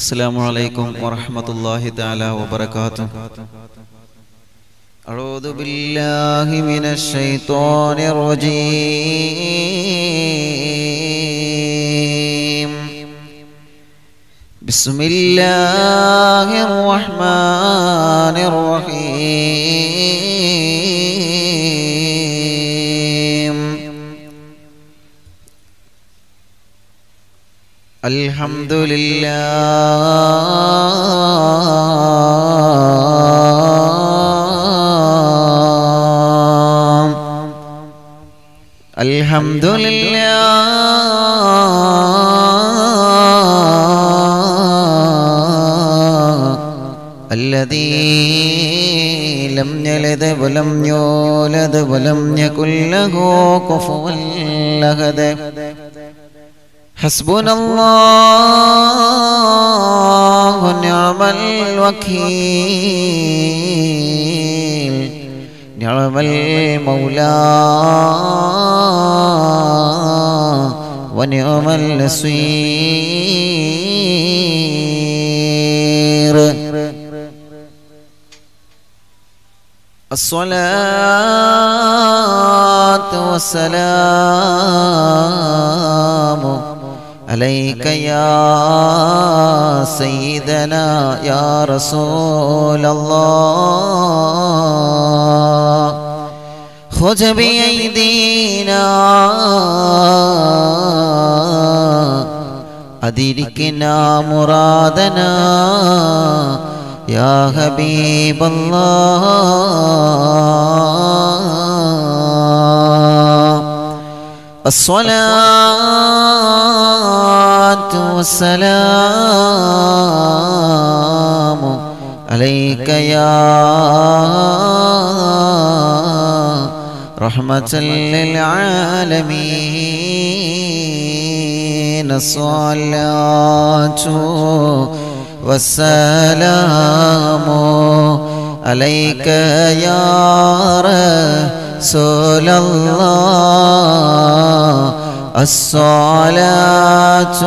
السلام عليكم ورحمة الله تعالى وبركاته. أعوذ بالله من الشيطان الرجيم. بسم الله الرحمن الرحيم. الحمد لله الحمد لله الذي لم يلد ولم يولد ولم يكن له كفوا أحد. حسبنا الله ونعم الوكيل، نعم المولى ونعم النصير. الصلاة والسلام عليك يا سيدنا يا رسول الله. خذ بأيدينا أدركنا مرادنا يا حبيب الله. الصلاة والسلام عليك يا رحمة للعالمين. الصلاة والسلام عليك يا رسول الله. الصلاة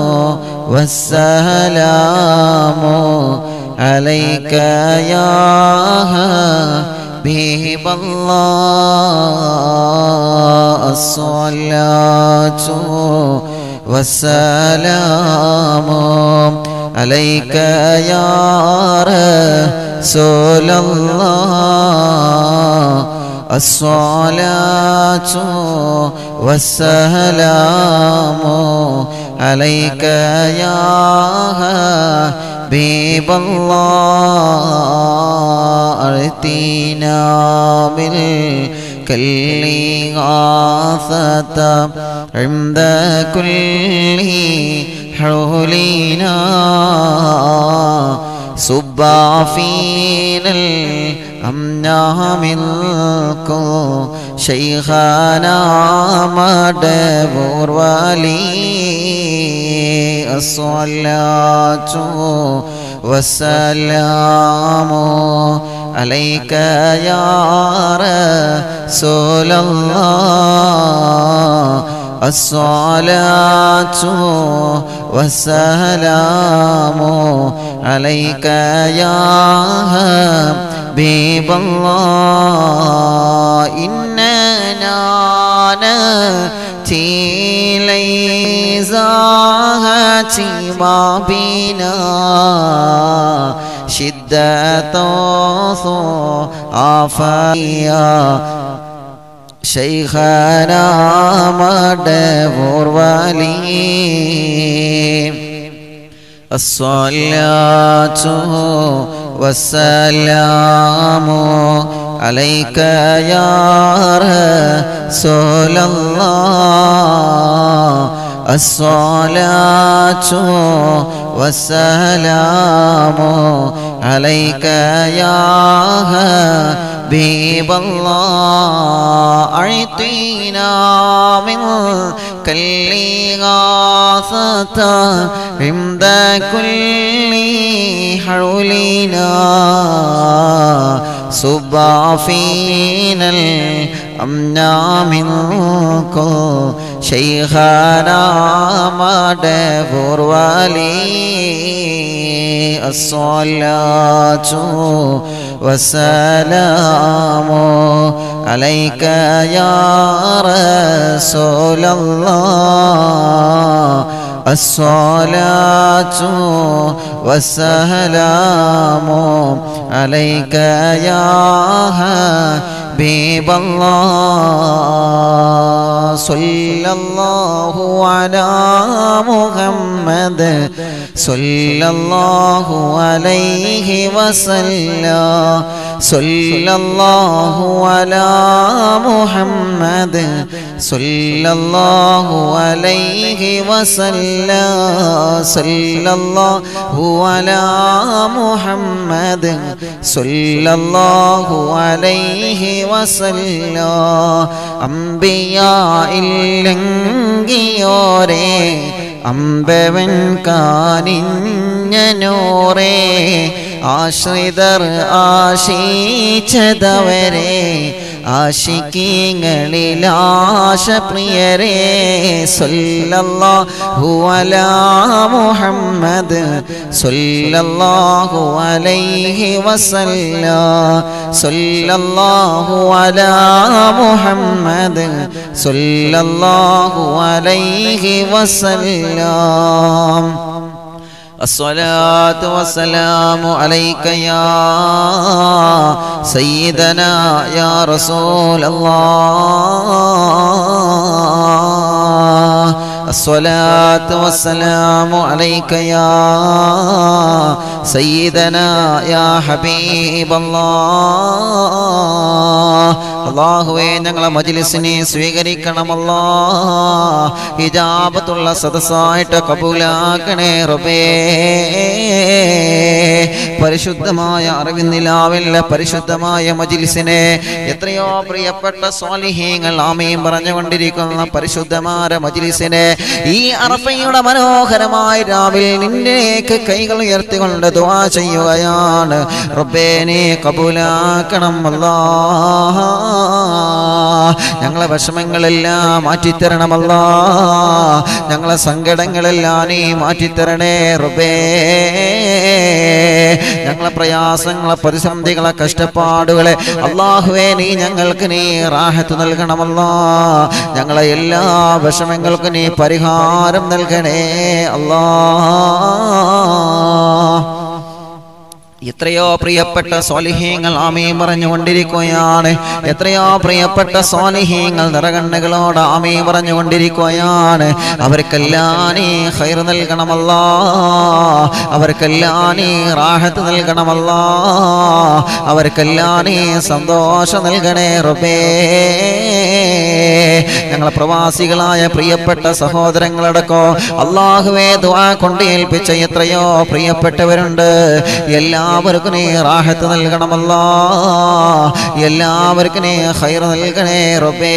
والسلام عليك يا حبيب الله. الصلاة والسلام عليك يا رسول الله. الصلاة والسلام عليك يا حبيب الله. أرتنا بالكل غاثة عند كل حولنا. صب فينا الأمنا منكم شيخنا مدبور ولي. الصلاة والسلام عليك يا رسول الله. الصلاة والسلام عليك يا حبيب الله. إننا نأتي لإزاحة ما بنا شدة ضعفنا شيخنا مدبور ولي. الصلاة والسلام عليك يا رسول الله. الصلاة والسلام عليك يا حبيب الله. أعطينا من كل غاثة عند كل حولنا. صب فينا الأمن منكم شيخنا مدبر ولي الصلاة والسلام عليك يا رسول الله الصلاة والسلام عليك يا حبيب الله صلى الله على محمد صلى الله عليه وسلم صلى الله على محمد صلى الله عليه وسلم صلى الله على محمد صلى الله عليه وسلم أنبياء ഇല്ലങ്കിയോരേ അമ്പവൻ കാനിഞ്ഞനൂറേ ആശ്രിതർ ആശിച്ചതവരെ ആശിക്കീങ്ങളിൽ ആശപ്രിയരേ സല്ലല്ലാഹു അലാ മുഹമ്മദ് സല്ലല്ലാഹു അലൈഹി വസല്ലം സല്ലല്ലാഹു അലാ മുഹമ്മദ് സല്ലല്ലാഹു അലൈഹി വസല്ലം الصلاة والسلام عليك يا سيدنا يا رسول الله الصلاة والسلام عليك يا سيدنا يا حبيب الله അല്ലാഹുവേ ഞങ്ങളെ മജ്‌ലിസിനെ സ്വീകരിക്കണമല്ലാ ഹിജാബത്തുള്ള സദസ്സായിട്ട് കബൂലാക്കണേ റബ്ബേ പരിശുദ്ധമായ അറിവിന്നിലാവില്ല പരിശുദ്ധമായ മജ്‌ലിസിനെ എത്രയോ പ്രിയപ്പെട്ട സ്വാലിഹീങ്ങൾ ആമീൻ പറഞ്ഞുകൊണ്ടിരിക്കുന്ന പരിശുദ്ധമായ മജ്‌ലിസിനെ ഈ അറഫയുടെ മനോഹരമായ രാവിൽ നിന്നിലേക്ക് കൈകൾ ഉയർത്തിക്കൊണ്ട് ദുആ ചെയ്യുകയാണ് റബ്ബേ നീ കബൂലാക്കണം അല്ലാഹ് ഞങ്ങളെ വിഷമങ്ങളെല്ലാം മാറ്റിത്തരണമല്ലാ ഞങ്ങളെ സങ്കടങ്ങളെല്ലാം നീ മാറ്റിത്തരണേ റബ്ബേ ഞങ്ങളെ പ്രയാസങ്ങളെ പ്രതിസന്ധികളെ കഷ്ടപ്പാടുകളെ അല്ലാഹുവേ നീ ഞങ്ങൾക്ക് നീ റാഹത്ത് നൽകണമല്ലാ ഞങ്ങളെ എല്ലാ വിഷമങ്ങൾക്കും നീ പരിഹാരം നൽകണേ അല്ലാ എത്രയോ പ്രിയപ്പെട്ട സ്വാലിഹീങ്ങൾ ആമീൻ പറഞ്ഞുകൊണ്ടിരിക്കുകയാണ് എത്രയോ പ്രിയപ്പെട്ട സ്വാലിഹീങ്ങൾ നിറകണ്ണുകളോട് ആമീൻ പറഞ്ഞുകൊണ്ടിരിക്കുകയാണ് അവർക്കെല്ലാം നീ ഖൈർ നൽകണമല്ലാ അവർക്കെല്ലാം നീ റാഹത്ത് നൽകണമല്ലാ അവർക്കെല്ലാം നീ സന്തോഷം നൽകണേ റബ്ബേ ഞങ്ങളെ പ്രവാസികളായ പ്രിയപ്പെട്ട സഹോദരങ്ങളടക്കം അല്ലാഹുവേ ദുആ കൊണ്ട് ഏൽപ്പിച്ച എത്രയോ പ്രിയപ്പെട്ടവരുണ്ട് എല്ലാവർക്കും നീ റാഹത്ത് നൽകണമല്ലാ എല്ലാവർക്കും നീ ഖൈർ നൽകണേ റബ്ബേ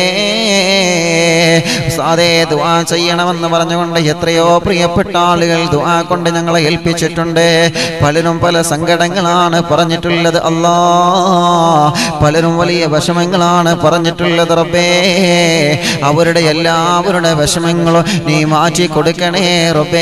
സാദേ ദുആ ചെയ്യണമെന്ന് പറഞ്ഞുകൊണ്ട് എത്രയോ പ്രിയപ്പെട്ട ആളുകൾ ദുആ കൊണ്ട് ഞങ്ങളെ ഏൽപ്പിച്ചിട്ടുണ്ട് പലരും പല സങ്കടങ്ങളാണ് പറഞ്ഞിട്ടുള്ളത് അല്ലാ പലരും വലിയ വിഷമങ്ങളാണ് പറഞ്ഞിട്ടുള്ളത് റബ്ബേ അവരുടെ എല്ലാവരുടെ വിഷമങ്ങളും നീ മാറ്റി കൊടുക്കണേ റബ്ബേ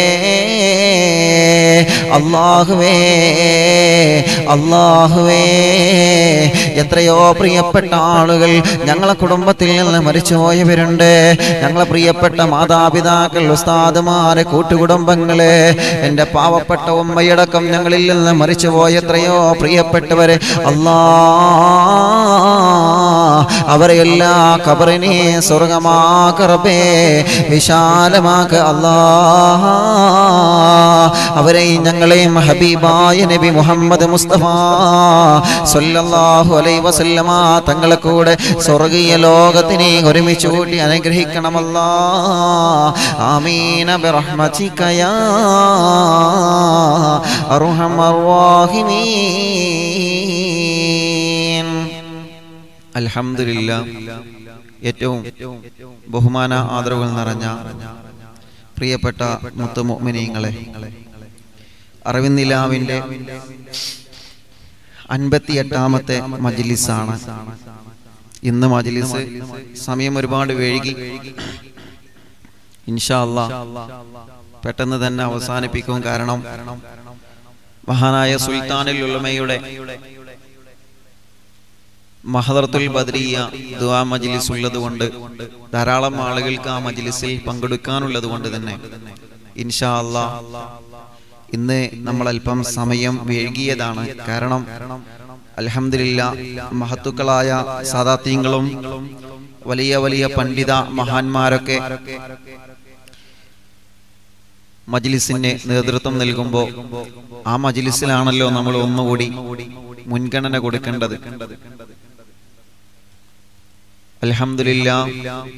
അല്ലാഹുവേ അല്ലാഹുവേ എത്രയോ പ്രിയപ്പെട്ട ആളുകൾ ഞങ്ങളെ കുടുംബത്തിൽ നിന്ന് മരിച്ചുപോയവരുണ്ട് ഞങ്ങളെ പ്രിയപ്പെട്ട മാതാപിതാക്കൾ ഉസ്താദുമാരെ കൂട്ടുകുടുംബങ്ങള് എൻ്റെ പാവപ്പെട്ട ഉമ്മയടക്കം ഞങ്ങളിൽ നിന്ന് മരിച്ചുപോയ എത്രയോ പ്രിയപ്പെട്ടവരെ അല്ലാ അവരെ എല്ലാ ഖബറിനെ സ്വർഗമാക്ക റബ്ബേ വിശാലമാക്ക അല്ലാ അവരെയും ഞങ്ങളെയും ഹബീബായ നബി മുഹമ്മദ് മുസ്തഫ സല്ലല്ലാഹു അലൈഹി വസല്ലമ തങ്ങളെ കൂടെ സ്വർഗീയ ലോകത്തിനെ ഒരുമിച്ച് കൂട്ടി അനുഗ്രഹിക്കണമല്ലാ ആമീൻ ബിറഹ്മതിക യാ അർഹമർ റഹീമീൻ അൽഹംദുലില്ലാ ഏറ്റവും ബഹുമാന ആദരവുകൾ നിറഞ്ഞ പ്രിയപ്പെട്ട മുത്തു മുഅ്മിനീങ്ങളെ അറിവിന്നിലാവിൻ്റെ 58ാമത്തെ മജ്ലിസാണ്. ഇന്ന് മജ്ലിസ് സമയം ഒരുപാട് വൈകി. ഇൻഷാ അല്ലാഹ് പെട്ടെന്ന് തന്നെ അവസാനിപ്പിക്കും. കാരണം മഹാനായ സുൽത്താനുൽ ഉലമയുടെ മഹദറത്തുൽ ബദ്രിയ ദുആ മജ്ലിസ് ഉള്ളതുകൊണ്ട് ധാരാളം ആളുകൾക്ക് ആ മജ്ലിസിൽ പങ്കെടുക്കാനുള്ളത് കൊണ്ട് തന്നെ ഇൻഷാ അല്ലാഹ് ഇന്ന് നമ്മൾ അല്പം സമയം വൈകിയതാണ്. കാരണം അൽഹംദുലില്ലാഹ് മഹത്തുക്കളായ സാദാത്യങ്ങളും വലിയ വലിയ പണ്ഡിത മഹാന്മാരൊക്കെ മജ്ലിസിന് നേതൃത്വം നൽകുമ്പോൾ ആ മജ്ലിസിലാണല്ലോ നമ്മൾ ഒന്നുകൂടി മുൻഗണന കൊടുക്കേണ്ടത്. അൽഹംദുലില്ലാഹ്.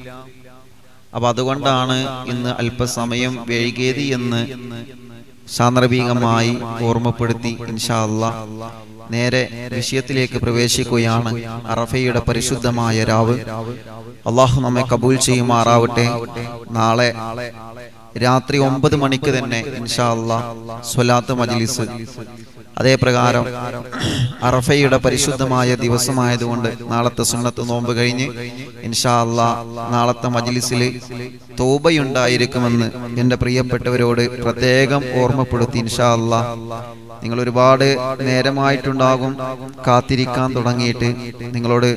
അപ്പൊ അതുകൊണ്ടാണ് ഇന്ന് അല്പസമയം വൈകിയത് എന്ന് സാന്ദർഭികമായി ഓർമ്മപ്പെടുത്തി ഇൻഷാ അല്ലാഹ് നേരെ വിഷയത്തിലേക്ക് പ്രവേശിക്കുകയാണ്. അറഫയുടെ പരിശുദ്ധമായ രാവ് അല്ലാഹു നമ്മെ കബൂൽ ചെയ്യുമാറാവട്ടെ. നാളെ രാത്രി 9 മണിക്ക് തന്നെ ഇൻഷാ അല്ലാഹ് സ്വലാത്ത് മജ്ലിസ്. അതേ പ്രകാരം അറഫയുടെ പരിശുദ്ധമായ ദിവസമായതുകൊണ്ട് നാളത്തെ സുന്നത്ത് നോമ്പ് കഴിഞ്ഞ് ഇൻഷാ അല്ലാഹ് നാളത്തെ മജ്ലിസിൽ തൗബയുണ്ടായിരിക്കുമെന്ന് എൻ്റെ പ്രിയപ്പെട്ടവരോട് പ്രത്യേകം ഓർമ്മപ്പെടുത്തി. ഇൻഷാ അല്ലാഹ് നിങ്ങൾ ഒരുപാട് നേരമായിട്ടുണ്ടാകും കാത്തിരിക്കാൻ തുടങ്ങിയിട്ട്. നിങ്ങളോട്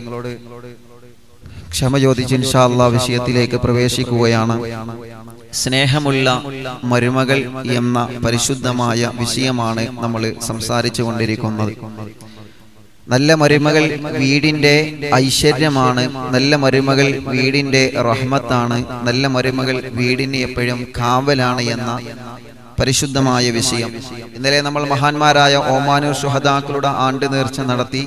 ക്ഷമ ചോദിച്ച് ഇൻഷാ അല്ലാഹ് വിഷയത്തിലേക്ക് പ്രവേശിക്കുകയാണ്. സ്നേഹമുള്ള മരുമകൾ എന്ന പരിശുദ്ധമായ വിഷയമാണ് നമ്മൾ സംസാരിച്ചു കൊണ്ടിരിക്കുന്നത്. നല്ല മരുമകൾ വീടിന്റെ ഐശ്വര്യമാണ്. നല്ല മരുമകൾ വീടിന്റെ റഹ്മത്താണ്. നല്ല മരുമകൾ വീടിന് എപ്പോഴും കാവലാണ് എന്ന പരിശുദ്ധമായ വിഷയം. ഇന്നലെ നമ്മൾ മഹാന്മാരായ ഓമാനൂർ ശുഹദാക്കളുടെ ആണ്ട് നേർച്ച നടത്തി.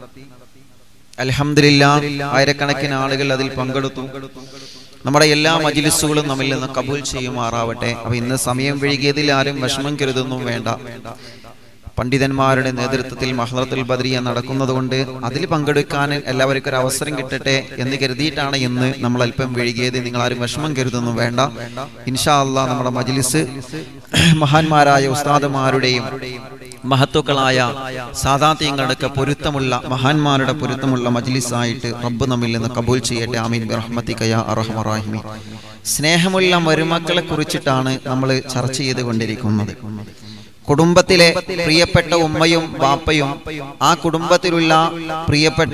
അൽഹംദുലില്ലാഹ് ആയിരക്കണക്കിന് ആളുകൾ അതിൽ പങ്കെടുത്തു. നമ്മുടെ എല്ലാ മജ്ലിസുകളും നമ്മിൽ നിന്ന് കബൂൽ ചെയ്യുമാറാവട്ടെ. അപ്പൊ ഇന്ന് സമയം വൈകിയതിൽ ആരും വിഷമം കരുതൊന്നും വേണ്ട. പണ്ഡിതന്മാരുടെ നേതൃത്വത്തിൽ മഹദറത്തുൽ ബദ്രിയ നടക്കുന്നത് കൊണ്ട് അതിൽ പങ്കെടുക്കാൻ എല്ലാവർക്കും ഒരു അവസരം കിട്ടട്ടെ എന്ന് കരുതിയിട്ടാണ് ഇന്ന് നമ്മൾ അല്പം വൈകിയത്. നിങ്ങൾ ആരും വിഷമം കരുതൊന്നും വേണ്ട. ഇൻഷാ അല്ലാഹ് നമ്മുടെ മജ്ലിസ് മഹാന്മാരായ ഉസ്താദുമാരുടെയും മഹത്തുക്കളായ സാദാത്യങ്ങളുടെ പൊരുത്തമുള്ള മഹാന്മാരുടെ പൊരുത്തമുള്ള മജ്ലിസായിട്ട് റബ്ബ് നമ്മിൽ നിന്ന് കബൂൽ ചെയ്യട്ടെ. ആമീൻ ബിറഹ്മതിക യാ അർഹമർ റഹീമീൻ. സ്നേഹമുള്ള മരുമക്കളെ കുറിച്ചിട്ടാണ് നമ്മൾ ചർച്ച ചെയ്തുകൊണ്ടിരിക്കുന്നത്. കുടുംബത്തിലെ പ്രിയപ്പെട്ട ഉമ്മയും ബാപ്പയും ആ കുടുംബത്തിലുള്ള പ്രിയപ്പെട്ട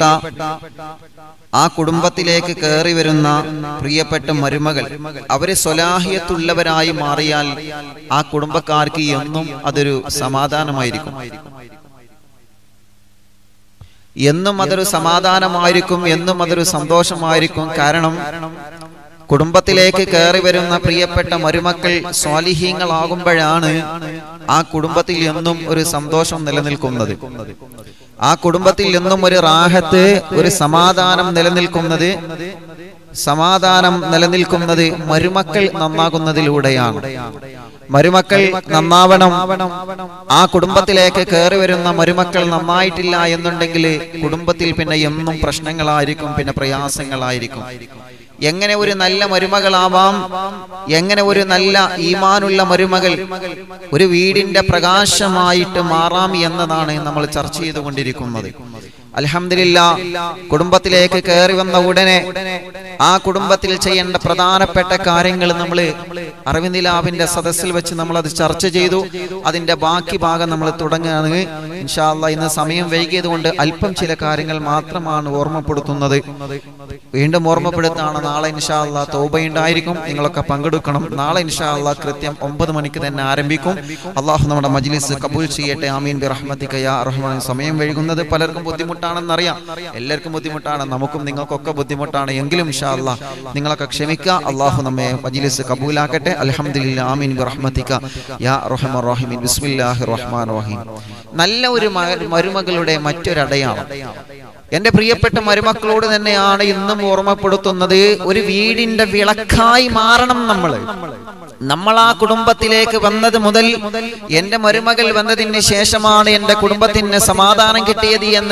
ആ കുടുംബത്തിലേക്ക് കയറി വരുന്ന പ്രിയപ്പെട്ട മരുമകൾ അവര് സ്വലാഹിയത്തുള്ളവരായി മാറിയാൽ ആ കുടുംബക്കാർക്ക് എന്നും അതൊരു സമാധാനമായിരിക്കും. എന്നും അതൊരു സമാധാനമായിരിക്കും. എന്നും അതൊരു സന്തോഷമായിരിക്കും. കാരണം കുടുംബത്തിലേക്ക് കയറി വരുന്ന പ്രിയപ്പെട്ട മരുമക്കൾ സ്വാലിഹീങ്ങളാകുമ്പോഴാണ് ആ കുടുംബത്തിൽ എന്നും ഒരു സന്തോഷം നിലനിൽക്കുന്നത്. ആ കുടുംബത്തിൽ എന്നും ഒരു റാഹത്ത്, ഒരു സമാധാനം നിലനിൽക്കുന്നത് മരുമക്കൾ നന്നാകുന്നതിലൂടെയാണ്. മരുമക്കൾ നന്നാവണം. ആ കുടുംബത്തിലേക്ക് കയറി വരുന്ന മരുമക്കൾ നന്നായിട്ടില്ല എന്നുണ്ടെങ്കിൽ കുടുംബത്തിൽ പിന്നെ എന്നും പ്രശ്നങ്ങളായിരിക്കും, പിന്നെ പ്രയാസങ്ങളായിരിക്കും. എങ്ങനെ ഒരു നല്ല മരുമകളാവാം, എങ്ങനെ ഒരു നല്ല ഈമാനുള്ള മരുമകൾ ഒരു വീടിന്റെ പ്രകാശമായിട്ട് മാറാം എന്നതാണ് നമ്മൾ ചർച്ച ചെയ്തുകൊണ്ടിരിക്കുന്നത്. അൽഹംദുലില്ലാഹ് കുടുംബത്തിലേക്ക് കയറി വന്ന ഉടനെ ആ കുടുംബത്തിൽ ചെയ്യേണ്ട പ്രധാനപ്പെട്ട കാര്യങ്ങൾ നമ്മൾ അറിവിന്ദിലാവിന്റെ സദസ്സിൽ വെച്ച് നമ്മൾ അത് ചർച്ച ചെയ്തു. അതിന്റെ ബാക്കി ഭാഗം നമ്മൾ തുടങ്ങുകയാണ് ഇൻഷാ അല്ലാഹ്. ഇന്ന് സമയം വൈകിയത് കൊണ്ട് അല്പം ചില കാര്യങ്ങൾ മാത്രമാണ് ഓർമ്മപ്പെടുത്തുന്നത്. വീണ്ടും ഓർമ്മപ്പെടുത്താണ്, നാളെ ഇൻഷാ അല്ലാഹ് തൗബയുണ്ടായിരിക്കും. നിങ്ങളൊക്കെ പങ്കെടുക്കണം. നാളെ ഇൻഷാ അല്ലാഹ് കൃത്യം 9 മണിക്ക് തന്നെ ആരംഭിക്കും. അല്ലാഹു നമ്മുടെ മജ്ലിസ് കബൂൽ ചെയ്യട്ടെ. ആമീൻ ബിറഹ്മതിക യാ അർഹമർ. സമയം വൈകുന്നത് പലർക്കും ബുദ്ധിമുട്ടാണെന്നറിയാം. എല്ലാവർക്കും ബുദ്ധിമുട്ടാണ്, നമുക്കും നിങ്ങൾക്കൊക്കെ ബുദ്ധിമുട്ടാണ്. എങ്കിലും ഇൻഷാ അല്ലാഹ് നിങ്ങളൊക്കെ ക്ഷമിക്കുക. അല്ലാഹു നമ്മെ മജ്ലിസ് കബൂലാക്കട്ടെ. അൽഹംദുലില്ലാഹ്. ആമീൻ ബിറഹ്മതിക യാ അർഹമർ റഹീമീൻ. ബിസ്മില്ലാഹിർ റഹ്മാനിർ റഹീം. നല്ല ഒരു മരുമകളുടെ മറ്റൊരടയാളം എന്റെ പ്രിയപ്പെട്ട മരുമക്കളോട് തന്നെയാണ് ഇന്നും ഓർമ്മപ്പെടുത്തുന്നത്. ഒരു വീടിന്റെ വിളക്കായി മാറണം നമ്മൾ ആ കുടുംബത്തിലേക്ക് വന്നത് മുതൽ എന്റെ മരുമകൾ വന്നതിന് ശേഷമാണ് എന്റെ കുടുംബത്തിന് സമാധാനം കിട്ടിയത് എന്ന് നിങ്ങളെ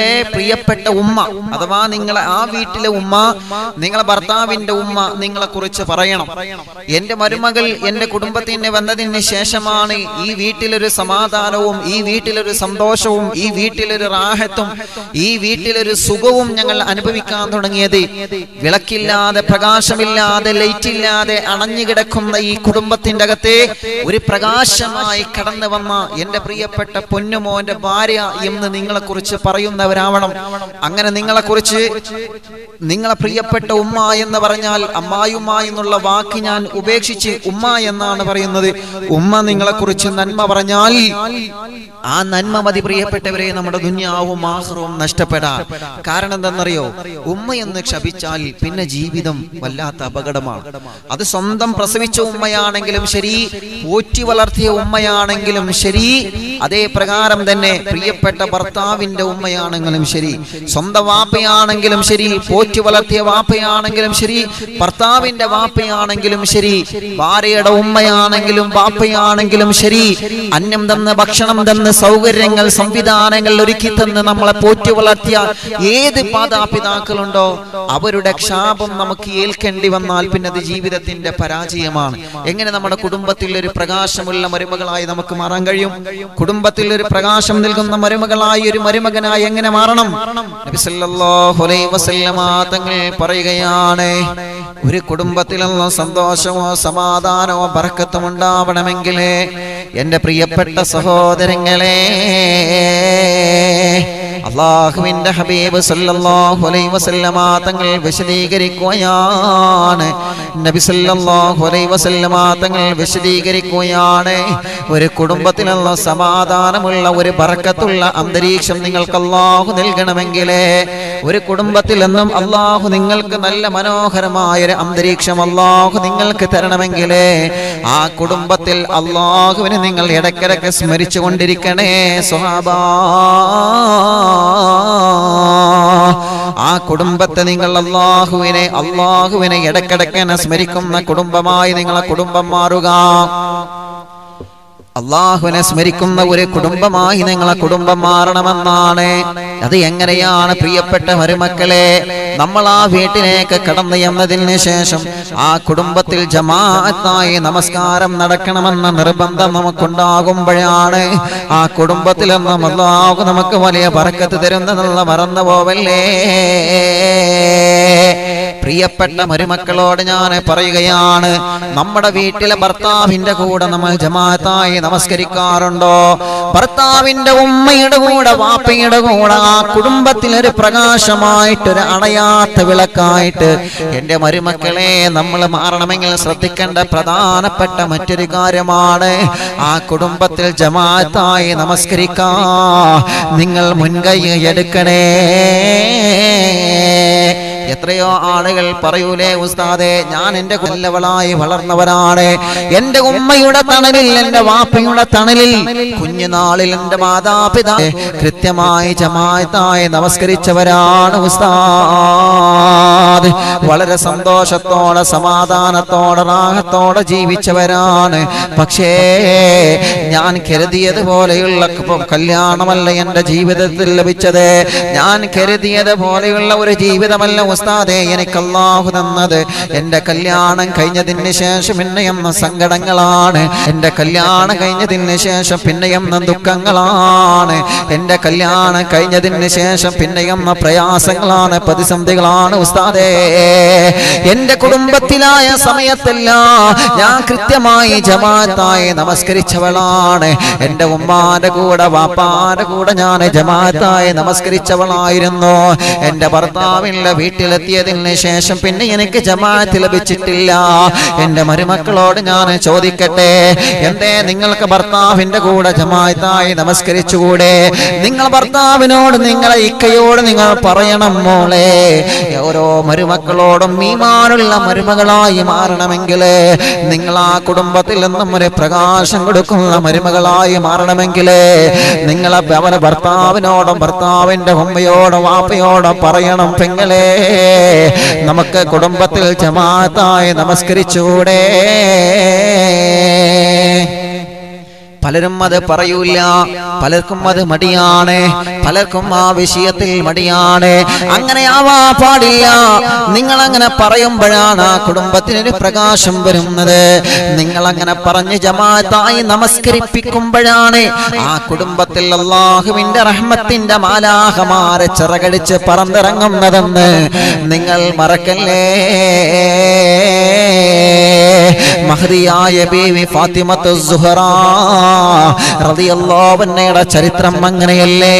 നിങ്ങളെ പ്രിയപ്പെട്ട ഉമ്മ അഥവാ നിങ്ങളെ ആ വീട്ടിലെ ഉമ്മ, നിങ്ങളെ ഭർത്താവിന്റെ ഉമ്മ നിങ്ങളെ കുറിച്ച് പറയണം. എന്റെ മരുമകൾ എന്റെ കുടുംബത്തിന് വന്നതിന് ശേഷമാണ് ഈ വീട്ടിലൊരു സമാധാനവും, ഈ വീട്ടിലൊരു സന്തോഷവും, ഈ വീട്ടിലൊരു റാഹത്തും, ഈ വീട്ടിലൊരു സുഖവും ഞങ്ങൾ അനുഭവിക്കാൻ തുടങ്ങിയത്. വിളക്കില്ലാതെ, പ്രകാശമില്ലാതെ, ലൈറ്റില്ലാതെ അണഞ്ഞു കിടക്കുന്ന ഈ കുടുംബത്തിന്റെ അകത്തെ ഒരു പ്രകാശമായി കടന്നു വന്ന എന്റെ പ്രിയപ്പെട്ട പൊന്നുമോന്റെ ഭാര്യ എന്ന് നിങ്ങളെ കുറിച്ച് പറയുന്നവരാവണം. അങ്ങനെ നിങ്ങളെ കുറിച്ച്, നിങ്ങളെ പ്രിയപ്പെട്ട ഉമ്മ എന്ന് പറഞ്ഞാൽ അമ്മായിമ്മ എന്നുള്ള വാക്ക് ഞാൻ ഉപേക്ഷിച്ച് ഉമ്മ എന്നാണ് പറയുന്നത്. ഉമ്മ നിങ്ങളെ കുറിച്ച് നന്മ പറഞ്ഞാൽ ആ നന്മ മതി പ്രിയപ്പെട്ടവരെ നമ്മുടെ ദുനിയാവും ആഖിറവും നഷ്ടപ്പെടാൻ. കാരണം എന്തെന്നറിയോ? ഉമ്മ എന്ന് ക്ഷപിച്ചാൽ പിന്നെ ജീവിതം വല്ലാത്ത അപകടമാണ്. അത് സ്വന്തം പ്രസവിച്ച ഉമ്മയാണെങ്കിലും ശരി, പോറ്റി വളർത്തിയ ഉമ്മയാണെങ്കിലും ശരി, അതേ പ്രകാരം തന്നെ പ്രിയപ്പെട്ട ഭർത്താവിന്റെ ഉമ്മയാണെങ്കിലും ശരി, സ്വന്തം വാപ്പയാണെങ്കിലും ശരി, പോറ്റി വളർത്തിയ വാപ്പയാണെങ്കിലും ശരി, ഭർത്താവിന്റെ വാപ്പയാണെങ്കിലും ശരി, ഭാര്യയുടെ ഉമ്മയാണെങ്കിലും വാപ്പയാണെങ്കിലും ശരി, അന്നം തന്ന്, ഭക്ഷണം തന്ന്, സൗകര്യങ്ങൾ, സംവിധാനങ്ങൾ ഒരുക്കി തന്ന് നമ്മളെ പോറ്റി വളർത്തിയ ഏത് മാതാപിതാക്കളുണ്ടോ അവരുടെ ക്ഷാപം നമുക്ക് ഏൽക്കേണ്ടി വന്നാൽ പിന്നെ അത് ജീവിതത്തിന്റെ പരാജയമാണ്. എങ്ങനെ നമ്മുടെ കുടുംബത്തിൽ ഒരു പ്രകാശമുള്ള മരുമകളായി നമുക്ക് മാറാൻ കഴിയും? കുടുംബത്തിൽ ഒരു പ്രകാശം നൽകുന്ന മരുമകളായി, ഒരു മരുമകനായി എങ്ങനെ മാറണം? നബി സല്ലല്ലാഹു അലൈഹി വസല്ലമ തങ്ങൾ പറയുകയാണ്, ഒരു കുടുംബത്തിലുള്ള സന്തോഷമോ സമാധാനമോ ബർക്കത്തും ഉണ്ടാവണമെങ്കിൽ എന്റെ പ്രിയപ്പെട്ട സഹോദരങ്ങളെ, അല്ലാഹുവിന്റെ ഹബീബ് സല്ലല്ലാഹു അലൈഹി വസല്ലമ തങ്ങൾ വിശദീകരിക്കുകയാണ്. നബി സല്ലല്ലാഹു അലൈഹി വസല്ലമ തങ്ങൾ വിശദീകരിക്കുകയാണ്, ഒരു കുടുംബത്തിലുള്ള സമാധാനമുള്ള, ഒരു ബർക്കത്തുള്ള അന്തരീക്ഷം നിങ്ങൾക്ക് അല്ലാഹു നൽകണമെങ്കിൽ, ഒരു കുടുംബത്തിൽ നിന്നും അല്ലാഹു നിങ്ങൾക്ക് നല്ല മനോഹരമായ ഒരു അന്തരീക്ഷം അല്ലാഹു നിങ്ങൾക്ക് തരണമെങ്കിൽ ആ കുടുംബത്തിൽ അല്ലാഹുവിനെ നിങ്ങൾ ഇടയ്ക്കിടയ്ക്ക് സ്മരിച്ചു കൊണ്ടിരിക്കണേ സ്വഹാബാ. ആ കുടുംബത്തെ നിങ്ങൾ അല്ലാഹുവിനെ ഇടയ്ക്കിടയ്ക്ക് സ്മരിക്കുന്ന കുടുംബമായി നിങ്ങളെ കുടുംബം മാറുക. അല്ലാഹുവിനെ സ്മരിക്കുന്ന ഒരു കുടുംബമായി നിങ്ങളെ കുടുംബം മാറണമെന്നാണ്. അത് എങ്ങനെയാണ് പ്രിയപ്പെട്ട മരുമക്കളെ? നമ്മൾ ആ വീട്ടിലേക്ക് കടന്നു എന്നതിന് ശേഷം ആ കുടുംബത്തിൽ ജമാഅത്തായി നമസ്കാരം നടക്കണമെന്ന നിർബന്ധം നമുക്കുണ്ടാകുമ്പോഴാണ് ആ കുടുംബത്തിൽ നിന്നും അല്ലാഹു നമുക്ക് വലിയ ബർക്കത്ത് തരുന്നതെന്നുള്ള മറന്നു പോവല്ലേ. പ്രിയപ്പെട്ട മരുമക്കളോട് ഞാൻ പറയുകയാണ്, നമ്മുടെ വീട്ടിലെ ഭർത്താവിന്റെ കൂടെ നമ്മൾ ജമാഅത്തായി നമസ്കരിക്കാറുണ്ടോ? ഭർത്താവിന്റെ ഉമ്മയുടെ കൂടെ, വാപ്പയുടെ കൂടെ ആ കുടുംബത്തിലൊരു പ്രകാശമായിട്ടൊരു അണയാത്ത വിളക്കായിട്ട് എന്റെ മരുമക്കളെ നമ്മൾ മാറണമെങ്കിൽ ശ്രദ്ധിക്കേണ്ട പ്രധാനപ്പെട്ട മറ്റൊരു കാര്യമാണ് ആ കുടുംബത്തിൽ ജമാഅത്തായി നമസ്കരിക്കാൻ നിങ്ങൾ മുൻകൈ എടുക്കണേ. എത്രയോ ആളുകൾ പറയൂലേ, ഉസ്താദേ ഞാൻ എന്റെ നല്ലവളായി വളർന്നവരാണ്, എന്റെ ഉമ്മയുടെ തണലിൽ, എന്റെ വാപ്പയുടെ തണലിൽ കുഞ്ഞുനാളിൽ എന്റെ മാതാപിതാ കൃത്യമായി ജമാഅത്തായി നമസ്കരിച്ചവരാണ് ഉസ്താദ്, വളരെ സന്തോഷത്തോടെ സമാധാനത്തോടെ റാഹത്തോടെ ജീവിച്ചവരാണ്. പക്ഷേ ഞാൻ കരുതിയതുപോലെയുള്ള കല്യാണമല്ല എന്റെ ജീവിതത്തിൽ ലഭിച്ചത്, ഞാൻ കരുതിയതുപോലെയുള്ള ഒരു ജീവിതമല്ല ഉസ്താദേ എനിക്ക് അല്ലാഹു തന്നത്. എന്റെ കല്യാണം കഴിഞ്ഞതിന് ശേഷം പിന്നെയെന്ന സങ്കടങ്ങളാണ്, എന്റെ കല്യാണം കഴിഞ്ഞതിന് ശേഷം പിന്നെയെന്ന ദുഃഖങ്ങളാണ്, എന്റെ കല്യാണം കഴിഞ്ഞതിന് ശേഷം പിന്നെയെന്ന പ്രയാസങ്ങളാണ്, പ്രതിസന്ധികളാണ് ഉസ്താദേ. എന്റെ കുടുംബത്തിലായ സമയത്തല്ല ഞാൻ കൃത്യമായി ജമാഅത്തായി നമസ്കരിച്ചവളാണ്, എന്റെ ഉമ്മാന്റെ കൂടെ വാപ്പാന്റെ കൂടെ ഞാൻ ജമാഅത്തായി നമസ്കരിച്ചവളായിരുന്നു. എന്റെ ഭർത്താവിന്റെ വീട്ടിലെത്തിയതിന് ശേഷം പിന്നെ എനിക്ക് ജമാഅത്ത് ലഭിച്ചിട്ടില്ല. എന്റെ മരുമക്കളോട് ഞാൻ ചോദിക്കട്ടെ, എന്തേ നിങ്ങൾക്ക് ഭർത്താവിന്റെ കൂടെ ജമാഅത്തായി നമസ്കരിച്ചുകൂടെ? നിങ്ങൾ ഭർത്താവിനോട്, നിങ്ങളെ ഇക്കയോട് നിങ്ങൾ പറയണം, മോളെ ഓരോ മരുമക്കളോടും ഈമാനുള്ള മരുമകളായി മാറണമെങ്കിൽ, നിങ്ങൾ ആ കുടുംബത്തിൽ നിന്നും ഒരു പ്രകാശം കൊടുക്കുന്ന മരുമകളായി മാറണമെങ്കിൽ നിങ്ങൾ അവനെ ഭർത്താവിനോടും ഭർത്താവിന്റെ ഉമ്മയോടും വാപ്പയോടും പറയണം, പെങ്ങളെ നമുക്ക് കുടുംബത്തിൽ ജമാഅത്തായി നമസ്കരിച്ചൂടെ? പലരും അത് പറയൂല, പലർക്കും അത് മടിയാണ്, പലർക്കും ആ വിഷയത്തിൽ മടിയാണ്. അങ്ങനെ ആവാ പാടില്ല. നിങ്ങൾ അങ്ങനെ പറയുമ്പോഴാണ് ആ കുടുംബത്തിനൊരു പ്രകാശം വരുന്നത്. നിങ്ങൾ അങ്ങനെ പറഞ്ഞ് ജമാഅത്തായി നമസ്കരിപ്പിക്കുമ്പോഴാണ് ആ കുടുംബത്തിൽ അല്ലാഹുവിന്റെ റഹ്മത്തിന്റെ മാലാഖമാരെ ചിറകടിച്ച് പറന്നിറങ്ങുന്നതെന്ന് നിങ്ങൾ മറക്കല്ലേ. മഹദിയായ ബീവി ഫാത്തിമത്തു സുഹ്റാ റളിയല്ലാഹു അൻഹയുടെ ചരിത്രം അങ്ങനെയല്ലേ.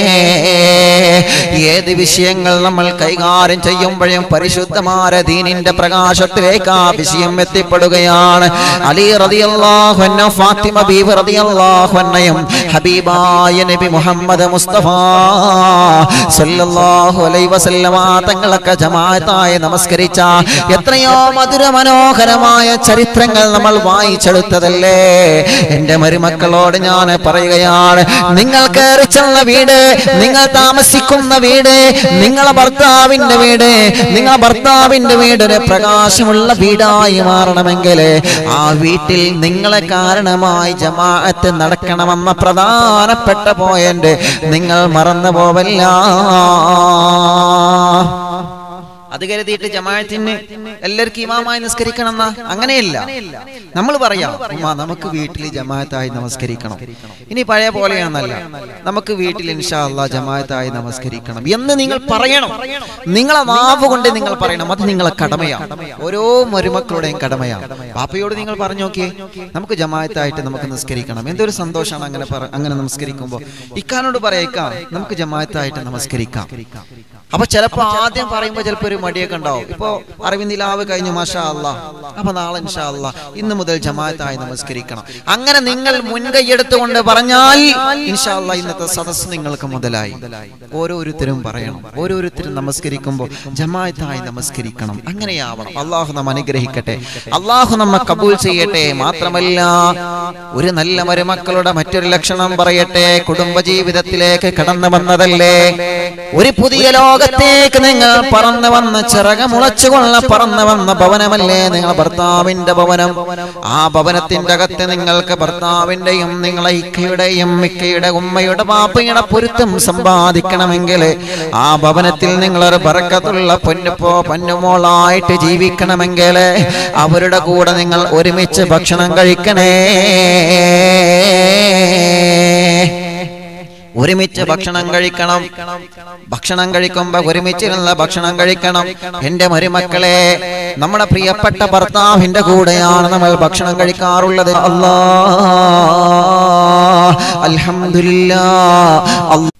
ഏത് വിഷയങ്ങൾ നമ്മൾ കൈകാര്യം ചെയ്യുമ്പോഴും പരിശുദ്ധമായ ദീനിന്റെ പ്രകാശത്തിലേക്ക് ആ വിഷയം എത്തിപ്പെടുകയാണ്. അലി റളിയല്ലാഹു അൻഹു, ഫാത്തിമ ബീവി റളിയല്ലാഹു അൻഹയും ഹബീബായ നബി മുഹമ്മദ് മുസ്തഫ സല്ലല്ലാഹു അലൈഹി വസല്ലമ തങ്ങളൊക്കെ ജമാഅത്തായി നമസ്കരിച്ച എത്രയോ മധുര മനോഹരമായ ചരിത്രങ്ങൾ നമ്മൾ വായിച്ചെടുത്തതല്ലേ. എന്റെ മരുമക്കളോട് ഞാൻ പറയുകയാണ്, നിങ്ങൾ കയറി ചെന്ന വീട്, നിങ്ങൾ താമസിക്കുന്ന വീട്, നിങ്ങളെ ഭർത്താവിന്റെ വീട്, നിങ്ങളെ ഭർത്താവിന്റെ വീട് ഒരു പ്രകാശമുള്ള വീടായി മാറണമെങ്കിൽ ആ വീട്ടിൽ നിങ്ങളെ കാരണമായി ജമാഅത്ത് നടക്കണമെന്ന പ്രധാനപ്പെട്ട പോയിന്റ് നിങ്ങൾ മറന്നു പോവല്ല. അത് കരുതിയിട്ട് ജമാഅത്തിന് എല്ലാവർക്കും ഇമാമായി നിസ്കരിക്കണം എന്നാ അങ്ങനെയല്ല. നമ്മൾ പറയാം, ഉമ്മ നമുക്ക് വീട്ടിൽ ജമാഅത്തായി നമസ്കരിക്കണം. ഇനി പഴയ പോലെയാണെന്നല്ല, നമുക്ക് വീട്ടിൽ ഇൻഷാ അല്ലാഹ് ജമാഅത്തായി നമസ്കരിക്കണം എന്ന് നിങ്ങൾ പറയണം. നിങ്ങളെ നാവ് കൊണ്ട് നിങ്ങൾ പറയണം. അത് നിങ്ങളെ കടമയാണ്, ഓരോ മരുമക്കളുടെയും കടമയാണ്. പാപ്പയോട് നിങ്ങൾ പറഞ്ഞു നോക്കിയേ, നമുക്ക് ജമാഅത്തായിട്ട് നമുക്ക് നിസ്കരിക്കണം. എന്തൊരു സന്തോഷമാണ് അങ്ങനെ നമസ്കരിക്കുമ്പോൾ. ഇക്കാനോട് പറയാ, നമുക്ക് ജമാഅത്തായിട്ട് നമസ്കരിക്കാം. അപ്പൊ ചിലപ്പോ ആദ്യം പറയുമ്പോ ചിലപ്പോ ഒരു മടിയൊക്കെ ഉണ്ടാവും. ഇപ്പൊ അറിവിന്ദിലാവ് കഴിഞ്ഞു, മാഷാ അല്ലാഹ്, അപ്പൊ നാളെ ഇൻഷാ അല്ലാഹ് ഇന്ന് മുതൽ ജമാഅത്തായി നമസ്കരിക്കണം. അങ്ങനെ നിങ്ങൾ മുൻകൈയെടുത്തുകൊണ്ട് പറഞ്ഞാൽ ഇൻഷാ അല്ലാഹ് ഇന്നത്തെ സദസ്സ് നിങ്ങൾക്ക് മുതലായി. ഓരോരുത്തരും പറയണം, ഓരോരുത്തരും നമസ്കരിക്കുമ്പോൾ ജമാഅത്തായി നമസ്കരിക്കണം. അങ്ങനെയാവണം. അള്ളാഹു നമ്മ അനുഗ്രഹിക്കട്ടെ, അള്ളാഹു നമ്മ കബൂൽ ചെയ്യട്ടെ. മാത്രമല്ല, ഒരു നല്ല മരുമക്കളുടെ മറ്റൊരു ലക്ഷണം പറയട്ടെ. കുടുംബജീവിതത്തിലേക്ക് കടന്നു വന്നതല്ലേ, ഒരു പുതിയ ലോകത്തേക്ക് നിങ്ങൾ പറന്നു വന്ന ചിറകമുളച്ചുകൊള്ള പറന്നു വന്ന ഭവനമല്ലേ നിങ്ങൾ ഭർത്താവിന്റെ ഭവനം. ആ ഭവനത്തിന്റെ അകത്ത് നിങ്ങൾക്ക് ഭർത്താവിന്റെയും നിങ്ങളെ ഇക്കയുടെയും മിക്കയുടെ ഉമ്മയുടെ പാപ്പയുടെ പൊരുത്തം സമ്പാദിക്കണമെങ്കിൽ ആ ഭവനത്തിൽ നിങ്ങളൊരു ബറക്കത്തുള്ള പൊന്നുമോളായിട്ട് ജീവിക്കണമെങ്കിൽ അവരുടെ കൂടെ നിങ്ങൾ ഒരുമിച്ച് ഭക്ഷണം കഴിക്കണേ. ഒരുമിച്ച് ഭക്ഷണം കഴിക്കണം. ഭക്ഷണം കഴിക്കുമ്പോ ഒരുമിച്ചിരുന്ന ഭക്ഷണം കഴിക്കണം. എന്റെ മരുമക്കളെ, നമ്മുടെ പ്രിയപ്പെട്ട ഭർത്താവിന്റെ കൂടെയാണ് നമ്മൾ ഭക്ഷണം കഴിക്കാറുള്ളത്. അല്ലാഹ് അൽഹംദുലില്ലാഹ്.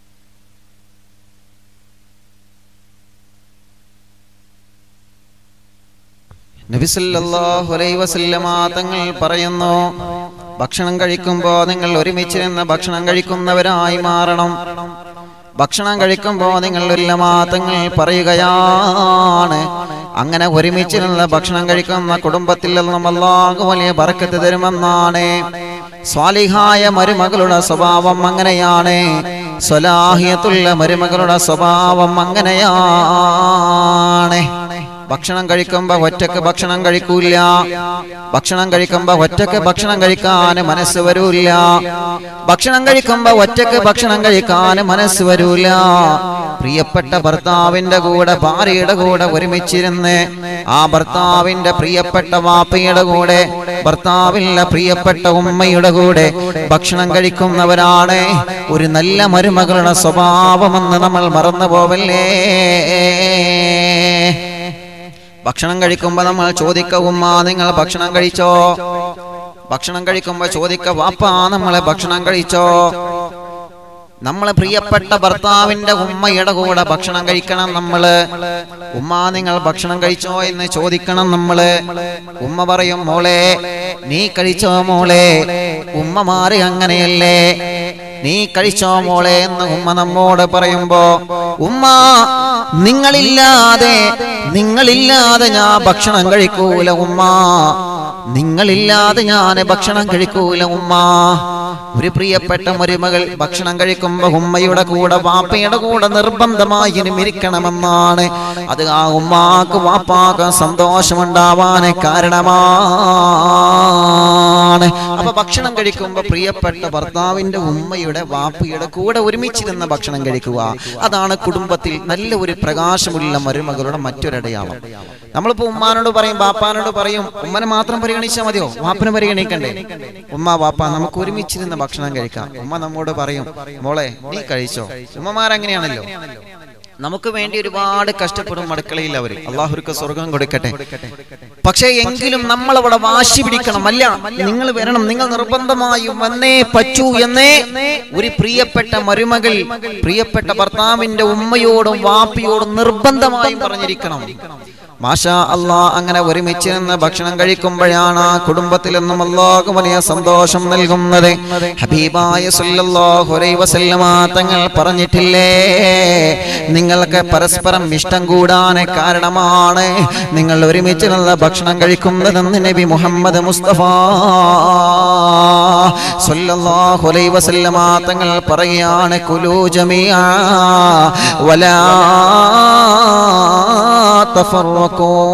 നബി സല്ലല്ലാഹു അലൈഹി വസല്ലമ തങ്ങൾ പറയുന്നു, ഭക്ഷണം കഴിക്കുമ്പോൾ നിങ്ങൾ ഒരുമിച്ചിരുന്ന് ഭക്ഷണം കഴിക്കുന്നവരായി മാറണം. ഭക്ഷണം കഴിക്കുമ്പോൾ നിങ്ങൾ തങ്ങൾ പറയുകയാണ്, അങ്ങനെ ഒരുമിച്ചിരുന്ന് ഭക്ഷണം കഴിക്കുന്ന കുടുംബത്തിൽ നിന്നും അല്ലാഹു വലിയ ബറക്കത്ത് തരുമെന്നാണ്. സ്വാലിഹായ മരുമകളുടെ സ്വഭാവം അങ്ങനെയാണ്. സ്വലാഹിയത്തുള്ള മരുമകളുടെ സ്വഭാവം അങ്ങനെയാണ്. ഭക്ഷണം കഴിക്കുമ്പോ ഒറ്റക്ക് ഭക്ഷണം കഴിക്കൂല. ഭക്ഷണം കഴിക്കുമ്പോ ഒറ്റക്ക് ഭക്ഷണം കഴിക്കാൻ മനസ്സ് വരൂല. ഭക്ഷണം കഴിക്കുമ്പോ ഒറ്റക്ക് ഭക്ഷണം കഴിക്കാൻ മനസ്സ് വരൂല. പ്രിയപ്പെട്ട ഭർത്താവിന്റെ കൂടെ, ഭാര്യയുടെ കൂടെ ഒരുമിച്ചിരുന്ന് ആ ഭർത്താവിന്റെ പ്രിയപ്പെട്ട വാപ്പയുടെ കൂടെ, ഭർത്താവിന്റെ പ്രിയപ്പെട്ട ഉമ്മയുടെ കൂടെ ഭക്ഷണം കഴിക്കുന്നവരാണ് ഒരു നല്ല മരുമകളുടെ സ്വഭാവമെന്ന് നമ്മൾ മറന്നു പോവല്ലേ. ഭക്ഷണം കഴിക്കുമ്പോ നമ്മൾ ചോദിക്ക, ഉമ്മ നിങ്ങൾ ഭക്ഷണം കഴിച്ചോ? ഭക്ഷണം കഴിക്കുമ്പോ ചോദിക്ക, വാപ്പ നമ്മളെ ഭക്ഷണം കഴിച്ചോ? നമ്മളെ പ്രിയപ്പെട്ട ഭർത്താവിന്റെ ഉമ്മയുടെ കൂടെ ഭക്ഷണം കഴിക്കണം നമ്മള്. ഉമ്മ നിങ്ങൾ ഭക്ഷണം കഴിച്ചോ എന്ന് ചോദിക്കണം നമ്മള്. ഉമ്മ പറയും, മോളെ നീ കഴിച്ചോ മോളെ? ഉമ്മമാര് അങ്ങനെയല്ലേ, നീ കഴിച്ചോ മോളെ എന്ന് ഉമ്മ നമ്മോട് പറയുമ്പോ, ഉമ്മ നിങ്ങളില്ലാതെ ഞാൻ ഭക്ഷണം കഴിക്കൂല ഉമ്മ, നിങ്ങളില്ലാതെ ഞാൻ ഭക്ഷണം കഴിക്കൂല ഉമ്മ. ഒരു പ്രിയപ്പെട്ട മരുമകൾ ഭക്ഷണം കഴിക്കുമ്പോൾ ഉമ്മയുടെ കൂടെ വാപ്പയുടെ കൂടെ നിർബന്ധമായും ഇരിക്കണമെന്നാണ്. അത് ആ ഉമ്മാക്ക് വാപ്പാക്ക് സന്തോഷമുണ്ടാവാൻ കാരണമാണ്. അപ്പൊ ഭക്ഷണം കഴിക്കുമ്പോൾ പ്രിയപ്പെട്ട ഭർത്താവിന്റെ ഉമ്മയുടെ വാപ്പയുടെ കൂടെ ഒരുമിച്ചിരുന്ന ഭക്ഷണം കഴിക്കുക, അതാണ് കുടുംബത്തിൽ നല്ല ഒരു പ്രകാശമുള്ള മരുമകളുടെ മറ്റൊരടയാളം. നമ്മളിപ്പോ ഉമ്മാനോട് പറയും, ബാപ്പാനോട് പറയും, ഉമ്മനെ മാത്രം പരിഗണിച്ചാൽ മതിയോ? വാപ്പനെ പരിഗണിക്കണ്ടേ? ഉമ്മ വാപ്പ നമുക്ക് ഒരുമിച്ചിരുന്ന ഭക്ഷണം കഴിക്കാം. ഉമ്മ നമ്മോട് പറയും, മോളെ നീ കഴിച്ചോ. ഉമ്മമാരങ്ങനെയാണല്ലോ, നമുക്ക് വേണ്ടി ഒരുപാട് കഷ്ടപ്പെടും അടുക്കളയിൽ അവർ. അള്ളാഹുർക്ക് സ്വർഗം കൊടുക്കട്ടെ. പക്ഷേ എങ്കിലും നമ്മൾ അവിടെ വാശി പിടിക്കണം. അല്ല, നിങ്ങൾ വരണം, നിങ്ങൾ നിർബന്ധമായും വന്നേ പറ്റൂ എന്നേ ഒരു പ്രിയപ്പെട്ട മരുമകൾ പ്രിയപ്പെട്ട ഭർത്താവിന്റെ ഉമ്മയോടും വാപ്പിയോടും നിർബന്ധമായും പറഞ്ഞിരിക്കണം. മാഷാ അല്ലാഹ്, അങ്ങനെ ഒരുമിച്ച് നിന്ന് ഭക്ഷണം കഴിക്കുമ്പോഴാണ് ആ കുടുംബത്തിൽ നിന്നും അല്ലാഹു വലിയ സന്തോഷം നൽകുന്നത്. ഹബീബായ സല്ലല്ലാഹു അലൈഹി വസല്ലമ തങ്ങൾ പറഞ്ഞിട്ടില്ലേ, നിങ്ങൾക്ക് പരസ്പരം ഇഷ്ടം കൂടാൻ കാരണമാണ് നിങ്ങൾ ഒരുമിച്ച് നിന്ന് ഭക്ഷണം കഴിക്കുന്നതെന്ന് നബി മുഹമ്മദ് മുസ്തഫ സല്ലല്ലാഹു അലൈഹി വസല്ലമ തങ്ങൾ പറയുകയാണ്, കുലൂ ജമീഅ വലാ തഫറഖൂ.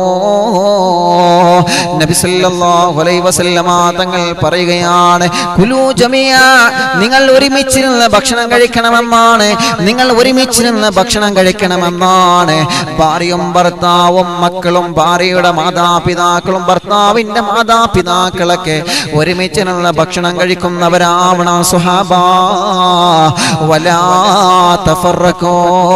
നബി സല്ലല്ലാഹു അലൈഹി വസല്ലമ തങ്ങൾ പറയുകയാണ്, കുലൂ ജമീഅ, നിങ്ങൾ ഒരുമിച്ചിരുന്ന് ഭക്ഷണം കഴിക്കണമെന്നാണ്, നിങ്ങൾ ഒരുമിച്ചിരുന്ന് ഭക്ഷണം കഴിക്കണമെന്നാണ്. ഭാര്യയും ഭർത്താവും മക്കളും ഭാര്യയുടെ മാതാപിതാക്കളും ഭർത്താവിന്റെ മാതാപിതാക്കളൊക്കെ ഒരുമിച്ചിരുന്ന് ഭക്ഷണം കഴിക്കുന്നവരാവണം സുഹാബാ. വലാ തഫറഖൂ,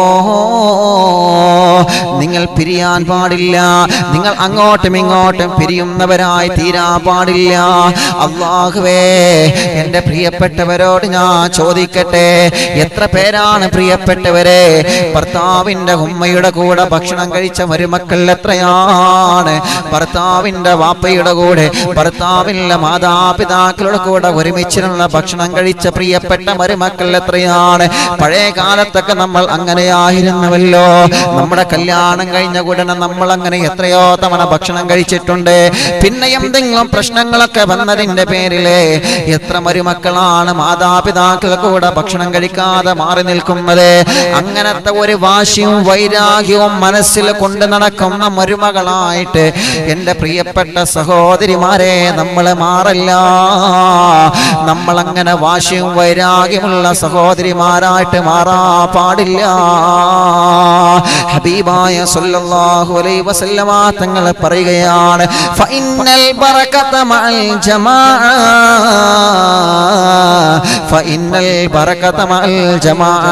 നിങ്ങൾ പിരിയാൻ പാടില്ല, നിങ്ങൾ അങ്ങോട്ടും ഇങ്ങോട്ടും പിരിയുന്നവരായി തീരാൻ പാടില്ല. അല്ലാഹുവേ, എന്റെ പ്രിയപ്പെട്ടവരോട് ഞാൻ ചോദിക്കട്ടെ, എത്ര പേരാണ് പ്രിയപ്പെട്ടവരെ ഭർത്താവിന്റെ ഉമ്മയുടെ കൂടെ ഭക്ഷണം കഴിച്ച മരുമക്കൾ എത്രയാണ്? ഭർത്താവിന്റെ വാപ്പയുടെ കൂടെ ഭർത്താവിന്റെ മാതാപിതാക്കളുടെ കൂടെ ഒരുമിച്ചിരുന്ന ഭക്ഷണം കഴിച്ച പ്രിയപ്പെട്ട മരുമക്കൾ എത്രയാണ്? പഴയ കാലത്തൊക്കെ നമ്മൾ അങ്ങനെയായിരുന്നുവല്ലോ. നമ്മുടെ കല്യാണം കഴിഞ്ഞ ഉടനെ നമ്മൾ അങ്ങനെ എത്രയോ തവണ ഭക്ഷണം കഴിച്ചിട്ടുണ്ട്. പിന്നെ എന്തെങ്കിലും പ്രശ്നങ്ങളൊക്കെ വന്നതിന്റെ പേരില് എത്ര മരുമക്കളാണ് മാതാപിതാക്കളുടെ കൂടെ ഭക്ഷണം കഴിക്കാതെ മാറി നിൽക്കുന്നത്? അങ്ങനത്തെ ഒരു വാശിയും വൈരാഗ്യവും മനസ്സിൽ കൊണ്ട് നടക്കുന്ന മരുമകളായിട്ട് എന്റെ പ്രിയപ്പെട്ട സഹോദരിമാരെ നമ്മൾ മാറല്ല. നമ്മൾ അങ്ങനെ വാശിയും വൈരാഗ്യമുള്ള സഹോദരിമാരായിട്ട് മാറാ പാടില്ല. ഹബീബായ സല്ലല്ലാഹു അലൈഹി വസല്ലമ തങ്ങൾ പറയുകയാണ്, ഫഇന്നൽ ബറകത മഅൽ ജമാഅ, ഫഇന്നൽ ബറകത മഅൽ ജമാഅ.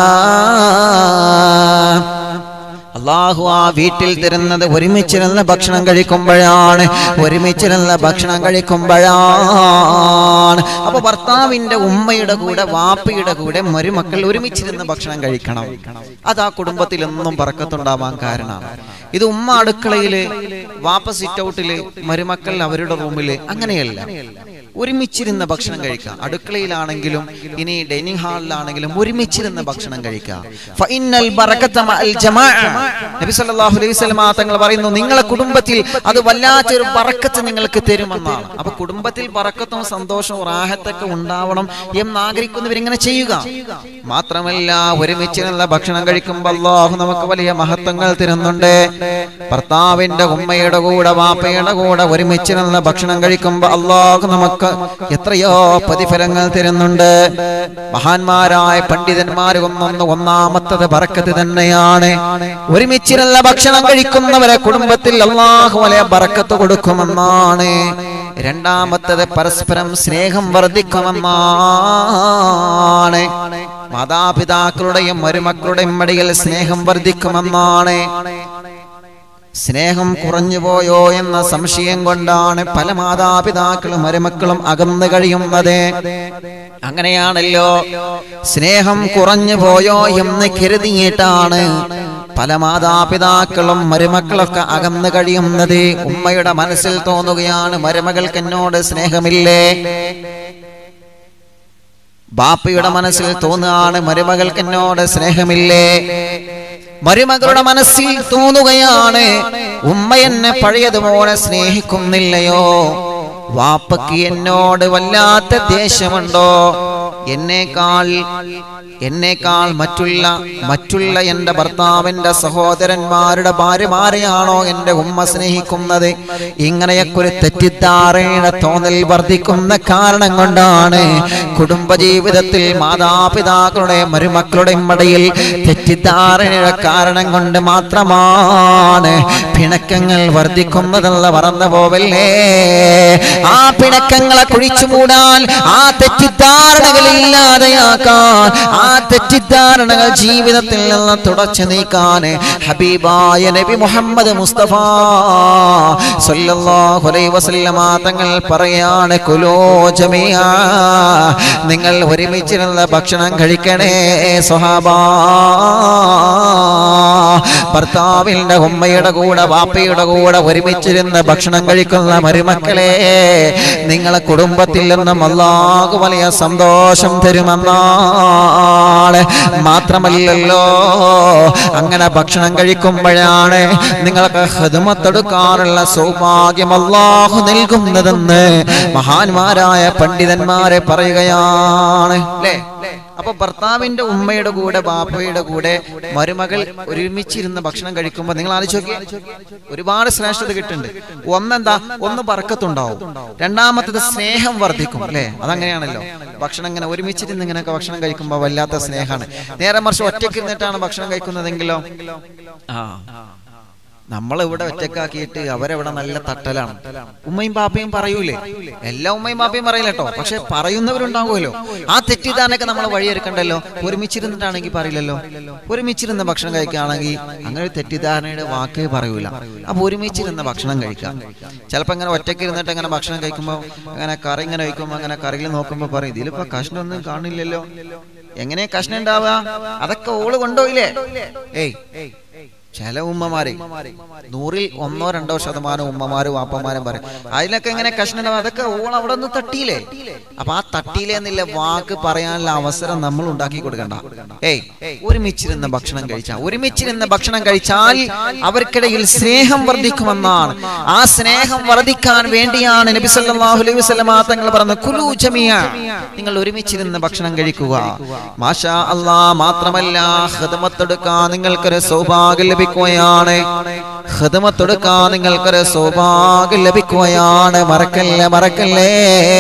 അല്ലാഹു ആ വീട്ടിൽ തരുന്നത് ഒരുമിച്ചിരുന്ന് ഭക്ഷണം കഴിക്കുമ്പോഴാണ്, ഒരുമിച്ചിരുന്ന് ഭക്ഷണം കഴിക്കുമ്പോഴാണ്. അപ്പൊ ഭർത്താവിന്റെ ഉമ്മയുടെ കൂടെ വാപ്പയുടെ കൂടെ മരുമക്കൾ ഒരുമിച്ചിരുന്ന് ഭക്ഷണം കഴിക്കണം. അത് ആ കുടുംബത്തിൽ എന്നും ബറക്കത്തുണ്ടാവാൻ കാരണമാണ്. ഇത് ഉമ്മ അടുക്കളയില്, വാപ്പ സിറ്റ് ഔട്ടില്, മരുമക്കൾ അവരുടെ റൂമില്, അങ്ങനെയല്ല. ഒരുമിച്ചിരുന്ന് ഭക്ഷണം കഴിക്കാം. അടുക്കളയിലാണെങ്കിലും ഇനി ഡൈനിങ് ഹാളിലാണെങ്കിലും ഒരുമിച്ചിരുന്ന് ഭക്ഷണം കഴിക്കാം. ഫഇന്നൽ ബറകത മഅൽ ജമാഅ. നബി സല്ലല്ലാഹു അലൈഹി വസല്ലം തങ്ങൾ പറയുന്നു, നിങ്ങളെ കുടുംബത്തിൽ അത് വല്ലാത്തൊരു ബറക്കത്ത് നിങ്ങൾക്ക് തരുമെന്നാണ്. അപ്പൊ കുടുംബത്തിൽ ബറക്കത്തും സന്തോഷവും റാഹത്തൊക്കെ ഉണ്ടാവണം എന്ന് ആഗ്രഹിക്കുന്നവരിങ്ങനെ ചെയ്യുക. മാത്രമല്ല, ഒരുമിച്ചിരുന്ന് ഭക്ഷണം കഴിക്കുമ്പോൾ അല്ലാഹു നമുക്ക് വലിയ മഹത്വങ്ങൾ തരുന്നുണ്ട്. ഭർത്താവിന്റെ ഉമ്മയുടെ കൂടെ വാപ്പയുടെ കൂടെ ഒരുമിച്ചിരുന്ന് ഭക്ഷണം കഴിക്കുമ്പോൾ അല്ലാഹു നമുക്ക് എത്രയോ പ്രതിഫലങ്ങൾ തരുന്നുണ്ട്. മഹാന്മാരായ പണ്ഡിതന്മാർ ഒന്നാമത്തത് ബറക്കത്ത് തന്നെയാണ്. ഒരുമിച്ചിരുന്ന ഭക്ഷണം കഴിക്കുന്നവരെ കുടുംബത്തിൽ അല്ലാഹു വലിയ ബറക്കത്ത് കൊടുക്കുമെന്നാണ്. രണ്ടാമത്തത് പരസ്പരം സ്നേഹം വർദ്ധിക്കുമെന്നാണ്. മാതാപിതാക്കളുടെയും മരുമക്കളുടെയും ഇടയിൽ സ്നേഹം വർദ്ധിക്കുമെന്നാണ്. സ്നേഹം കുറഞ്ഞുപോയോ എന്ന സംശയം കൊണ്ടാണ് പല മാതാപിതാക്കളും മരുമക്കളും അകന്നു കഴിയുന്നത്. അങ്ങനെയാണല്ലോ, സ്നേഹം കുറഞ്ഞു പോയോ എന്ന് കരുതിയിട്ടാണ് പല മാതാപിതാക്കളും മരുമക്കളൊക്കെ അകന്നു കഴിയുന്നത്. ഉമ്മയുടെ മനസ്സിൽ തോന്നുകയാണ്, മരുമകൾക്ക് എന്നോട് സ്നേഹമില്ലേ? ബാപ്പയുടെ മനസ്സിൽ തോന്നുകയാണ്, മരുമകൾക്ക് എന്നോട് സ്നേഹമില്ലേ? മരുമകളുടെ മനസ്സിൽ തോന്നുകയാണ്, ഉമ്മ എന്നെ പഴയതുപോലെ സ്നേഹിക്കുന്നില്ലയോ? വാപ്പക്ക് എന്നോട് വല്ലാത്ത ദേഷ്യമുണ്ടോ? എന്നേക്കാൾ മറ്റുള്ള എൻ്റെ ഭർത്താവിൻ്റെ സഹോദരന്മാരുടെ ഭാര്യമാരെയാണോ എൻ്റെ ഉമ്മ സ്നേഹിക്കുന്നത്? ഇങ്ങനെയൊക്കെ ഒരു തെറ്റിദ്ധാരണയുടെ തോന്നൽ വർദ്ധിക്കുന്ന കാരണം കൊണ്ടാണ് കുടുംബജീവിതത്തിൽ മാതാപിതാക്കളുടെ മരുമക്കളുടെ ഇടയിൽ തെറ്റിദ്ധാരണയുടെ കാരണം കൊണ്ട് മാത്രമാണ് പിണക്കങ്ങൾ വർദ്ധിക്കുന്നതെന്ന് മറന്നു പോവല്ലേ. ആ പിണക്കങ്ങളെ കുഴിച്ചു മൂടാൻ, ആ തെറ്റിദ്ധാരണകൾ ഇല്ലാതെയാക്കാൻ, ആ തെറ്റിദ്ധാരണകൾ ജീവിതത്തിൽ നിന്ന് തുടച്ചു നീക്കാൻ ഹബീബായ നബി മുഹമ്മദ് മുസ്തഫ സല്ലല്ലാഹു അലൈഹി വസല്ലമ തങ്ങൾ പറയാണ്, കുലൂ ജമീഅ, നിങ്ങൾ ഒരുമിച്ചിരുന്ന് ഭക്ഷണം കഴിക്കണേ സ്വഹാബാ. ഭർത്താവിന്റെ ഉമ്മയുടെ കൂടെ വാപ്പയുടെ കൂടെ ഒരുമിച്ചിരുന്ന് ഭക്ഷണം കഴിക്കുന്ന മരുമക്കളെ, നിങ്ങളെ കുടുംബത്തിൽ നിന്നും അല്ലാഹു വലിയ സന്തോഷം തരുമെന്നാണ്. മാത്രമല്ലല്ലോ, അങ്ങനെ ഭക്ഷണം കഴിക്കുമ്പോഴാണ് നിങ്ങൾക്ക് ഖിദ്മത്തെടുക്കാനുള്ള സൗഭാഗ്യം അല്ലാഹു നൽകുന്നതെന്ന് മഹാന്മാരായ പണ്ഡിതന്മാരെ പറയുകയാണ്. അല്ലേ? അപ്പൊ ഭർത്താവിന്റെ ഉമ്മയുടെ കൂടെ ബാപ്പയുടെ കൂടെ മരുമകൾ ഒരുമിച്ചിരുന്ന് ഭക്ഷണം കഴിക്കുമ്പോൾ നിങ്ങൾ ആലോചിച്ച് നോക്കിയേ, ഒരുപാട് ശ്രേഷ്ഠത കിട്ടുന്നുണ്ട്. ഒന്നെന്താ? ഒന്ന് ബർക്കത്തുണ്ടാവും, രണ്ടാമത്തത് സ്നേഹം വർദ്ധിക്കും. അല്ലെ? അതങ്ങനെയാണല്ലോ. ഭക്ഷണം ഇങ്ങനെ ഒരുമിച്ചിരുന്ന് ഇങ്ങനെയൊക്കെ ഭക്ഷണം കഴിക്കുമ്പോൾ വല്ലാത്ത സ്നേഹമാണ്. നേരെ മറിച്ച് ഒറ്റയ്ക്ക് ഇരുന്നിട്ടാണ് ഭക്ഷണം കഴിക്കുന്നതെങ്കിലോ, നമ്മളിവിടെ ഒറ്റക്കാക്കിയിട്ട് അവരെവിടെ നല്ല തട്ടലാണ്. ഉമ്മയും ബാപ്പയും പറയൂലേ? എല്ലാ ഉമ്മയും ബാപ്പയും പറയില്ല കേട്ടോ, പക്ഷെ പറയുന്നവരുണ്ടാവുമല്ലോ. ആ തെറ്റിദ്ധാരണയൊക്കെ നമ്മൾ വഴിയെടുക്കണ്ടല്ലോ. ഒരുമിച്ചിരുന്നിട്ടാണെങ്കിൽ പറയില്ലല്ലോ. ഒരുമിച്ചിരുന്ന് ഭക്ഷണം കഴിക്കുകയാണെങ്കിൽ അങ്ങനെ ഒരു തെറ്റിദ്ധാരണയുടെ വാക്കേ പറയൂല. അപ്പൊ ഒരുമിച്ചിരുന്ന് ഭക്ഷണം കഴിക്കാം. ചിലപ്പോ ഇങ്ങനെ ഒറ്റയ്ക്ക് ഇരുന്നിട്ട് ഇങ്ങനെ ഭക്ഷണം കഴിക്കുമ്പോൾ അങ്ങനെ കറി ഇങ്ങനെ വയ്ക്കുമ്പോൾ അങ്ങനെ കറിയിൽ നോക്കുമ്പോൾ പറയും, ഇതിലിപ്പോ കഷ്ണമൊന്നും കാണില്ലല്ലോ. എങ്ങനെയാ കഷ്ണം ഉണ്ടാവുക? അതൊക്കെ ഓള് കൊണ്ടുപോയില്ലേ? ചില ഉമ്മമാരെ 100ൽ 1-2% ഉമ്മമാരും വാപ്പമാരും പറയും, അതിലൊക്കെ എങ്ങനെ കഷ്ണം, അതൊക്കെ ഓൾ അവിടെ നിന്ന് തട്ടിയില്ലേ. അപ്പൊ ആ തട്ടിയില്ലേ എന്നില്ല വാക്ക് പറയാനുള്ള അവസരം നമ്മൾ ഉണ്ടാക്കി കൊടുക്കണ്ട. ഒരുമിച്ചിരുന്ന് ഭക്ഷണം കഴിച്ചാൽ അവർക്കിടയിൽ സ്നേഹം വർദ്ധിക്കുമെന്നാണ്. ആ സ്നേഹം വർദ്ധിക്കാൻ വേണ്ടിയാണ് നബി സല്ലല്ലാഹു അലൈഹി വസല്ലം തങ്ങൾ പറഞ്ഞത്, കുലൂ ജമീഅ, നിങ്ങൾ ഒരുമിച്ചിരുന്ന് ഭക്ഷണം കഴിക്കുക. മാഷാ അല്ലാഹ്. മാത്രമല്ല, ഖിദ്മത്തെടുക്കാൻ നിങ്ങൾക്കൊരു സൗഭാഗ്യം ലഭിക്കുകയാണ്. ഖിദ്മത്തെടുക്കാൻ നിങ്ങൾക്കൊരു സൗഭാഗ്യം ലഭിക്കുകയാണ്. മറക്കല്ലേ.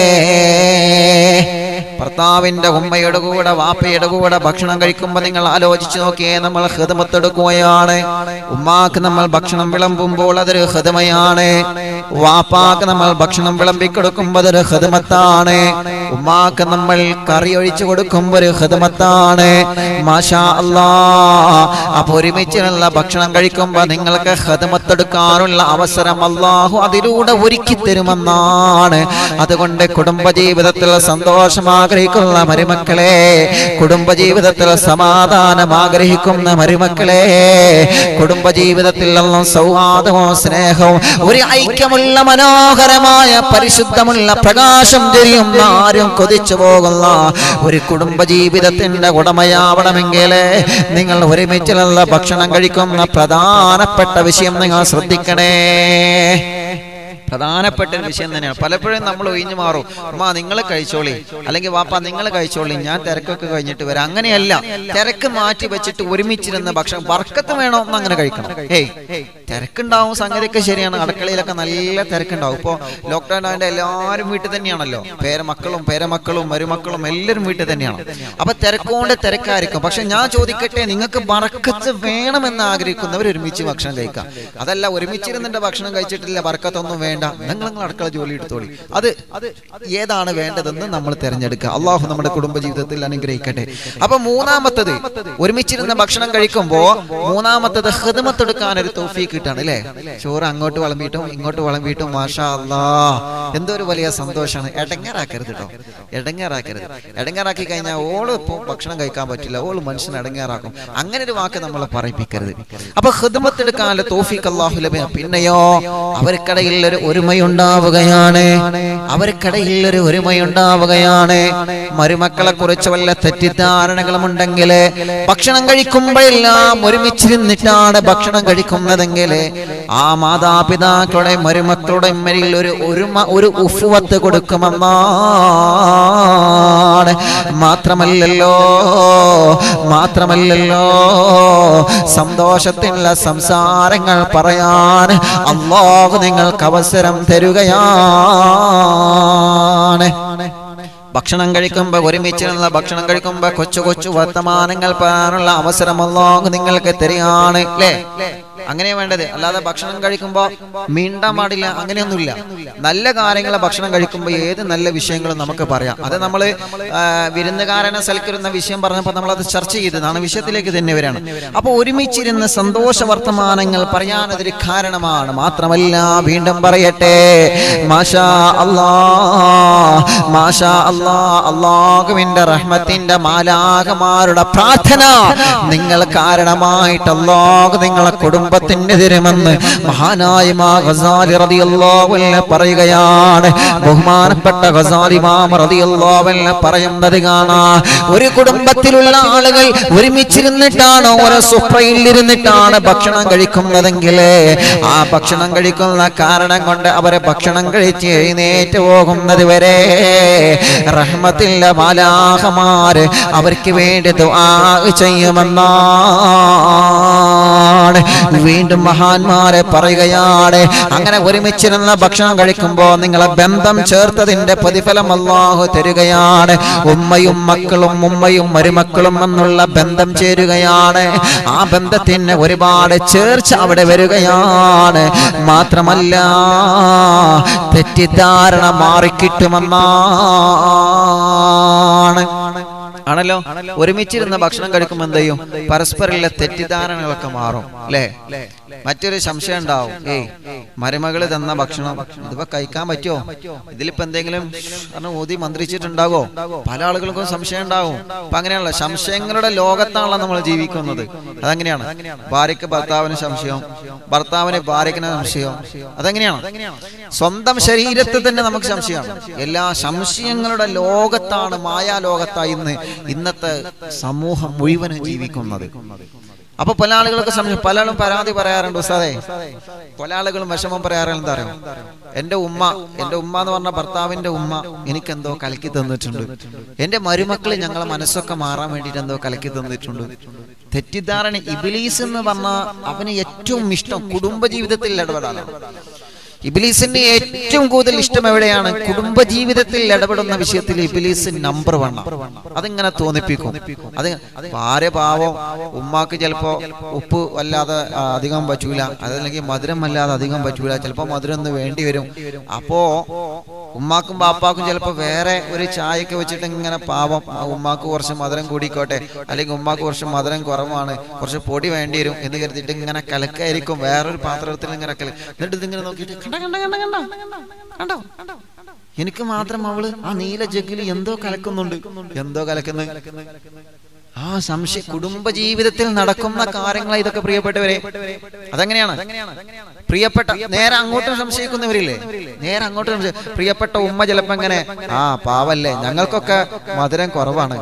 ഭർത്താവിന്റെ ഉമ്മയുടെ കൂടെ വാപ്പയുടെ കൂടെ ഭക്ഷണം കഴിക്കുമ്പോൾ നിങ്ങൾ ആലോചിച്ച് നോക്കിയേ, നമ്മൾ ഖിദ്മത്തെടുക്കുകയാണ്. ഉമ്മാക്ക് നമ്മൾ ഭക്ഷണം വിളമ്പുമ്പോൾ അതൊരു ഖിദ്മയാണ്. വാപ്പാക്ക് നമ്മൾ ഭക്ഷണം വിളമ്പിക്കൊടുക്കുമ്പോൾ അതൊരു ഖിദ്മത്താണ്. ഉമ്മാക്ക് നമ്മൾ കറി ഒഴിച്ചു കൊടുക്കുമ്പോൾ ഒരു ഖിദ്മത്താണ്. മാഷാ അല്ലാഹ്. അപ്പൊ ഒരുമിച്ചുള്ള ഭക്ഷണം കഴിക്കുമ്പോൾ നിങ്ങൾക്ക് ഖിദ്മത്തെടുക്കാനുള്ള അവസരം അല്ലാഹു അതിലൂടെ ഒരുക്കി തരുമെന്നാണ്. അതുകൊണ്ട് കുടുംബജീവിതത്തിൽ സന്തോഷം ആഗ്രഹിക്കുന്ന മരുമക്കളെ, കുടുംബജീവിതത്തിൽ സമാധാനം ആഗ്രഹിക്കുന്ന മരുമക്കളെ, കുടുംബജീവിതത്തിൽ സൗഹാർദ്ദവും സ്നേഹവും ഒരു ഐക്യമുള്ള മനോഹരമായ പരിശുദ്ധമുള്ള പ്രകാശം ചൊരിയുന്ന ആരും കൊതിച്ചു പോകുന്ന ഒരു കുടുംബജീവിതത്തിന്റെ ഉടമയാവണമെങ്കിൽ നിങ്ങൾ ഒരുമിച്ചുള്ള ഭക്ഷണം കഴിക്കുന്ന പ്രധാനപ്പെട്ട വിഷയം നിങ്ങൾ ശ്രദ്ധിക്കണേ. പ്രധാനപ്പെട്ട ഒരു വിഷയം തന്നെയാണ്. പലപ്പോഴും നമ്മൾ ഒഴിഞ്ഞു മാറും. അമ്മ നിങ്ങൾ കഴിച്ചോളി, അല്ലെങ്കിൽ വാപ്പ നിങ്ങൾ കഴിച്ചോളി, ഞാൻ തിരക്കൊക്കെ കഴിഞ്ഞിട്ട് വരാം. അങ്ങനെയല്ല, തിരക്ക് മാറ്റി വെച്ചിട്ട് ഒരുമിച്ചിരുന്ന് ഭക്ഷണം ബർക്കത്ത് വേണോ എന്ന് അങ്ങനെ കഴിക്കണം. തിരക്കുണ്ടാവും, സംഗതിയൊക്കെ ശരിയാണ്. അടുക്കളയിലൊക്കെ നല്ല തിരക്കുണ്ടാവും. ഇപ്പോൾ ലോക്ക്ഡൌൺ ആയതിന്റെ എല്ലാവരും വീട്ടിൽ തന്നെയാണല്ലോ. പേരമക്കളും മരുമക്കളും എല്ലാവരും വീട്ടിൽ തന്നെയാണ്. അപ്പൊ തിരക്കുകൊണ്ട് തിരക്കായിരിക്കും. പക്ഷെ ഞാൻ ചോദിക്കട്ടെ, നിങ്ങൾക്ക് ബർക്കത്ത് വേണമെന്ന് ആഗ്രഹിക്കുന്നവർ ഒരുമിച്ച് ഭക്ഷണം കഴിക്കാം. അതല്ല ഒരുമിച്ചിരുന്നിട്ട് ഭക്ഷണം കഴിച്ചിട്ടില്ല, ബർക്കത്തൊന്നും വേണ്ട, നിങ്ങൾ അടുക്കള ജോലി എടുത്തോളി. അത് ഏതാണ് വേണ്ടതെന്ന് നമ്മൾ തിരഞ്ഞെടുക്കുക. അള്ളാഹു നമ്മുടെ കുടുംബജീവിതത്തിൽ അനുഗ്രഹിക്കട്ടെ. അപ്പൊ മൂന്നാമത്തത്, ഒരുമിച്ചിരുന്ന് ഭക്ഷണം കഴിക്കുമ്പോ മൂന്നാമത്തത് ഖിദ്മത്തെടുക്കാൻ ഒരു തൗഫീഖ് കിട്ടാണ്. അല്ലെ? ചോറ് അങ്ങോട്ട് വിളമ്പിയിട്ടും ഇങ്ങോട്ട് വിളമ്പിയിട്ടും മാഷാ അല്ലാഹ് എന്തൊരു വലിയ സന്തോഷമാണ്. എടങ്ങേറാക്കരുത് കേട്ടോ, എടങ്ങേറാക്കി കഴിഞ്ഞാൽ ഓള് ഇപ്പൊ ഭക്ഷണം കഴിക്കാൻ പറ്റില്ല, ഓള് മനുഷ്യനെ എടങ്ങേറാക്കും. അങ്ങനെ ഒരു വാക്ക് നമ്മൾ പറയിപ്പിക്കരുത്. അപ്പൊ ഖിദ്മത്തെടുക്കാനുള്ള തൗഫീഖ് അല്ലാഹു ലഭിക്കും. പിന്നെയോ അവർക്കിടയിൽ ഒരുമയുണ്ടാവുകയാണ്, അവർക്കിടയിൽ ഒരു ഒരുമയുണ്ടാവുകയാണ്. മരുമക്കളെ കുറിച്ച് വല്ല തെറ്റിദ്ധാരണകളും ഉണ്ടെങ്കിൽ ഭക്ഷണം കഴിക്കുമ്പോഴെല്ലാം ഒരുമിച്ചിരുന്നിട്ടാണ് ഭക്ഷണം കഴിക്കുന്നതെങ്കിൽ ആ മാതാപിതാക്കളുടെ മരുമക്കളുടെ മേലിൽ ഒരു ഉഫുവത്ത് കൊടുക്കുമെന്നാണ്. മാത്രമല്ലല്ലോ സന്തോഷത്തിനുള്ള സംസാരങ്ങൾ പറയാൻ അല്ലാഹു നിങ്ങൾക്ക് അവസരം തരുകയാണ്. ഭക്ഷണം കഴിക്കുമ്പോൾ ഒരുമിച്ചിരുന്ന ഭക്ഷണം കഴിക്കുമ്പോൾ കൊച്ചു കൊച്ചു വർത്തമാനങ്ങൾ പറയാനുള്ള അവസരം അല്ലാഹു നിങ്ങൾക്ക് തരികയാണ്. അല്ലേ? അങ്ങനെ വേണ്ടത്. അല്ലാതെ ഭക്ഷണം കഴിക്കുമ്പോൾ മീണ്ടാൻ പാടില്ല, അങ്ങനെയൊന്നുമില്ല. നല്ല കാര്യങ്ങളെ ഭക്ഷണം കഴിക്കുമ്പോൾ ഏത് നല്ല വിഷയങ്ങളും നമുക്ക് പറയാം. അത് നമ്മൾ വിരുന്നുകാരനെ സൽക്കരിക്കുന്ന വിഷയം പറഞ്ഞപ്പോൾ നമ്മളത് ചർച്ച ചെയ്തതാണ്. വിഷയത്തിലേക്ക് തന്നെ വരാണ്. അപ്പോൾ ഒരുമിച്ചിരുന്ന് സന്തോഷ വർത്തമാനങ്ങൾ പറയാനതൊരു കാരണമാണ്. മാത്രമല്ല, വീണ്ടും പറയട്ടെ, മാഷാ അല്ലാഹ്, മാഷാ അല്ലാഹ്, അല്ലാഹുവിന്റെ റഹ്മത്തിന്റെ മാലാഖമാരുടെ പ്രാർത്ഥന നിങ്ങൾ കാരണമായിട്ട് അല്ലാഹു നിങ്ങളെ കുടുംബത്തിന്റെ തരുമെന്ന് മഹാനായ ഇമാം ഗസാലി റളിയല്ലാഹു അൻഹു പറയുകയാണ്. ബഹുമാനപ്പെട്ട ഗസാലി ഇമാം റളിയല്ലാഹു അൻഹു പറയുന്നത് കാണാം, ഒരു കുടുംബത്തിലുള്ള ആളുകൾ ഒരുമിച്ചിരുന്നിട്ടാണ്, ഓരോ സുഫ്രയിൽ ഇരുന്നിട്ടാണ് ഭക്ഷണം കഴിക്കുന്നതെങ്കിൽ ആ ഭക്ഷണം കഴിക്കുന്ന കാരണം കൊണ്ട് അവരെ ഭക്ഷണം കഴിച്ച് എഴുന്നേറ്റ് പോകുന്നത് വരെ റഹ്മത്തുള്ള മാലാഖമാര് അവർക്ക് വേണ്ടി ദുആ ചെയ്യുമെന്നാണ്. വീണ്ടും മഹാന്മാരെ പറയുകയാണ്, അങ്ങനെ ഒരുമിച്ചിരുന്ന ഭക്ഷണം കഴിക്കുമ്പോൾ നിങ്ങളെ ബന്ധം ചേർത്തതിന്റെ പ്രതിഫലം അല്ലാഹു തരികയാണ്. ഉമ്മയും മക്കളും ഉമ്മയും മരുമക്കളും എന്നുള്ള ബന്ധം ചേരുകയാണ്. ആ ബന്ധത്തിന് ഒരുപാട് ചേർച്ച അവിടെ വരികയാണ്. മാത്രമല്ല, തെറ്റിദ്ധാരണ മാറിക്കിട്ടുമെന്നാണ്. ആണല്ലോ, ഒരുമിച്ചിരുന്ന ഭക്ഷണം കഴിക്കുമ്പോൾ എന്ത് ചെയ്യും? പരസ്പരമുള്ള തെറ്റിദ്ധാരണകളൊക്കെ മാറും. അല്ലേ? മറ്റൊരു സംശയം ഉണ്ടാവും, മരുമകള് തന്ന ഭക്ഷണം ഇതിപ്പോ കഴിക്കാൻ പറ്റുമോ, ഇതിലിപ്പോ എന്തെങ്കിലും ഓതി മന്ത്രിച്ചിട്ടുണ്ടാകോ? പല ആളുകൾക്കും സംശയം ഉണ്ടാവും. അപ്പൊ അങ്ങനെയാണല്ലോ, സംശയങ്ങളുടെ ലോകത്താണല്ലോ നമ്മൾ ജീവിക്കുന്നത്. അതങ്ങനെയാണ്. ഭാര്യക്ക് ഭർത്താവിന് സംശയം, ഭർത്താവിന് ഭാര്യക്കിന് സംശയം. അതെങ്ങനെയാണ്? സ്വന്തം ശരീരത്തിൽ തന്നെ നമുക്ക് സംശയമാണ്. എല്ലാ സംശയങ്ങളുടെ ലോകത്താണ്, മായാലോകത്തായി ഇന്നത്തെ സമൂഹം മുഴുവനും ജീവിക്കുന്നത്. അപ്പൊ പല ആളുകൾക്ക് സംശയം, പല ആളും പരാതി പറയാറുണ്ട്. ഉസ്താദേ, പല ആളുകളും വിഷമം പറയാറുണ്ട്. എന്താ അറിയോ? എന്റെ ഉമ്മ എന്ന് പറഞ്ഞ ഭർത്താവിന്റെ ഉമ്മ എനിക്കെന്തോ കലക്കി തന്നിട്ടുണ്ട്, എന്റെ മരുമക്കള് ഞങ്ങളെ മനസ്സൊക്കെ മാറാൻ വേണ്ടിയിട്ട് എന്തോ കലക്കി തന്നിട്ടുണ്ട്. തെറ്റിദ്ധാരണ. ഇബ്ലീസ് എന്ന് പറഞ്ഞാൽ അവന് ഏറ്റവും ഇഷ്ടം കുടുംബജീവിതത്തിൽ ഇടപെടാനാണ്. ഇബ്ലീസിന്റെ ഏറ്റവും കൂടുതൽ ഇഷ്ടം എവിടെയാണ്? കുടുംബജീവിതത്തിൽ ഇടപെടുന്ന വിഷയത്തിൽ ഇബ്ലീസ് നമ്പർ 1. അതിങ്ങനെ തോന്നിപ്പിക്കും. അത് ഭാര്യ പാവം, ഉമ്മാക്ക് ചിലപ്പോ ഉപ്പ് വല്ലാതെ അധികം പറ്റൂല, അതല്ലെങ്കിൽ മധുരം വല്ലാതെ അധികം പറ്റൂല, ചിലപ്പോ മധുരം ഒന്ന് വേണ്ടി വരും. അപ്പോ ഉമ്മാക്കും ബാപ്പാക്കും ചിലപ്പോ വേറെ ഒരു ചായയൊക്കെ വെച്ചിട്ട് ഇങ്ങനെ പാവം ഉമ്മാക്ക് കുറച്ച് മധുരം കൂടിക്കോട്ടെ, അല്ലെങ്കിൽ ഉമ്മാക്ക് കുറച്ച് മധുരം കുറവാണ്, കുറച്ച് പൊടി വേണ്ടി വരും എന്ന് കരുതിയിട്ട് ഇങ്ങനെ കലക്കായിരിക്കും വേറൊരു പാത്രത്തിൽ ഇങ്ങനെ എന്നിട്ട് ഇതിങ്ങനെ നോക്കിയിട്ട് കണ്ടോ എനിക്ക് മാത്രം അവള് ആ നീല ജഗ്ഗിൽ എന്തോ കലക്കുന്നുണ്ട്, എന്തോ കലക്കുന്നത്. ആ സംശയം കുടുംബജീവിതത്തിൽ നടക്കുന്ന കാര്യങ്ങൾ ഇതൊക്കെ. പ്രിയപ്പെട്ടവരെ, അതെങ്ങനെയാണ്? പ്രിയപ്പെട്ട നേരെ അങ്ങോട്ടും സംശയിക്കുന്നവരില്ലേ? നേരെ അങ്ങോട്ടും പ്രിയപ്പെട്ട ഉമ്മ ചിലപ്പോ ഇങ്ങനെ, പാവല്ലേ, ഞങ്ങൾക്കൊക്കെ മധുരം കുറവാണ്,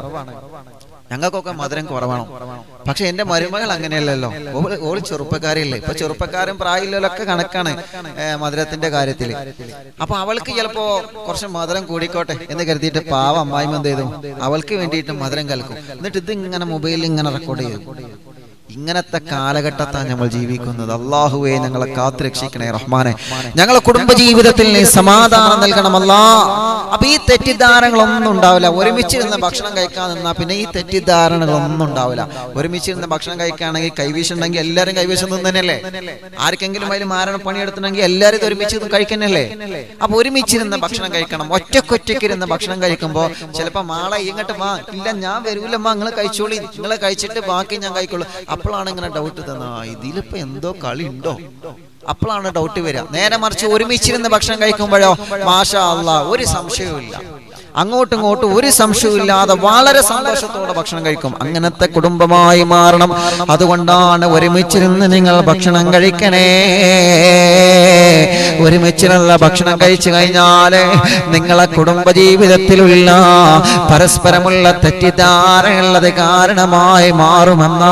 പക്ഷെ എന്റെ മരുമകൾ അങ്ങനെയല്ലല്ലോ, ഓള് ചെറുപ്പക്കാരില്ലേ. ഇപ്പൊ ചെറുപ്പക്കാരും പ്രായമില്ലൊക്കെ കണക്കാണ് മധുരത്തിന്റെ കാര്യത്തില്. അപ്പൊ അവൾക്ക് ചിലപ്പോ കുറച്ച് മധുരം കൂടിക്കോട്ടെ എന്ന് കരുതിയിട്ട് പാവ അമ്മായിമ്മ എന്ത് ചെയ്തു? അവൾക്ക് വേണ്ടിയിട്ട് മധുരം കലക്കും. എന്നിട്ട് ഇത് ഇങ്ങനെ മൊബൈലിൽ ഇങ്ങനെ റെക്കോർഡ് ചെയ്തു. ഇങ്ങനത്തെ കാലഘട്ടത്താണ് നമ്മൾ ജീവിക്കുന്നത്. അല്ലാഹുവേ, ഞങ്ങളെ കാത്തുരക്ഷിക്കണേ റഹ്മാനെ. ഞങ്ങളെ കുടുംബജീവിതത്തിൽ നീ സമാധാനം നൽകണമല്ലാ. അപ്പൊ ഈ തെറ്റിദ്ധാരണകളൊന്നും ഉണ്ടാവില്ല. ഒരുമിച്ചിരുന്ന് ഭക്ഷണം കഴിക്കാൻ നിന്നാ പിന്നെ ഈ തെറ്റിദ്ധാരണകളൊന്നും ഉണ്ടാവില്ല. ഒരുമിച്ചിരുന്ന് ഭക്ഷണം കഴിക്കുകയാണെങ്കിൽ കൈവീശുണ്ടെങ്കിൽ എല്ലാവരും കൈവീശം തന്നെയല്ലേ? ആർക്കെങ്കിലും അതിൽ മാരണം പണിയെടുത്തിട്ടുണ്ടെങ്കിൽ എല്ലാവരും ഒരുമിച്ച് കഴിക്കുന്നല്ലേ? അപ്പൊ ഒരുമിച്ചിരുന്ന് ഭക്ഷണം കഴിക്കണം. ഒറ്റക്കൊറ്റയ്ക്കിരുന്ന് ഭക്ഷണം കഴിക്കുമ്പോൾ ചിലപ്പോ മാളെ ഇങ്ങോട്ട് വാ, ഇല്ല ഞാൻ വരൂലമ്മ, നിങ്ങൾ കഴിച്ചോളി, നിങ്ങൾ കഴിച്ചിട്ട് ബാക്കി ഞാൻ കഴിക്കുള്ളൂ. അപ്പോഴാണ് ഇങ്ങനെ ഡൗട്ട് തന്ന, ഇതിലിപ്പോ എന്തോ കളി ഉണ്ടോ? അപ്പോഴാണ് ഡൗട്ട് വരിക. നേരെ മറിച്ച് ഒരുമിച്ചിരുന്ന് ഭക്ഷണം കഴിക്കുമ്പോഴോ മാഷാ അല്ലാഹ് ഒരു സംശയവും ഇല്ല. അങ്ങോട്ടും ഇങ്ങോട്ടും ഒരു സംശയമില്ലാതെ വളരെ സന്തോഷത്തോടെ ഭക്ഷണം കഴിക്കും. അങ്ങനത്തെ കുടുംബമായി മാറണം. അതുകൊണ്ടാണ് ഒരുമിച്ചിരുന്ന് നിങ്ങൾ ഭക്ഷണം കഴിക്കണേ. ഒരുമിച്ചിരുന്ന ഭക്ഷണം കഴിച്ചു കഴിഞ്ഞാൽ നിങ്ങളെ കുടുംബജീവിതത്തിലുള്ള പരസ്പരമുള്ള തെറ്റിദ്ധാരണയുള്ളത് കാരണമായി മാറുമെന്നാ.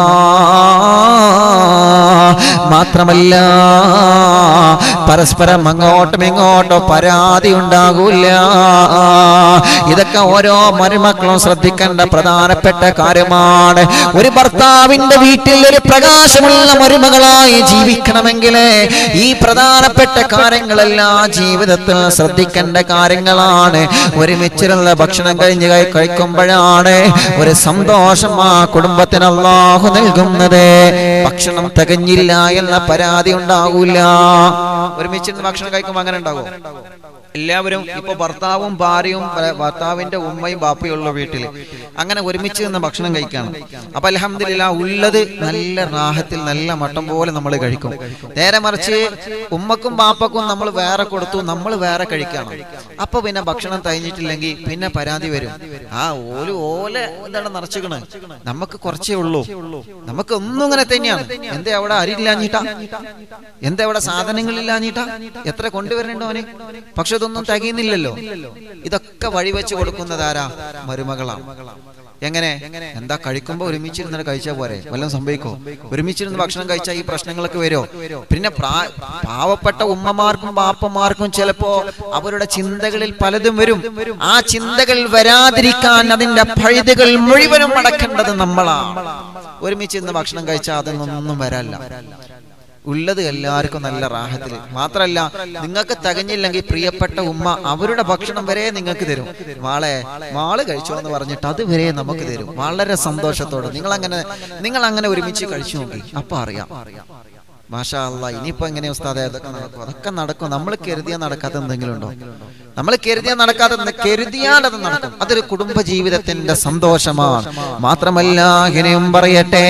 മാത്രമല്ല പരസ്പരം അങ്ങോട്ടും ഇങ്ങോട്ടും പരാതി ഉണ്ടാകൂല. ഇതൊക്കെ ഓരോ മരുമക്കളും ശ്രദ്ധിക്കേണ്ട പ്രധാനപ്പെട്ട കാര്യമാണ്. ഒരു ഭർത്താവിന്റെ വീട്ടിൽ ഒരു പ്രകാശമുള്ള മരുമകളായി ജീവിക്കണമെങ്കിൽ ഈ പ്രധാനപ്പെട്ട കാര്യങ്ങളെല്ലാം ജീവിതത്തിൽ ശ്രദ്ധിക്കേണ്ട കാര്യങ്ങളാണ്. ഒരുമിച്ചിരുന്ന ഭക്ഷണം കഴിഞ്ഞ് കഴിക്കുമ്പോഴാണ് ഒരു സന്തോഷം ആ കുടുംബത്തിന് അല്ലാഹു നൽകുന്നത്. ഭക്ഷണം തികഞ്ഞില്ല എന്ന പരാതി ഉണ്ടാകൂല. ഒരുമിച്ചിരുന്ന് ഭക്ഷണം കഴിക്കുമ്പോൾ അങ്ങനെ ഉണ്ടാകും. എല്ലാവരും ഇപ്പൊ ഭർത്താവും ഭാര്യയും ഭർത്താവിന്റെ ഉമ്മയും ബാപ്പയുള്ള വീട്ടില് അങ്ങനെ ഒരുമിച്ച് നിന്ന് ഭക്ഷണം കഴിക്കണം. അപ്പൊ അൽഹംദുലില്ലാ ഉള്ളത് നല്ല റാഹത്തിൽ നല്ല മട്ടം പോലെ നമ്മൾ കഴിക്കും. നേരെ മറിച്ച് ഉമ്മക്കും ബാപ്പക്കും നമ്മൾ വേറെ കൊടുത്തു, നമ്മൾ വേറെ കഴിക്കണം. അപ്പൊ പിന്നെ ഭക്ഷണം തയ്ഞ്ഞിട്ടില്ലെങ്കിൽ പിന്നെ പരാതി വരും. ഓല എന്താണ് നിറച്ചിക്കണ്, നമുക്ക് കുറച്ചേ ഉള്ളൂ, നമുക്ക് ഒന്നും ഇങ്ങനെ തന്നെയാണ്. എന്താ അവിടെ അരിയില്ലാഞ്ഞിട്ടാ, എന്താ അവിടെ സാധനങ്ങളില്ലാഞ്ഞിട്ടാ, എത്ര കൊണ്ടുവരണ്ടോ അവന്, പക്ഷെ ഒന്നും തികയുന്നില്ലല്ലോ. ഇതൊക്കെ വഴിവെച്ച് കൊടുക്കുന്നതാരാ? മരുമകളാണ്. എങ്ങനെ? എന്താ കഴിക്കുമ്പോ ഒരുമിച്ചിരുന്ന് കഴിച്ചാൽ പോരെ, വല്ലതും സംഭവിക്കോ? ഒരുമിച്ചിരുന്ന് ഭക്ഷണം കഴിച്ചാൽ ഈ പ്രശ്നങ്ങളൊക്കെ വരുമോ? പിന്നെ പാവപ്പെട്ട ഉമ്മമാർക്കും ബാപ്പമാർക്കും ചിലപ്പോ അവരുടെ ചിന്തകളിൽ പലതും വരും. ആ ചിന്തകൾ വരാതിരിക്കാൻ അതിന്റെ പഴുതുകൾ മുഴുവനും അടക്കേണ്ടത് നമ്മളാണ്. ഒരുമിച്ചിരുന്ന് ഭക്ഷണം കഴിച്ചാൽ അതൊന്നും വരാല്ല. ഉള്ളത് എല്ലാവർക്കും നല്ല റാഹത്തില്. മാത്രല്ല നിങ്ങൾക്ക് തികഞ്ഞില്ലെങ്കിൽ പ്രിയപ്പെട്ട ഉമ്മ അവരുടെ ഭക്ഷണം വരെ നിങ്ങൾക്ക് തരും. മാള് കഴിച്ചോ എന്ന് പറഞ്ഞിട്ട് അത് വരെ നമുക്ക് തരും വളരെ സന്തോഷത്തോടെ. നിങ്ങൾ അങ്ങനെ ഒരുമിച്ച് കഴിച്ചു നോക്കി, അപ്പൊ അറിയാം. മാഷാ അല്ലാ. ഇനിയിപ്പോ എങ്ങനെ ഉസ്താദേ അതൊക്കെ നടക്കും? അതൊക്കെ നടക്കും. നമ്മൾ കരുതിയാൽ നടക്കാത്ത എന്തെങ്കിലും ഉണ്ടോ? നമ്മൾ കരുതിയാൽ നടക്കാതെ കരുതിയാൽ അത് നടക്കും. അതൊരു കുടുംബ ജീവിതത്തിന്റെ സന്തോഷമാണ്. മാത്രമല്ല ഇനിയും പറയട്ടെ,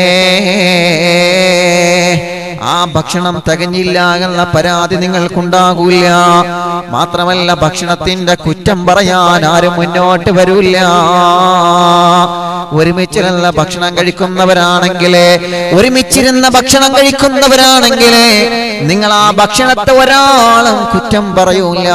ആ ഭക്ഷണം തികഞ്ഞില്ല എന്ന പരാതി നിങ്ങൾക്കുണ്ടാകൂല. മാത്രമല്ല ഭക്ഷണത്തിന്റെ കുറ്റം പറയാൻ ആരും മുന്നോട്ട് വരൂല്ല. ഒരുമിച്ചിരുന്ന ഭക്ഷണം കഴിക്കുന്നവരാണെങ്കിൽ നിങ്ങൾ ആ ഭക്ഷണത്തെ ഒരാളും കുറ്റം പറയൂല.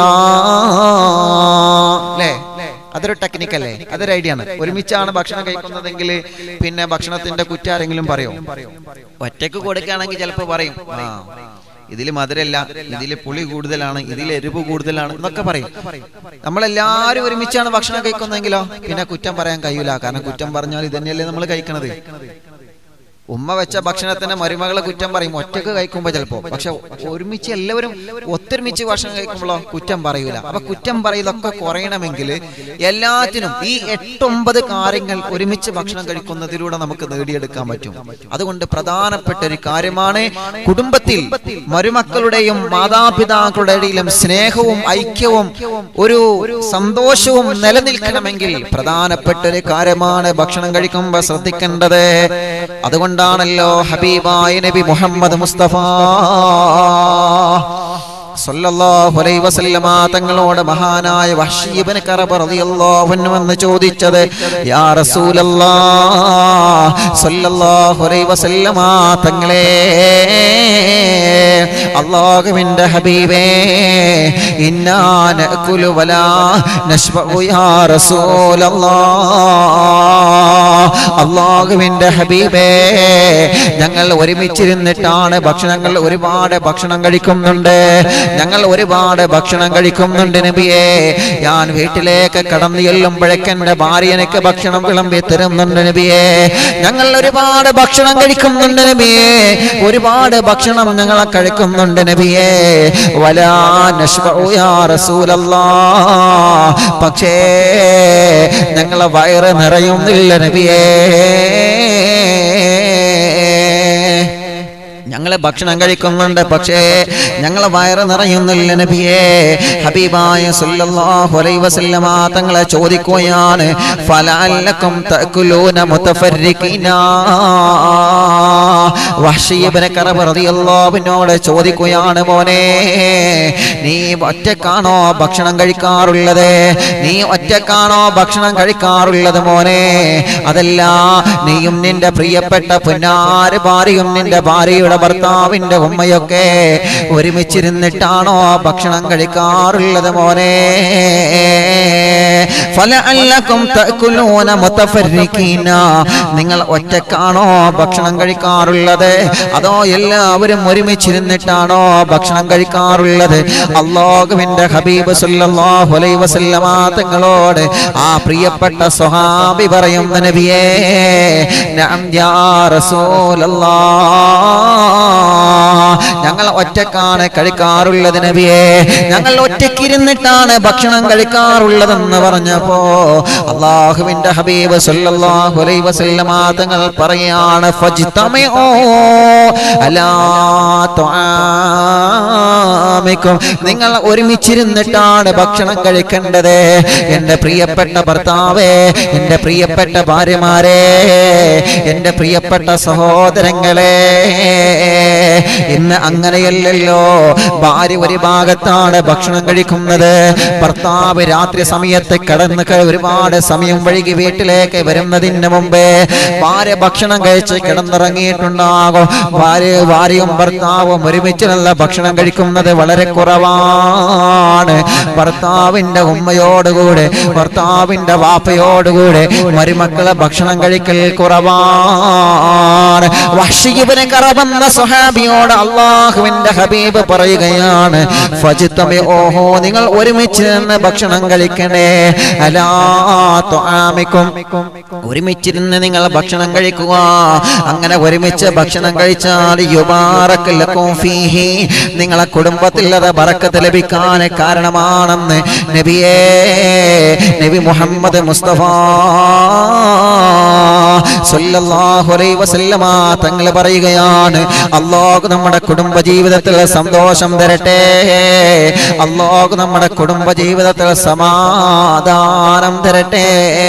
അല്ലേ? അതൊരു ടെക്നിക്കല്ലേ, അതൊരു ഐഡിയ ആണ്. ഒരുമിച്ചാണ് ഭക്ഷണം കഴിക്കുന്നതെങ്കിൽ പിന്നെ ഭക്ഷണത്തിന്റെ കുറ്റാരെങ്കിലും പറയും. ഒറ്റക്ക് കൊടുക്കുകയാണെങ്കിൽ ചിലപ്പോൾ പറയും, ഇതില് മധുരല്ല, ഇതില് പുളി കൂടുതലാണ്, ഇതില് എരിവ് കൂടുതലാണ് എന്നൊക്കെ പറയും. നമ്മളെല്ലാരും ഒരുമിച്ചാണ് ഭക്ഷണം കഴിക്കുന്നതെങ്കിലോ പിന്നെ കുറ്റം പറയാൻ കഴിയൂല. കാരണം കുറ്റം പറഞ്ഞാൽ ഇതന്നെയല്ലേ നമ്മൾ കഴിക്കണത്. ഉമ്മ വെച്ച ഭക്ഷണത്തിന് മരുമകളെ കുറ്റം പറയും ഒറ്റക്ക് കഴിക്കുമ്പോ ചിലപ്പോ. പക്ഷെ ഒരുമിച്ച് എല്ലാവരും ഒത്തൊരുമിച്ച് ഭക്ഷണം കഴിക്കുമ്പോഴോ കുറ്റം പറയൂല. അപ്പൊ കുറ്റം പറയലൊക്കെ കുറയണമെങ്കിൽ എല്ലാത്തിനും ഈ 8-9 കാര്യങ്ങൾ ഒരുമിച്ച് ഭക്ഷണം കഴിക്കുന്നതിലൂടെ നമുക്ക് നേടിയെടുക്കാൻ പറ്റും. അതുകൊണ്ട് പ്രധാനപ്പെട്ട ഒരു കാര്യമാണ് കുടുംബത്തിൽ മരുമക്കളുടെയും മാതാപിതാക്കളുടെ ഇടയിലും സ്നേഹവും ഐക്യവും ഒരു സന്തോഷവും നിലനിൽക്കണമെങ്കിൽ പ്രധാനപ്പെട്ട ഒരു കാര്യമാണ് ഭക്ഷണം കഴിക്കുമ്പോൾ ശ്രദ്ധിക്കേണ്ടത്. അതുകൊണ്ടാണല്ലോ ഹബീബായ നബി മുഹമ്മദ് മുസ്തഫ സല്ലല്ലാഹു അലൈഹി വസല്ലമ തങ്ങളോട് മഹാനായ വഹ്ശി ഇബ്നു കറബ റളിയല്ലാഹു അൻഹു എന്ന് ചോദിച്ചത്, യാ റസൂലല്ലാഹ് സല്ലല്ലാഹു അലൈഹി വസല്ലമ തങ്ങളെ, അല്ലാഹുവിന്റെ ഹബീബേ, ഇന്നാ നഅകുലു വലാ നശ്ബഉ യാ റസൂലല്ലാഹ്. അല്ലാഹുവിന്റെ ഹബീബേ, ഞങ്ങൾ ഒരുമിച്ചിരുന്നിട്ടാണ് ഒരുപാട് ഭക്ഷണം കഴിക്കുന്നുണ്ട്. ഞങ്ങൾ ഒരുപാട് ഭക്ഷണം കഴിക്കുന്നുണ്ട് നബിയേ. ഞാൻ വീട്ടിലേക്ക് കടന്നു ചെല്ലുമ്പോഴേക്ക് എന്റെ ഭാര്യ എനിക്ക് ഭക്ഷണം വിളമ്പി തരുന്നുണ്ട് നബിയേ. ഞങ്ങൾ ഒരുപാട് ഭക്ഷണം കഴിക്കുന്നുണ്ട് നബിയേ. ഒരുപാട് ഭക്ഷണം ഞങ്ങളെ കഴിക്കുന്നുണ്ട് നബിയേ. വലാ നശ്ബഉ യാ റസൂലല്ലാഹ്. പക്ഷേ ഞങ്ങളെ വയറ് നിറയുന്നില്ല നബിയേ. ഞങ്ങളെ ഭക്ഷണം കഴിക്കുന്നുണ്ട്, പക്ഷേ ഞങ്ങളെ വയറ് നിറയുന്നില്ല നബിയേ. ഹബീബായ സല്ലല്ലാഹു അലൈഹി വസല്ലമ തങ്ങളെ ചോദിക്കുകയാണ്, ഫലഅല്ലകും തഅകുലൂന മുതഫർരിഖീന. വഹ്ശി ഇബ്നു കറബ് റളിയല്ലാഹു അൻഹുവോട് ചോദിക്കുകയാണ്, മോനെ നീ ഒറ്റക്കാണോ ഭക്ഷണം കഴിക്കാറുള്ളത്? നീ ഒറ്റക്കാണോ ഭക്ഷണം കഴിക്കാറുള്ളത് മോനെ? അതല്ല, നീയും നിന്റെ പ്രിയപ്പെട്ട പൊന്നാര ഭാര്യയും നിന്റെ ഭാര്യയുടെ ഭർത്താവിന്റെ ഉമ്മയൊക്കെ ഒരുമിച്ചിരുന്നിട്ടാണോ ഭക്ഷണം കഴിക്കാറുള്ളത് മോനെ? ഫലഅല്ലകും തഅകുലൂന മുതഫർരിഖീന. നിങ്ങൾ ഒറ്റക്കാണോ ഭക്ഷണം കഴിക്കാറുള്ളത്, അതോ എല്ലാവരും ഒരുമിച്ചിരുന്നിട്ടാണോ ഭക്ഷണം കഴിക്കാറുള്ളത്? അല്ലാഹുവിന്റെ ഹബീബ് സല്ലല്ലാഹു അലൈഹി വസല്ലമ തങ്ങളോട് ആ പ്രിയപ്പെട്ട സ്വഹാബി പറയുന്ന നബിയേ, നഅം യാ റസൂലല്ലാഹ്, ഞങ്ങൾ ഒറ്റക്കാണ് കഴിക്കാറുള്ളത് നബിയേ, ഞങ്ങൾ ഒറ്റക്കിരുന്നിട്ടാണ് ഭക്ഷണം കഴിക്കാറുള്ളതെന്ന് പറഞ്ഞപ്പോ അല്ലാഹുവിന്റെ ഹബീബ് സല്ലല്ലാഹു അലൈഹി വസല്ലമ തങ്ങൾ പറയാണ്, ഫജ്തമിഉ അലാ തുആമികും, നിങ്ങൾ ഒരുമിച്ചിരുന്നിട്ടാണ് ഭക്ഷണം കഴിക്കേണ്ടത്. എൻ്റെ പ്രിയപ്പെട്ട ഭർത്താവേ, എൻ്റെ പ്രിയപ്പെട്ട ഭാര്യമാരെ, എൻ്റെ പ്രിയപ്പെട്ട സഹോദരങ്ങളെ, ഇന്ന് അങ്ങനെയല്ലല്ലോ. ഭാര്യ ഒരു ഭാഗത്താണ് ഭക്ഷണം കഴിക്കുന്നത്, ഭർത്താവ് രാത്രി സമയത്ത് കടന്ന് ഒരുപാട് സമയം വൈകി വീട്ടിലേക്ക് വരുന്നതിന് മുമ്പേ ഭാര്യ ഭക്ഷണം കഴിച്ച് കിടന്നിറങ്ങിയിട്ടുണ്ടാകും. ഭാര്യയും ഭർത്താവും ഒരുമിച്ചുള്ള ഭക്ഷണം കഴിക്കുന്നത് വളരെ കുറവാണ്. ഭർത്താവിന്റെ ഉമ്മയോടുകൂടെ, ഭർത്താവിന്റെ വാപ്പയോടുകൂടെ മരുമക്കളെ ഭക്ഷണം കഴിക്കൽ കുറവാണ്. വഹ്ശി ഇബ്നു കറബ് എന്ന സ്വഹാബിയോട് അല്ലാഹുവിന്റെ ഹബീബ് പറയുകയാണ്, ഫജ്തമിഊ, നിങ്ങൾ ഒരുമിച്ച് നിന്ന് ഭക്ഷണം കഴിക്കണേ. അലാ തുആമികും, ഒരുമിച്ചിരുന്ന് നിങ്ങൾ ഭക്ഷണം കഴിക്കുക. അങ്ങനെ ഒരുമിച്ച് ഭക്ഷണം കഴിച്ചാൽ യുബാറക് ലക്കും ഫീഹി, നിങ്ങളെ കുടുംബത്തിൽ അത് ബറക്കത്ത് ലഭിക്കാൻ കാരണമാണെന്ന് നബിയേ, നബി മുഹമ്മദ് മുസ്തഫ സല്ലല്ലാഹു അലൈഹി വസല്ലമ തങ്ങൾ പറയുകയാണ്. അല്ലാഹു നമ്മുടെ കുടുംബ ജീവിതത്തിൽ സന്തോഷം തരട്ടെ, അല്ലാഹു നമ്മുടെ കുടുംബ ജീവിതത്തിൽ സമാധാനം തരട്ടെ.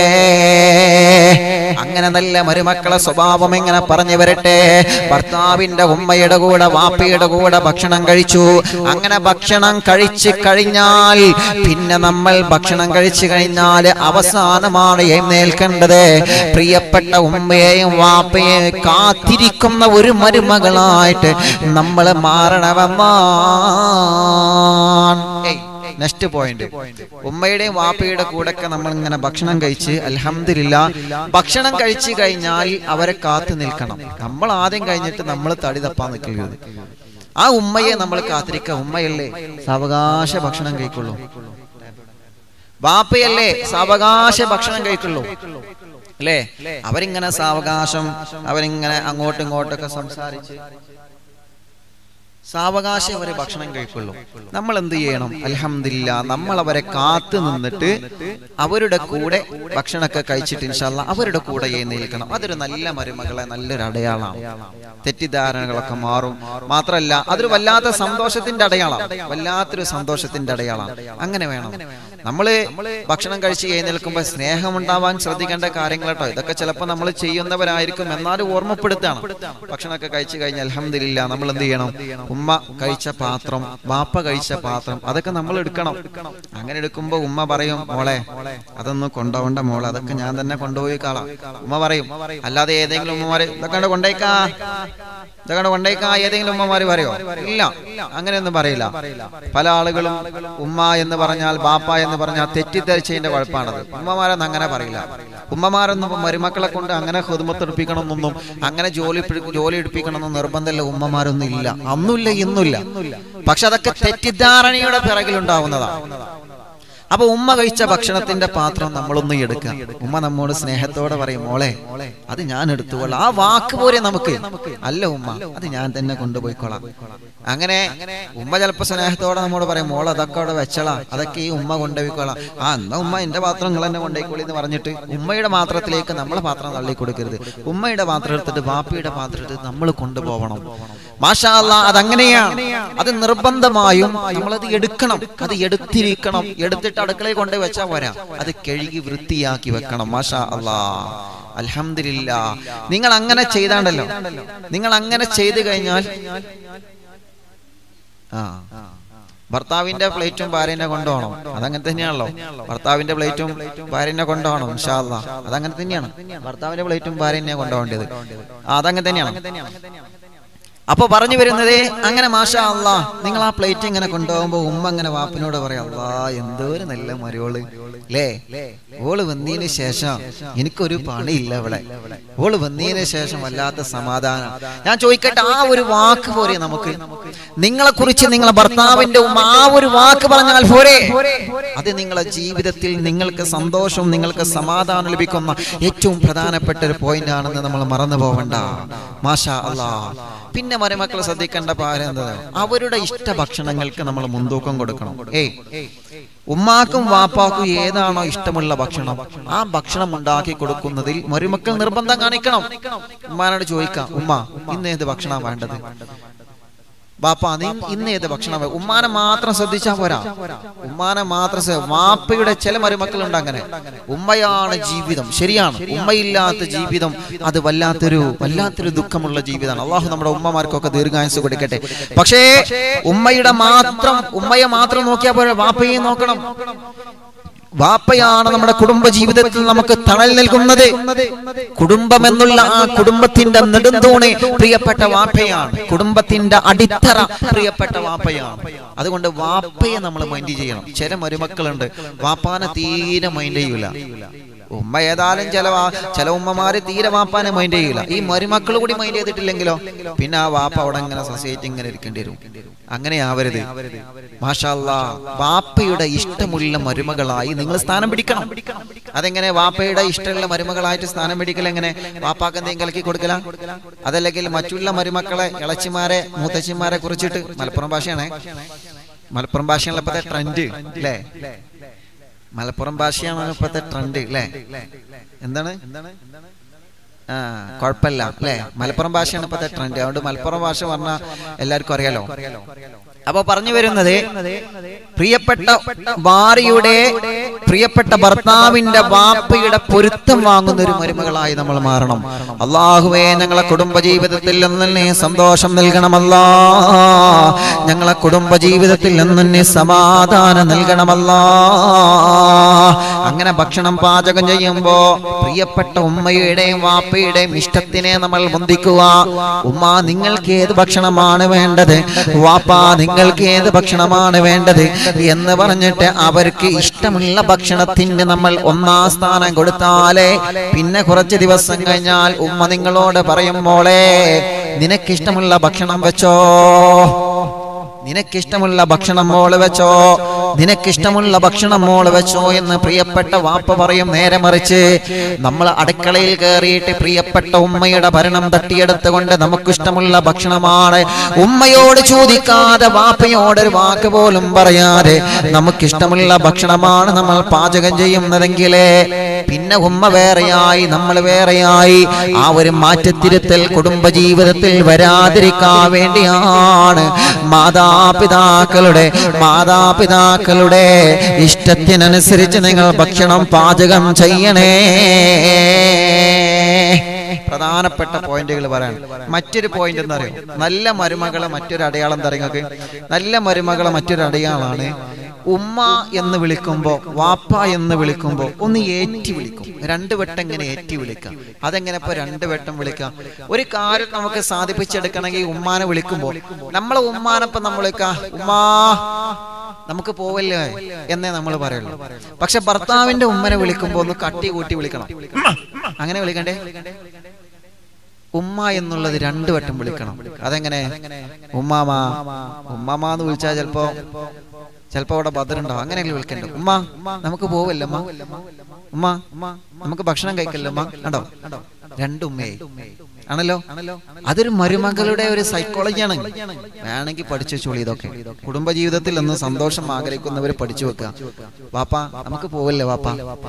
അങ്ങനെ നല്ല മരുമക്കളെ സ്വഭാവം എങ്ങനെ പറഞ്ഞു വരട്ടെ. ഭർത്താവിന്റെ ഉമ്മയുടെ കൂടെ വാപ്പയുടെ കൂടെ ഭക്ഷണം കഴിച്ചു. അങ്ങനെ ഭക്ഷണം കഴിച്ചു കഴിഞ്ഞാൽ പിന്നെ നമ്മൾ ഭക്ഷണം കഴിച്ചു കഴിഞ്ഞാൽ അവസാനമാണ് എഴുന്നേൽക്കേണ്ടത്. പ്രിയപ്പെട്ട ഉമ്മയെയും വാപ്പയെയും കാത്തിരിക്കുന്ന ഒരു മരുമകളായിട്ട് നമ്മൾ മാറണമെന്നാണ്. നെക്സ്റ്റ് പോയിന്റ്, ഉമ്മയുടെയും വാപ്പയുടെ കൂടെയൊക്കെ നമ്മൾ ഇങ്ങനെ ഭക്ഷണം കഴിച്ച് അൽഹംദുലില്ലാഹ് ഭക്ഷണം കഴിച്ചു കഴിഞ്ഞാൽ അവരെ കാത്തു നിൽക്കണം. നമ്മൾ ആദ്യം കഴിഞ്ഞിട്ട് നമ്മൾ തടി തപ്പാൻ നിൽക്കരുത്. ആ ഉമ്മയെ നമ്മൾ കാത്തിരിക്കുക. ഉമ്മയല്ലേ സാവകാശ ഭക്ഷണം കഴിക്കുള്ളൂ, വാപ്പയല്ലേ സാവകാശ ഭക്ഷണം കഴിക്കുള്ളൂ അല്ലേ? അവരിങ്ങനെ സാവകാശം, അവരിങ്ങനെ അങ്ങോട്ടും ഇങ്ങോട്ടൊക്കെ സംസാരിച്ച് സാവകാശം അവരെ ഭക്ഷണം കഴിക്കുള്ളൂ. നമ്മൾ എന്ത് ചെയ്യണം? അൽഹംദുലില്ലാഹ് നമ്മൾ അവരെ കാത്തു നിന്നിട്ട് അവരുടെ കൂടെ ഭക്ഷണമൊക്കെ കഴിച്ചിട്ട് ഇൻഷാ അല്ലാഹ് അവരുടെ കൂടെ എഴുന്നേൽക്കണം. അതൊരു നല്ല മരുമകളെ നല്ലൊരു അടയാളമാണ്. തെറ്റിദ്ധാരണകളൊക്കെ മാറും. മാത്രമല്ല അതൊരു വല്ലാത്ത സന്തോഷത്തിന്റെ അടയാളമാണ്, വല്ലാത്തൊരു സന്തോഷത്തിന്റെ അടയാളമാണ്. അങ്ങനെ വേണം. നമ്മള് ഭക്ഷണം കഴിച്ച് എഴുന്നേൽക്കുമ്പോൾ സ്നേഹമുണ്ടാവാൻ ശ്രദ്ധിക്കേണ്ട കാര്യങ്ങൾ കേട്ടോ. ഇതൊക്കെ ചിലപ്പോൾ നമ്മൾ ചെയ്യുന്നവരായിരിക്കും, എന്നാലും ഓർമ്മപ്പെടുത്താണ്. ഭക്ഷണമൊക്കെ കഴിച്ചു കഴിഞ്ഞാൽ അൽഹംദുലില്ലാഹ് നമ്മൾ എന്ത് ചെയ്യണം? ഉമ്മ കഴിച്ച പാത്രം, വാപ്പ കഴിച്ച പാത്രം, അതൊക്കെ നമ്മൾ എടുക്കണം. അങ്ങനെ എടുക്കുമ്പോ ഉമ്മ പറയും, മോളെ അതൊന്നും കൊണ്ടുപോകണ്ട മോളെ, അതൊക്കെ ഞാൻ തന്നെ കൊണ്ടുപോയി കളാം. ഉമ്മ പറയും. അല്ലാതെ ഏതെങ്കിലും ഉമ്മമാര് ഇതൊക്കെ കൊണ്ടേക്കാ, ഇതൊക്കെ കൊണ്ടേക്കാ ഏതെങ്കിലും ഉമ്മമാര് പറയോ? ഇല്ല, അങ്ങനെയൊന്നും പറയില്ല. പല ആളുകളും ഉമ്മ എന്ന് പറഞ്ഞാൽ ബാപ്പ എന്ന് പറഞ്ഞാൽ തെറ്റിദ്ധരിച്ചതിന്റെ കുഴപ്പമാണത്. ഉമ്മമാരൊന്നും അങ്ങനെ പറയില്ല. ഉമ്മമാരൊന്നും മരുമക്കളെ കൊണ്ട് അങ്ങനെ ഖുദ്മത്തെടുപ്പിക്കണമെന്നൊന്നും അങ്ങനെ ജോലി എടുപ്പിക്കണമെന്നും നിർബന്ധമില്ല. ഉമ്മമാരൊന്നും ഇല്ല, അന്നുമില്ല ഇന്നുമില്ല. പക്ഷെ അതൊക്കെ തെറ്റിദ്ധാരണയുടെ പിറകിലുണ്ടാവുന്നതാണ്. അപ്പൊ ഉമ്മ കഴിച്ച ഭക്ഷണത്തിന്റെ പാത്രം നമ്മളൊന്നും എടുക്കുക. ഉമ്മ നമ്മോട് സ്നേഹത്തോടെ പറയും, മോളെ അത് ഞാൻ എടുത്തുകൊള്ളാം. ആ വാക്ക് പോരെ നമുക്ക്. അല്ല ഉമ്മ, അത് ഞാൻ തന്നെ കൊണ്ടുപോയിക്കൊള്ളാം. അങ്ങനെ ഉമ്മ ചിലപ്പോ സ്നേഹത്തോടെ നമ്മോട് പറയും, മോളെ അതൊക്കെ അവിടെ വെച്ചളാ, അതൊക്കെ ഈ ഉമ്മ കൊണ്ടുപോയിക്കൊള്ളാം. എന്നാ ഉമ്മ എന്റെ പാത്രം നിങ്ങൾ തന്നെ കൊണ്ടുപോയിക്കോളി എന്ന് പറഞ്ഞിട്ട് ഉമ്മയുടെ പാത്രത്തിലേക്ക് നമ്മളെ പാത്രം തള്ളി കൊടുക്കരുത്. ഉമ്മയുടെ പാത്രം എടുത്തിട്ട് വാപ്പയുടെ പാത്രം എടുത്തിട്ട് നമ്മൾ കൊണ്ടുപോകണം. മാഷാ അല്ലാഹ്, അതങ്ങനെയാണ്. അത് നിർബന്ധമായും നമ്മളത് എടുക്കണം, അത് എടുത്തിരിക്കണം. എടുത്തിട്ട് അടുക്കളയിൽ കൊണ്ടുപോയി വെച്ചാൽ പോരാ, അത് കഴുകി വൃത്തിയാക്കി വെക്കണം. മാഷാ അല്ലാഹ്, അൽഹംദുലില്ലാഹ്. നിങ്ങൾ അങ്ങനെ ചെയ്താണ്ടല്ലോ, നിങ്ങൾ അങ്ങനെ ചെയ്തു കഴിഞ്ഞാൽ ഭർത്താവിന്റെ പ്ലേറ്റും ഭാര്യനെ കൊണ്ടുപോകണം. അതങ്ങനെ തന്നെയാണല്ലോ. ഭർത്താവിന്റെ പ്ലേറ്റും ഭാര്യനെ കൊണ്ടുപോകണം. ഇൻഷാ അല്ലാഹ്, അതങ്ങനെ തന്നെയാണ്. ഭർത്താവിന്റെ പ്ലേറ്റും ഭാര്യനെ കൊണ്ടുപോകേണ്ടത് അതങ്ങനെ തന്നെയാണ്. അപ്പൊ പറഞ്ഞു വരുന്നത് അങ്ങനെ മാഷാ അല്ലാഹ്, നിങ്ങൾ ആ പ്ലേറ്റ് ഇങ്ങനെ കൊണ്ടുപോകുമ്പോ ഉമ്മ അങ്ങനെ വാപ്പിനോട് പറയാം, അല്ലാഹ് എന്തോരം നല്ല മരുവോള് അല്ലേ, ഓള് വന്നതിന് ശേഷം എനിക്കൊരു പണിയില്ല ഇവിടെ, ഓള് വന്നതിന് ശേഷം വല്ലാത്ത സമാധാനം. ഞാൻ ചോദിക്കട്ടെ, ആ ഒരു വാക്ക് പോരെ നമുക്ക്? നിങ്ങളെ കുറിച്ച് നിങ്ങളെ ഭർത്താവിന്റെ ഉമ്മ ആ ഒരു വാക്ക് പറഞ്ഞാൽ പോരെ? അത് നിങ്ങളെ ജീവിതത്തിൽ നിങ്ങൾക്ക് സന്തോഷം, നിങ്ങൾക്ക് സമാധാനം ലഭിക്കുന്ന ഏറ്റവും പ്രധാനപ്പെട്ട ഒരു പോയിന്റ് ആണെന്ന് നമ്മൾ മറന്നു പോവണ്ട. മാഷാ അല്ലാഹ്. പിന്നെ മരുമക്കൾ ശ്രദ്ധിക്കേണ്ട കാര്യം എന്താ? അവരുടെ ഇഷ്ട ഭക്ഷണങ്ങൾക്ക് നമ്മൾ മുൻതൂക്കം കൊടുക്കണം. ഉമ്മാക്കും വാപ്പാക്കും ഏതാണോ ഇഷ്ടമുള്ള ഭക്ഷണം, ആ ഭക്ഷണം ഉണ്ടാക്കി കൊടുക്കുന്നതിൽ മരുമക്കൾ നിർബന്ധം കാണിക്കണം. ഉമ്മാനോട് ചോദിക്കാം, ഉമ്മ ഇന്ന് ഏത് ഭക്ഷണം വേണ്ടത്, ബാപ്പ നീ ഇന്ന് ഏത് ഭക്ഷണം. ഉമ്മാനെ മാത്രം ശ്രദ്ധിച്ചാൽ പോരാ, ഉമ്മാനെ മാത്രം. വാപ്പയുടെ ചില മരുമക്കളുണ്ട് അങ്ങനെ, ഉമ്മയാണ് ജീവിതം. ശരിയാണ്, ഉമ്മയില്ലാത്ത ജീവിതം അത് വല്ലാത്തൊരു ദുഃഖമുള്ള ജീവിതമാണ്. അള്ളാഹു നമ്മുടെ ഉമ്മമാർക്കൊക്കെ ദീർഘായുസ്സ് കൊടുക്കട്ടെ. പക്ഷേ ഉമ്മയെ മാത്രം നോക്കിയാൽ പോരാ, വാപ്പയെയും നോക്കണം. വാപ്പയാണ് നമ്മുടെ കുടുംബ ജീവിതത്തിൽ നമുക്ക് തണൽ നൽകുന്നത്. കുടുംബം എന്നുള്ള ആ കുടുംബത്തിന്റെ നെടുന്തൂണ് പ്രിയപ്പെട്ട വാപ്പയാണ്. കുടുംബത്തിന്റെ അടിത്തറ പ്രിയപ്പെട്ട വാപ്പയാണ്. അതുകൊണ്ട് വാപ്പയെ നമ്മൾ മൈൻഡ് ചെയ്യണം. ചില മരുമക്കളുണ്ട് വാപ്പാനെ തീരെ മൈൻഡ് ചെയ്യൂല. ഉമ്മ ഏതായാലും ചില ഉമ്മമാര് തീരെ വാപ്പാനെ മൈൻഡ് ചെയ്യൂല. ഈ മരുമക്കൾ കൂടി മൈൻഡ് ചെയ്തിട്ടില്ലെങ്കിലോ പിന്നെ ആ വാപ്പ അവിടെ ഇങ്ങനെ സൊസൈറ്റി ഇങ്ങനെ ഇരിക്കേണ്ടി വരും. അങ്ങനെ ആവരുത്. മാഷാ അല്ലാഹ്, വാപ്പയുടെ ഇഷ്ടമുള്ള മരുമകളായി നിങ്ങൾ സ്ഥാനം പിടിക്കണം. അതെങ്ങനെ വാപ്പയുടെ ഇഷ്ടമുള്ള മരുമകളായിട്ട് സ്ഥാനം പിടിക്കൽ? എങ്ങനെ? വാപ്പാക്ക് എന്തെങ്കിലും കലക്കി കൊടുക്കല, അതല്ലെങ്കിൽ മറ്റുള്ള മരുമക്കളെ ഇളച്ചിമാരെ മൂത്തച്ചിമാരെ കുറിച്ചിട്ട്, മലപ്പുറം ഭാഷയാണേ, മലപ്പുറം ഭാഷയാണ് ഇപ്പോഴത്തെ ട്രെൻഡ് അല്ലേ, മലപ്പുറം ഭാഷയാണ് ഇപ്പോഴത്തെ ട്രെൻഡ് അല്ലേ. എന്താണ്? കുഴപ്പമില്ല അല്ലേ, മലപ്പുറം ഭാഷയാണ് ഇപ്പോഴത്തെ ട്രെൻഡ്. അതുകൊണ്ട് മലപ്പുറം ഭാഷ പറഞ്ഞാൽ എല്ലാവർക്കും അറിയാലോ. അപ്പൊ പറഞ്ഞു വരുന്നത്, പ്രിയപ്പെട്ട ഭാര്യയുടെ പ്രിയപ്പെട്ട ഭർത്താവിന്റെ വാപ്പയുടെ പൊരുത്തം വാങ്ങുന്ന ഒരു മരുമകളായി നമ്മൾ മാറണം. അല്ലാഹുവേ, ഞങ്ങളെ കുടുംബ ജീവിതത്തിൽ നിന്ന് സന്തോഷം നൽകണമല്ലാ, ഞങ്ങളെ കുടുംബ ജീവിതത്തിൽ നിന്ന് സമാധാനം നൽകണമല്ലാ. അങ്ങനെ ഭക്ഷണം പാചകം ചെയ്യുമ്പോ പ്രിയപ്പെട്ട ഉമ്മയുടെയും വാപ്പയുടെയും ഇഷ്ടത്തിനെ നമ്മൾ മുന്തിക്കുക. ഉമ്മ നിങ്ങൾക്ക് ഏത് ഭക്ഷണമാണ് വേണ്ടത്, വാപ്പ നിങ്ങൾക്ക് ഏത് ഭക്ഷണമാണ് വേണ്ടത് എന്ന് പറഞ്ഞിട്ട് അവർക്ക് ഇഷ്ടമുള്ള ഭക്ഷണത്തിന് നമ്മൾ ഒന്നാം സ്ഥാനം കൊടുത്താലേ പിന്നെ കുറച്ച് ദിവസം കഴിഞ്ഞാൽ ഉമ്മ നിങ്ങളോട് പറയും, മോളെ നിനക്കിഷ്ടമുള്ള ഭക്ഷണം വെച്ചോ, നിനക്കിഷ്ടമുള്ള ഭക്ഷണം മോള് വെച്ചോ, നിനക്കിഷ്ടമുള്ള ഭക്ഷണം മോള് വെച്ചോ എന്ന് പ്രിയപ്പെട്ട വാപ്പ പറയും. നേരെ മറിച്ച് നമ്മൾ അടുക്കളയിൽ കയറിയിട്ട് പ്രിയപ്പെട്ട ഉമ്മയുടെ ഭരണം തട്ടിയെടുത്തുകൊണ്ട് നമുക്കിഷ്ടമുള്ള ഭക്ഷണമാണ് ഉമ്മയോട് ചോദിക്കാതെ, വാപ്പയോടൊരു വാക്ക് പോലും പറയാതെ നമുക്കിഷ്ടമുള്ള ഭക്ഷണമാണ് നമ്മൾ പാചകം ചെയ്യുന്നതെങ്കിലേ പിന്നെ ഉമ്മ വേറെയായി നമ്മൾ വേറെയായി. ആ ഒരു മാറ്റത്തിരുത്തൽ കുടുംബജീവിതത്തിൽ വരാതിരിക്കാൻ വേണ്ടിയാണ് മാതാപിതാക്കളുടെ ഇഷ്ടത്തിനനുസരിച്ച് നിങ്ങൾ ഭക്ഷണം പാചകം ചെയ്യണേ. പ്രധാനപ്പെട്ട പോയിന്റുകൾ പറയാൻ. മറ്റൊരു പോയിന്റ് എന്താ അറിയോ, നല്ല മരുമകളെ മറ്റൊരു അടയാളം തരങ്ങൾക്ക്. നല്ല മരുമകളെ മറ്റൊരു അടയാളാണ് ഉമ്മ എന്ന് വിളിക്കുമ്പോ വാപ്പ എന്ന് വിളിക്കുമ്പോ ഒന്ന് ഏറ്റി വിളിക്കും. രണ്ടു വട്ടം ഇങ്ങനെ ഏറ്റി വിളിക്കാം. അതെങ്ങനെ ഇപ്പൊ രണ്ടു വട്ടം വിളിക്കാം? ഒരു കാര്യം നമുക്ക് സാധിപ്പിച്ചെടുക്കണമെങ്കിൽ ഉമ്മാനെ വിളിക്കുമ്പോ നമ്മളെ ഉമ്മാനപ്പം നമ്മൾ വിളിക്കാം, ഉമ്മാ നമുക്ക് പോവല്ലേ എന്നേ നമ്മൾ പറയുള്ളൂ. പക്ഷെ ഭർത്താവിന്റെ ഉമ്മനെ വിളിക്കുമ്പോ ഒന്ന് കട്ടി കൂട്ടി വിളിക്കണം. അങ്ങനെ വിളിക്കണ്ടേ? ഉമ്മ എന്നുള്ളത് രണ്ടു വട്ടം വിളിക്കണം. അതെങ്ങനെ? ഉമ്മാമാ ഉമ്മാന്ന് വിളിച്ചാൽ ചിലപ്പോ അവിടെ ബദറുണ്ടാവും. അങ്ങനെയല്ലേ വിളിക്കണ്ടോ? ഉമ്മ നമുക്ക് പോവല്ലേ ഉമ്മ, ഉമ്മ നമുക്ക് ഭക്ഷണം കഴിക്കല്ലേ ഉമ്മ. കണ്ടോ, രണ്ടുമ്മയായി. ആണല്ലോ. അതൊരു മരുമകളുടെ ഒരു സൈക്കോളജിയാണ്. വേണമെങ്കിൽ പഠിച്ചു വെച്ചോളി. ഇതൊക്കെ കുടുംബജീവിതത്തിൽ ഒന്ന് സന്തോഷം ആഗ്രഹിക്കുന്നവർ പഠിച്ചു വെക്കുക. വാപ്പ നമുക്ക് പോവല്ലേ വാപ്പ,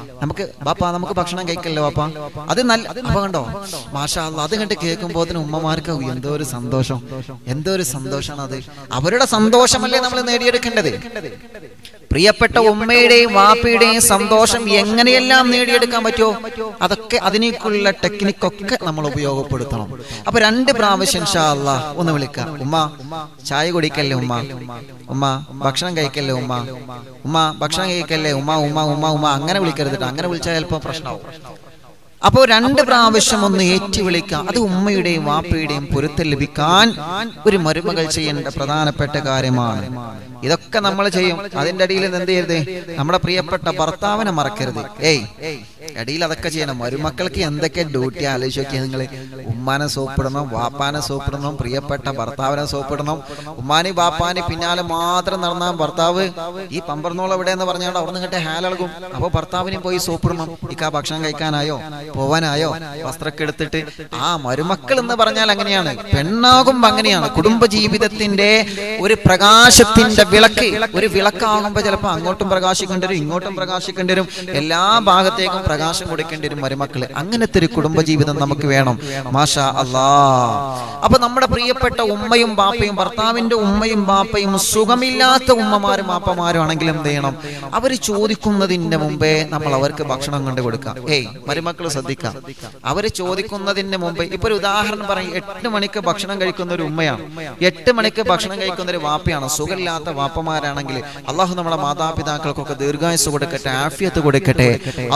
നമുക്ക് ഭക്ഷണം കഴിക്കല്ലേ വാപ്പ, അത് നല്ല. അപ്പൊ കണ്ടോ മാഷാ അല്ലാഹ്, അത് കണ്ട് കേൾക്കുമ്പോൾ ഉമ്മമാർക്ക് എന്തോ ഒരു സന്തോഷം, എന്തോ ഒരു സന്തോഷമാണ് അത്. അവരുടെ സന്തോഷമല്ലേ നമ്മൾ നേടിയെടുക്കേണ്ടത്. പ്രിയപ്പെട്ട ഉമ്മയുടെയും വാപ്പയുടെയും സന്തോഷം എങ്ങനെയെല്ലാം നേടിയെടുക്കാൻ പറ്റുമോ അതൊക്കെ, അതിനേക്കുള്ള ടെക്നിക്കൊക്കെ നമ്മൾ ഉപയോഗപ്പെടുത്തണം. അപ്പൊ 2 പ്രാവശ്യം ഇൻഷാ അല്ലാഹ് ഒന്ന് വിളിക്കാം. ഉമ്മ ചായ കുടിക്കല്ലേ ഉമ്മ, ഉമ്മ ഭക്ഷണം കഴിക്കല്ലേ ഉമ്മ, ഉമ്മ ഭക്ഷണം കഴിക്കല്ലേ ഉമ്മ, ഉമ്മ ഉമ്മ ഉമ്മ അങ്ങനെ വിളിക്കരുത്. അങ്ങനെ വിളിച്ചാൽ ചിലപ്പോൾ പ്രശ്നമാവും. അപ്പോ 2 പ്രാവശ്യം ഒന്ന് ഏറ്റി വിളിക്കാം. അത് ഉമ്മയുടെയും വാപ്പയുടെയും പൊരുത്തം ലഭിക്കാൻ ഒരു മരുമകൾ ചെയ്യേണ്ട പ്രധാനപ്പെട്ട കാര്യമാണ്. ഇതൊക്കെ നമ്മൾ ചെയ്യും. അതിന്റെ അടിയിൽ എന്ത് ചെയ്യരുത്, നമ്മുടെ പ്രിയപ്പെട്ട ഭർത്താവിനെ മറക്കരുത്. അടിയിൽ അതൊക്കെ ചെയ്യണം. മരുമക്കൾക്ക് എന്തൊക്കെ ഡ്യൂട്ടി ആലോചിച്ച് നോക്കിയാൽ നിങ്ങൾ. ഉമ്മാനെ സോപ്പിടണം, വാപ്പാനെ സോപ്പിടണം, പ്രിയപ്പെട്ട ഭർത്താവിനെ സോപ്പിടണം. ഉമ്മാനി വാപ്പാനി പിന്നാലെ മാത്രം നടന്നാൽ ഭർത്താവ് ഈ പമ്പർന്നോളം എവിടെയെന്ന് പറഞ്ഞാൽ അവിടെ നിന്ന് ഹാലളകും. അപ്പൊ ഭർത്താവിനെയും പോയി സോപ്പിടണം. ഇക്കാ ഭക്ഷണം കഴിക്കാനായോ, പോവാനായോ, വസ്ത്രമൊക്കെ എടുത്തിട്ട്. ആ മരുമക്കൾ എന്ന് പറഞ്ഞാൽ അങ്ങനെയാണ്, പെണ്ണാകുമ്പോ അങ്ങനെയാണ്. കുടുംബജീവിതത്തിന്റെ ഒരു പ്രകാശത്തിന്റെ വിളക്ക്, ഒരു വിളക്കാകുമ്പോ ചിലപ്പോ അങ്ങോട്ടും പ്രകാശിക്കേണ്ടി വരും, ഇങ്ങോട്ടും പ്രകാശിക്കേണ്ടി വരും, എല്ലാ ഭാഗത്തേക്കും പ്രകാശം കൊടുക്കേണ്ടി വരും മരുമക്കള്. അങ്ങനത്തെ ഒരു കുടുംബജീവിതം നമുക്ക് വേണം. മാഷാ അല്ലാഹ്. അപ്പൊ നമ്മുടെ പ്രിയപ്പെട്ട ഉമ്മയും ബാപ്പയും, ഭർത്താവിന്റെ ഉമ്മയും ബാപ്പയും സുഖമില്ലാത്ത ഉമ്മമാരും ബാപ്പമാരും ആണെങ്കിലും എന്ത് ചെയ്യണം, അവര് ചോദിക്കുന്നതിന്റെ മുമ്പേ നമ്മൾ അവർക്ക് ഭക്ഷണം കൊണ്ട് കൊടുക്കാം. മരുമക്കൾ ശ്രദ്ധിക്കാം. അവര് ചോദിക്കുന്നതിന് മുമ്പ്, ഇപ്പൊ ഒരു ഉദാഹരണം പറയും, 8 മണിക്ക് ഭക്ഷണം കഴിക്കുന്ന ഒരു ഉമ്മയാണ്, 8 മണിക്ക് ഭക്ഷണം കഴിക്കുന്ന ഒരു വാപ്പയാണ്. സുഖമില്ലാത്ത വാപ്പമാരാണെങ്കിൽ അള്ളാഹു നമ്മുടെ മാതാപിതാക്കൾക്കൊക്കെ ദീർഘായുസ് കൊടുക്കട്ടെ, ആഫിയത്ത് കൊടുക്കട്ടെ.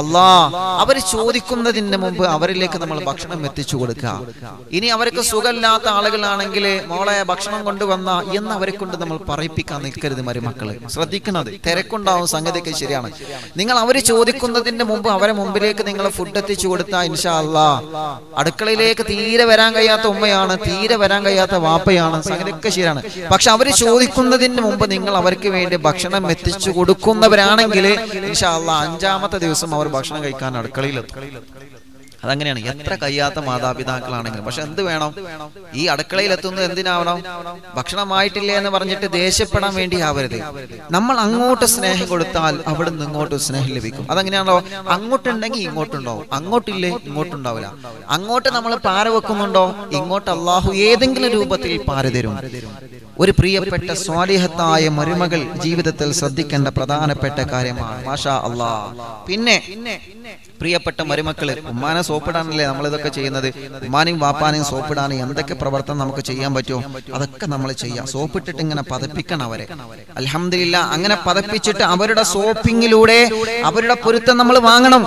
അവര് ചോദിക്കുന്നതിന് മുമ്പ് അവരിലേക്ക് നമ്മൾ ഭക്ഷണം എത്തിച്ചു കൊടുക്കുക. ഇനി അവർക്ക് സുഖമില്ലാത്ത ആളുകളാണെങ്കിൽ മോളെ ഭക്ഷണം കൊണ്ടുവന്ന എന്ന് അവരെ കൊണ്ട് നമ്മൾ പറയിപ്പിക്കാൻ നിൽക്കരുത്. മരുമക്കള് ശ്രദ്ധിക്കുന്നത്, തിരക്കുണ്ടാവും, സംഗതിയൊക്കെ ശരിയാണ്. നിങ്ങൾ അവര് ചോദിക്കുന്നതിന് മുമ്പ് അവരെ മുമ്പിലേക്ക് നിങ്ങൾ ഫുഡ് എത്തിച്ചു കൊടുത്താൽ ഇൻഷാ അല്ലാഹ്, അടുക്കളയിലേക്ക് തീരെ വരാൻ കഴിയാത്ത ഉമ്മയാണ്, തീരെ വരാൻ കഴിയാത്ത വാപ്പയാണ്, സംഗതിയൊക്കെ ശരിയാണ്. പക്ഷെ അവര് ചോദിക്കുന്നതിന് മുമ്പ് നിങ്ങൾ അവർക്ക് വേണ്ടി ഭക്ഷണം എത്തിച്ചു കൊടുക്കുന്നവരാണെങ്കിൽ ഇൻഷാ അല്ലാഹ് 5-ാമത്തെ ദിവസം അവർ ഭക്ഷണം കഴിക്കാൻ അടുക്കളയിലെത്തും. അതങ്ങനെയാണ്. എത്ര കഴിയാത്ത മാതാപിതാക്കളാണെങ്കിലും. പക്ഷെ എന്ത് വേണം, ഈ അടുക്കളയിൽ എത്തുന്നത് എന്തിനാവണം, ഭക്ഷണമായിട്ടില്ല എന്ന് പറഞ്ഞിട്ട് ദേഷ്യപ്പെടാൻ വേണ്ടി ആവരുത്. നമ്മൾ അങ്ങോട്ട് സ്നേഹം കൊടുത്താൽ അവിടെ നിന്ന് ഇങ്ങോട്ട് സ്നേഹം ലഭിക്കും. അതങ്ങനെയാണല്ലോ, അങ്ങോട്ടുണ്ടെങ്കിൽ ഇങ്ങോട്ടുണ്ടാവും, അങ്ങോട്ടില്ലേ ഇങ്ങോട്ടുണ്ടാവില്ല. അങ്ങോട്ട് നമ്മൾ പാര വെക്കുന്നുണ്ടോ, ഇങ്ങോട്ട് അള്ളാഹു ഏതെങ്കിലും രൂപത്തിൽ പാര തരും. ഒരു പ്രിയപ്പെട്ട സ്വാലിഹത്തായ മരുമകൾ ജീവിതത്തിൽ ശ്രദ്ധിക്കേണ്ട പ്രധാനപ്പെട്ട കാര്യമാണ്. മാഷാ അല്ലാഹ്. പിന്നെ പ്രിയപ്പെട്ട മരുമക്കള്, ഉമ്മാനെ സോപ്പിടാനല്ലേ നമ്മളിതൊക്കെ ചെയ്യുന്നത്. ഉമ്മാനെയും വാപ്പാനെയും സോപ്പിടാൻ എന്തൊക്കെ പ്രവർത്തനം നമുക്ക് ചെയ്യാൻ പറ്റുമോ അതൊക്കെ നമ്മൾ ചെയ്യാം. സോപ്പിട്ടിട്ട് ഇങ്ങനെ പതപ്പിക്കണം അവരെ. അൽഹംദുലില്ലാഹ്, അങ്ങനെ പതപ്പിച്ചിട്ട് അവരുടെ സോപ്പിങ്ങിലൂടെ അവരുടെ പൊരുത്തം നമ്മൾ വാങ്ങണം.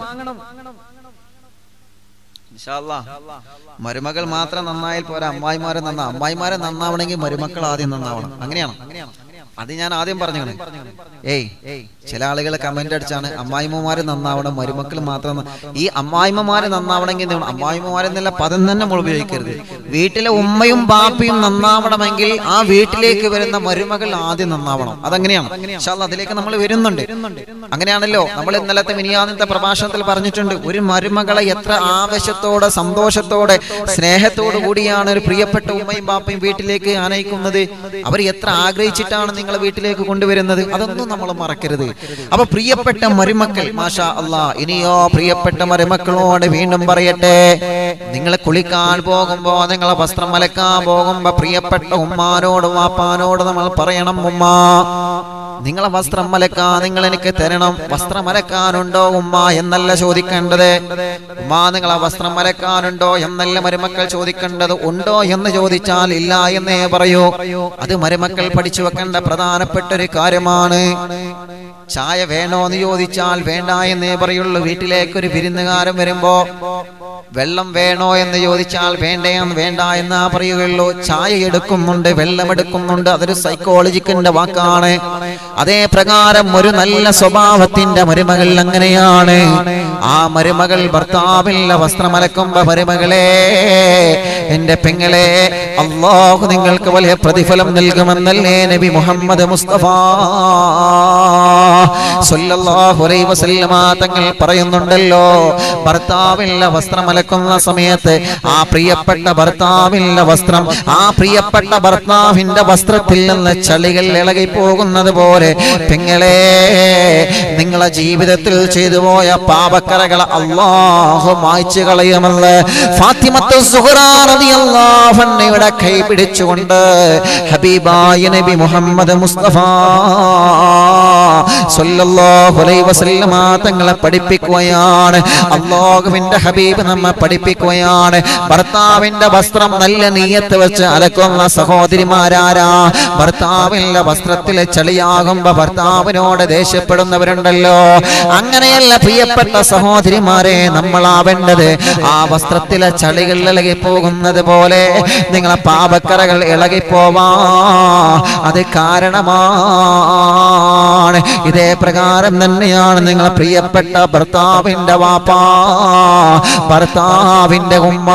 മരുമകൾ മാത്രം നന്നായാൽ പോരാ, അമ്മായിമാരെ നന്നാവണമെങ്കിൽ മരുമക്കൾ ആദ്യം നന്നാവണം. അങ്ങനെയാണ്. അത് ഞാൻ ആദ്യം പറഞ്ഞു. ചില ആളുകൾ കമന്റ് അടിച്ചാണ് അമ്മായിമ്മമാര് നന്നാവണം, മരുമക്കൾ മാത്രം. ഈ അമ്മായിമ്മമാര് നന്നാവണമെങ്കിൽ അമ്മായിമ്മമാരെന്നുള്ള പദം തന്നെ നമ്മൾ ഉപയോഗിക്കരുത്. വീട്ടിലെ ഉമ്മയും ബാപ്പയും നന്നാവണമെങ്കിൽ ആ വീട്ടിലേക്ക് വരുന്ന മരുമകൾ ആദ്യം നന്നാവണം. അതങ്ങനെയാണ്. ഇൻഷാ അല്ലാഹ് അതിലേക്ക് നമ്മൾ വരുന്നുണ്ട്. അങ്ങനെയാണല്ലോ നമ്മൾ ഇന്നലത്തെ മിനിയാന്നത്തെ പ്രഭാഷണത്തിൽ പറഞ്ഞിട്ടുണ്ട്. ഒരു മരുമകളെ എത്ര ആവശ്യത്തോടെ, സന്തോഷത്തോടെ, സ്നേഹത്തോടു കൂടിയാണ് ഒരു പ്രിയപ്പെട്ട ഉമ്മയും ബാപ്പയും വീട്ടിലേക്ക് ആനയിക്കുന്നത്. അവർ എത്ര ആഗ്രഹിച്ചിട്ടാണ് നിങ്ങളെ വീട്ടിലേക്ക് കൊണ്ടുവരുന്നത്. അതൊന്നും നമ്മൾ മറക്കരുത്. അപ്പൊ പ്രിയപ്പെട്ട മരുമക്കൾ, മാഷാ അല്ലാഹ്, ഇനിയോ പ്രിയപ്പെട്ട മരുമക്കളോട് വീണ്ടും പറയട്ടെ, നിങ്ങൾ കുളിക്കാൻ പോകുമ്പോ, നിങ്ങളെ വസ്ത്രം അലക്കാൻ പോകുമ്പോ പ്രിയപ്പെട്ട ഉമ്മാനോട് വാപ്പാനോട് നമ്മൾ പറയണം, ഉമ്മ നിങ്ങളെ വസ്ത്രം അലക്കാൻ നിങ്ങൾ എനിക്ക് തരണം. വസ്ത്രം അലക്കാനുണ്ടോ ഉമ്മ എന്നല്ല ചോദിക്കേണ്ടത്. ഉമ്മ നിങ്ങളെ വസ്ത്രം അലക്കാനുണ്ടോ എന്നല്ല മരുമക്കൾ ചോദിക്കേണ്ടത്. ഉണ്ടോ എന്ന് ചോദിച്ചാൽ ഇല്ല എന്നേ പറയൂ. അത് മരുമക്കൾ പഠിച്ചു വെക്കേണ്ട പ്രധാനപ്പെട്ട ഒരു കാര്യമാണ്. ചായ വേണോ എന്ന് ചോദിച്ചാൽ വേണ്ട എന്നേ പറയുള്ളൂ. വീട്ടിലേക്ക് ഒരു വിരുന്നുകാരൻ വരുമ്പോ വെള്ളം വേണോ എന്ന് ചോദിച്ചാൽ വേണ്ട എന്നാ പറയുകയുള്ളൂ. ചായ എടുക്കുന്നുണ്ട്, വെള്ളം എടുക്കുന്നുണ്ട്, അതൊരു സൈക്കോളജിക്കിന്റെ വാക്കാണ്. അതേ പ്രകാരം ഒരു നല്ല സ്വഭാവത്തിന്റെ മരുമകൾ അങ്ങനെയാണ്. ആ മരുമകൾ ഭർത്താവിന്റെ വസ്ത്രമലക്കുമ്പോ, മരുമകളെ, എന്റെ പെങ്ങളെ, അല്ലാഹു നിങ്ങൾക്ക് വലിയ പ്രതിഫലം നൽകുമെന്നല്ലേ നബി മുഹമ്മദ് മുസ്തഫ സല്ലല്ലാഹു അലൈഹി വസല്ലമ തങ്ങൾ പറയുന്നുണ്ടല്ലോ. ഭർത്താവിന്റെ വസ്ത്രം അലക്കുന്ന സമയത്ത് ആ പ്രിയപ്പെട്ട ഭർത്താവിന്റെ വസ്ത്രം, ആ പ്രിയപ്പെട്ട ഭർത്താവിന്റെ വസ്ത്രത്തിൽ നിന്ന് ചളികൾ ഇളകി പോകുന്നത് പോലെ പെങ്ങളെ നിങ്ങളെ ജീവിതത്തിൽ ചെയ്തു പോയ പാപക്കറകൾ അല്ലാഹു മായ്ച്ചു കളയുമെന്ന് ഫാത്തിമത്തു സുഹ്റാ റളിയല്ലാഹു അൻഹയുടെ കൈ പിടിച്ചുകൊണ്ട് ഹബീബായ നബി മുഹമ്മദ് മുസ്തഫ സല്ലല്ലാഹു അലൈഹി വസല്ലമ തങ്ങളെ പഠിപ്പിക്കുകയാണ്. അല്ലാഹുവിന്റെ ഹബീബ് നമ്മെ പഠിപ്പിക്കുകയാണ്. ഭർത്താവിന്റെ വസ്ത്രം നല്ല നിയ്യത്ത് വെച്ച് അലക്കുന്ന സഹോദരിമാരാരാ? ഭർത്താവിന്റെ വസ്ത്രത്തിലെ ചളിയാകുമ്പോ ഭർത്താവിനോട് ദേഷ്യപ്പെടുന്നവരുണ്ടല്ലോ. അങ്ങനെയല്ല പ്രിയപ്പെട്ട സഹോദരിമാരെ നമ്മളാവേണ്ടത്. ആ വസ്ത്രത്തിലെ ചളികൾ ഇളകി പോകുന്നത് പോലെ നിങ്ങളെ പാപക്കറകൾ ഇളകിപ്പോവാ അത് കാരണമാണ്. ഇതേ പ്രകാരം തന്നെയാണ് നിങ്ങളെ പ്രിയപ്പെട്ട ഭർത്താവിന്റെ വാപ്പാ, ഭർത്താവിന്റെ ഉമ്മ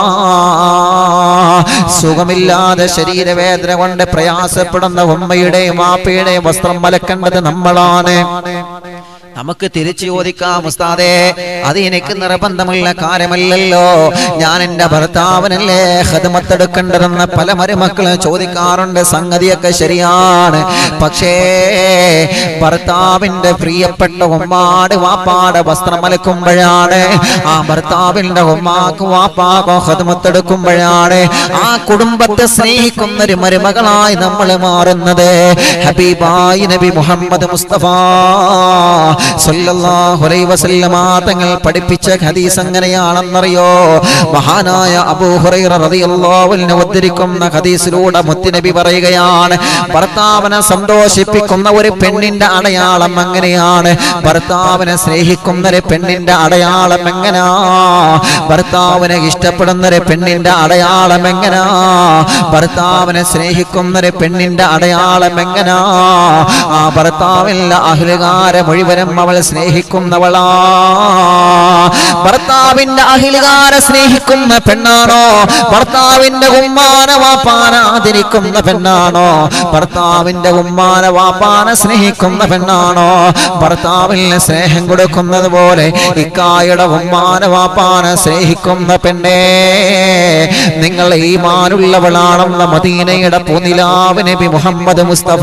സുഖമില്ലാതെ ശരീരവേദന കൊണ്ട് പ്രയാസപ്പെടുന്ന ഉമ്മയുടെയും വാപ്പയുടെയും വസ്ത്രം അലക്കേണ്ടത് നമ്മളാണ്. നമുക്ക് തിരിച്ചു ചോദിക്കാം, ഉസ്താദേ അത് എനിക്ക് നിർബന്ധമുള്ള കാര്യമല്ലല്ലോ, ഞാൻ എൻ്റെ ഭർത്താവിനല്ലേ ഖിദ്മത്തെടുക്കേണ്ടതെന്ന് പല മരുമക്കളും ചോദിക്കാറുണ്ട്. സംഗതിയൊക്കെ ശരിയാണ്. പക്ഷേ ഭർത്താവിന്റെ പ്രിയപ്പെട്ട ഉമ്മാട് വാപ്പാട് വസ്ത്രം അലക്കുമ്പോഴാണ്, ആ ഭർത്താവിന്റെ ഉമ്മാക്ക് വാപ്പാക്കോ ഖിദ്മത്തെടുക്കുമ്പോഴാണ് ആ കുടുംബത്തെ സ്നേഹിക്കുന്ന ഒരു മരുമകളായി നമ്മൾ മാറുന്നത്. ഹബീബായ നബി മുഹമ്മദ് മുസ്തഫ സല്ലല്ലാഹു അലൈഹി വസല്ലമ തങ്ങൾ പഠിപ്പിച്ച ഹദീസ് എങ്ങനെയാണെന്നറിയോ? മഹാനായ അബൂ ഹുറൈറ റളിയല്ലാഹു അൻഹു ഉദ്ധരിക്കുന്ന ഹദീസിലൂടെ മുത്തുനബി പറയുകയാണ്, ഭർത്താവിനെ സന്തോഷിപ്പിക്കുന്ന ഒരു പെണ്ണിന്റെ അടയാളം എങ്ങനെയാണ്? ഭർത്താവിനെ സ്നേഹിക്കുന്ന ഒരു പെണ്ണിന്റെ അടയാളം എങ്ങനാ? ഭർത്താവിനെ ഇഷ്ടപ്പെടുന്ന ഒരു പെണ്ണിന്റെ അടയാളം എങ്ങനാ? ഭർത്താവിനെ സ്നേഹിക്കുന്ന ഒരു പെണ്ണിന്റെ അടയാളം എങ്ങനാ? ആ ഭർത്താവിന്റെ അഹ്ലുകാരെ മുഴുവനും അവൾ സ്നേഹിക്കുന്നവളാ. ഭർത്താവിന്റെ അഹ്ലുകാരെ സ്നേഹിക്കുന്ന പെണ്ണാണോ? ഭർത്താവിന്റെ ഉമ്മാനെ വാപ്പാനെ ആദരിക്കുന്ന പെണ്ണാണോ? ഭർത്താവിന്റെ ഉമ്മാനെ വാപ്പാനെ സ്നേഹിക്കുന്ന പെണ്ണാണോ? ഭർത്താവിന് സ്നേഹം കൊടുക്കുന്നത് പോലെ ഇക്കായുടെ ഉമ്മാനെ വാപ്പാനെ സ്നേഹിക്കുന്ന പെണ്ണേ, നിങ്ങൾ ഈമാനുള്ളവളാണെന്ന മദീനയുടെ പൂനിലാവ് നബി മുഹമ്മദ് മുസ്തഫ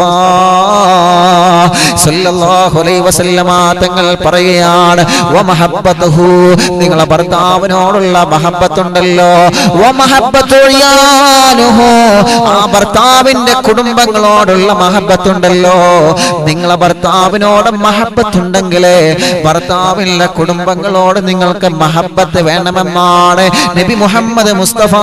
സല്ലല്ലാഹു അലൈഹി വസല്ലമ തങ്ങൾ പറയുകയാണ്, വമഹബ്ബതുഹു, നിങ്ങളെ ഭർത്താവിനോടുള്ള മഹബ്ബത്തുണ്ടല്ലോ, വമഹബ്ബതുയാനുഹു, ആ ഭർത്താവിന്റെ കുടുംബങ്ങളോടുള്ള മഹബ്ബത്തുണ്ടല്ലോ. നിങ്ങളെ ഭർത്താവിനോട് മഹബ്ബത്തുണ്ടെങ്കിൽ ഭർത്താവിന്റെ കുടുംബങ്ങളോട് നിങ്ങൾക്ക് മഹബ്ബത്ത് വേണമെന്നാണ് നബി മുഹമ്മദ് മുസ്തഫ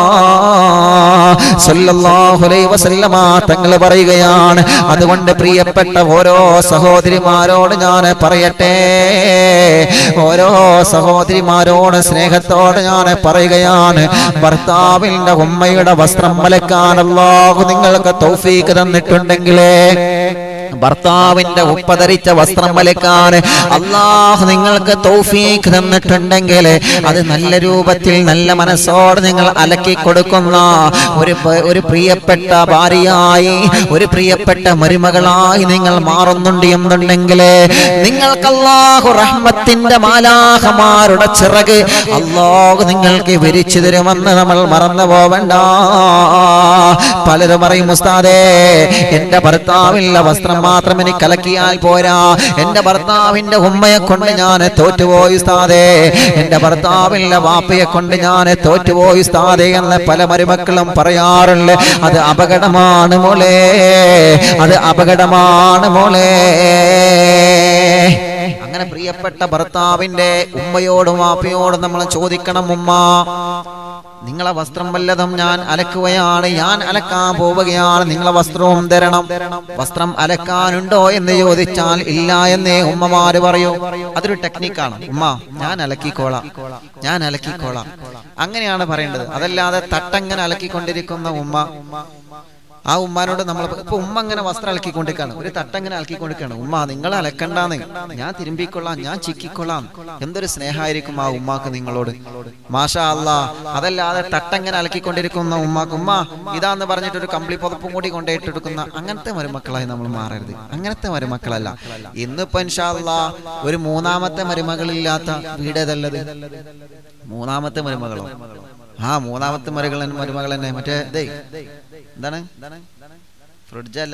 സല്ലല്ലാഹു അലൈഹി വസല്ലമ തങ്ങൾ പറയുകയാണ്. അതുകൊണ്ട് പ്രിയപ്പെട്ട ഓരോ സഹോദരിമാരോട് ഞാൻ പറയട്ടെ, ഓരോ സഹോദരിമാരോട് സ്നേഹത്തോടെ ഞാൻ പറയുകയാണ്, ഭർത്താവിന്റെ ഉമ്മയുടെ വസ്ത്രം അലക്കാൻ അല്ലാഹു നിങ്ങൾക്ക് തൗഫീഖ് തന്നിട്ടുണ്ടെങ്കിലേ, ഭർത്താവിന്റെ ഉപ്പ ധരിച്ച വസ്ത്രം അലക്കാൻ അല്ലാഹു നിങ്ങൾക്ക് തൗഫീഖ് തന്നിട്ടുണ്ടെങ്കിൽ അത് നല്ല രൂപത്തിൽ നല്ല മനസ്സോടെ നിങ്ങൾ അലക്കി കൊടുക്കുന്ന ഒരു പ്രിയപ്പെട്ട ഭാര്യയായി, ഒരു പ്രിയപ്പെട്ട മരുമകളായി നിങ്ങൾ മാറുന്നുണ്ട് എന്നുണ്ടെങ്കിൽ നിങ്ങൾക്ക് അല്ലാഹു റഹ്മത്തിന്റെ മാലാഖമാരുടെ ചിറക് അല്ലാഹു നിങ്ങൾക്ക് വിരിച്ചു തരുമെന്ന് നമ്മൾ മറന്നു പോവണ്ട. പലരും പറയും, ഉസ്താദേ എന്റെ ഭർത്താവിന്റെ വസ്ത്രം മാത്രം എനിക്ക് കലക്കിയാൽ പോരാ, എന്റെ ഭർത്താവിന്റെ ഉമ്മയെ കൊണ്ട് ഞാൻ തോറ്റുപോയി ഉസ്താദേ, എന്റെ ഭർത്താവിന്റെ വാപ്പയെ കൊണ്ട് ഞാൻ തോറ്റുപോയി ഉസ്താദേ എന്ന് പല മരുമക്കളും പറയാറുണ്ട്. അത് അപകടമാണ് മോളെ, അത് അപകടമാണ് മോളെ. അങ്ങനെ പ്രിയപ്പെട്ട ഭർത്താവിന്റെ ഉമ്മയോടും വാപ്പയോടും നമ്മൾ ചോദിക്കണം, ഉമ്മ നിങ്ങളെ വസ്ത്രം വല്ലതും ഞാൻ അലക്കുകയാണ്, ഞാൻ അലക്കാൻ പോവുകയാണ്, നിങ്ങളെ വസ്ത്രവും തരണം. വസ്ത്രം അലക്കാനുണ്ടോ എന്ന് ചോദിച്ചാൽ ഇല്ല എന്നേ ഉമ്മമാര് പറയൂ. അതൊരു ടെക്നിക്കാണ്. ഉമ്മ ഞാൻ അലക്കിക്കോളാം, ഞാൻ അലക്കിക്കോളാം, അങ്ങനെയാണ് പറയേണ്ടത്. അതല്ലാതെ തട്ടങ്ങനെ അലക്കിക്കൊണ്ടിരിക്കുന്ന ഉമ്മ ആ ഉമ്മാനോട് നമ്മൾ ഇപ്പൊ ഉമ്മ അങ്ങനെ വസ്ത്രം അലക്കിക്കൊണ്ടിരിക്കാണ്, ഒരു തട്ടങ്ങനെ അലക്കിക്കൊണ്ടിരിക്കാണ്. ഉമ്മ നിങ്ങൾ അലക്കണ്ടാന്ന്, ഞാൻ തിരുമ്പിക്കൊള്ളാം, ഞാൻ ചിക്കിക്കൊള്ളാം. എന്തൊരു സ്നേഹമായിരിക്കും ആ ഉമ്മാക്ക് നിങ്ങളോട്. മാഷാ അല്ലാ. അതല്ലാതെ തട്ടങ്ങനെ അലക്കിക്കൊണ്ടിരിക്കുന്ന ഉമ്മാക്ക് ഉമ്മ ഇതാന്ന് പറഞ്ഞിട്ട് ഒരു കമ്പിളി പുതപ്പും കൂടി കൊണ്ടുപോയിട്ടെടുക്കുന്ന അങ്ങനത്തെ മരുമക്കളായി നമ്മൾ മാറരുത്. അങ്ങനത്തെ മരുമക്കളല്ല. ഇന്നിപ്പോ ഇൻഷാ അല്ലാ ഒരു മൂന്നാമത്തെ മരുമകളില്ലാത്ത വീട് ഏതല്ലത്? മൂന്നാമത്തെ മരുമകളോ? ആ മൂന്നാമത്തെ മരുമകൾ തന്നെ മറ്റേ എന്താണ് ഫ്രിഡ്ജല്ല,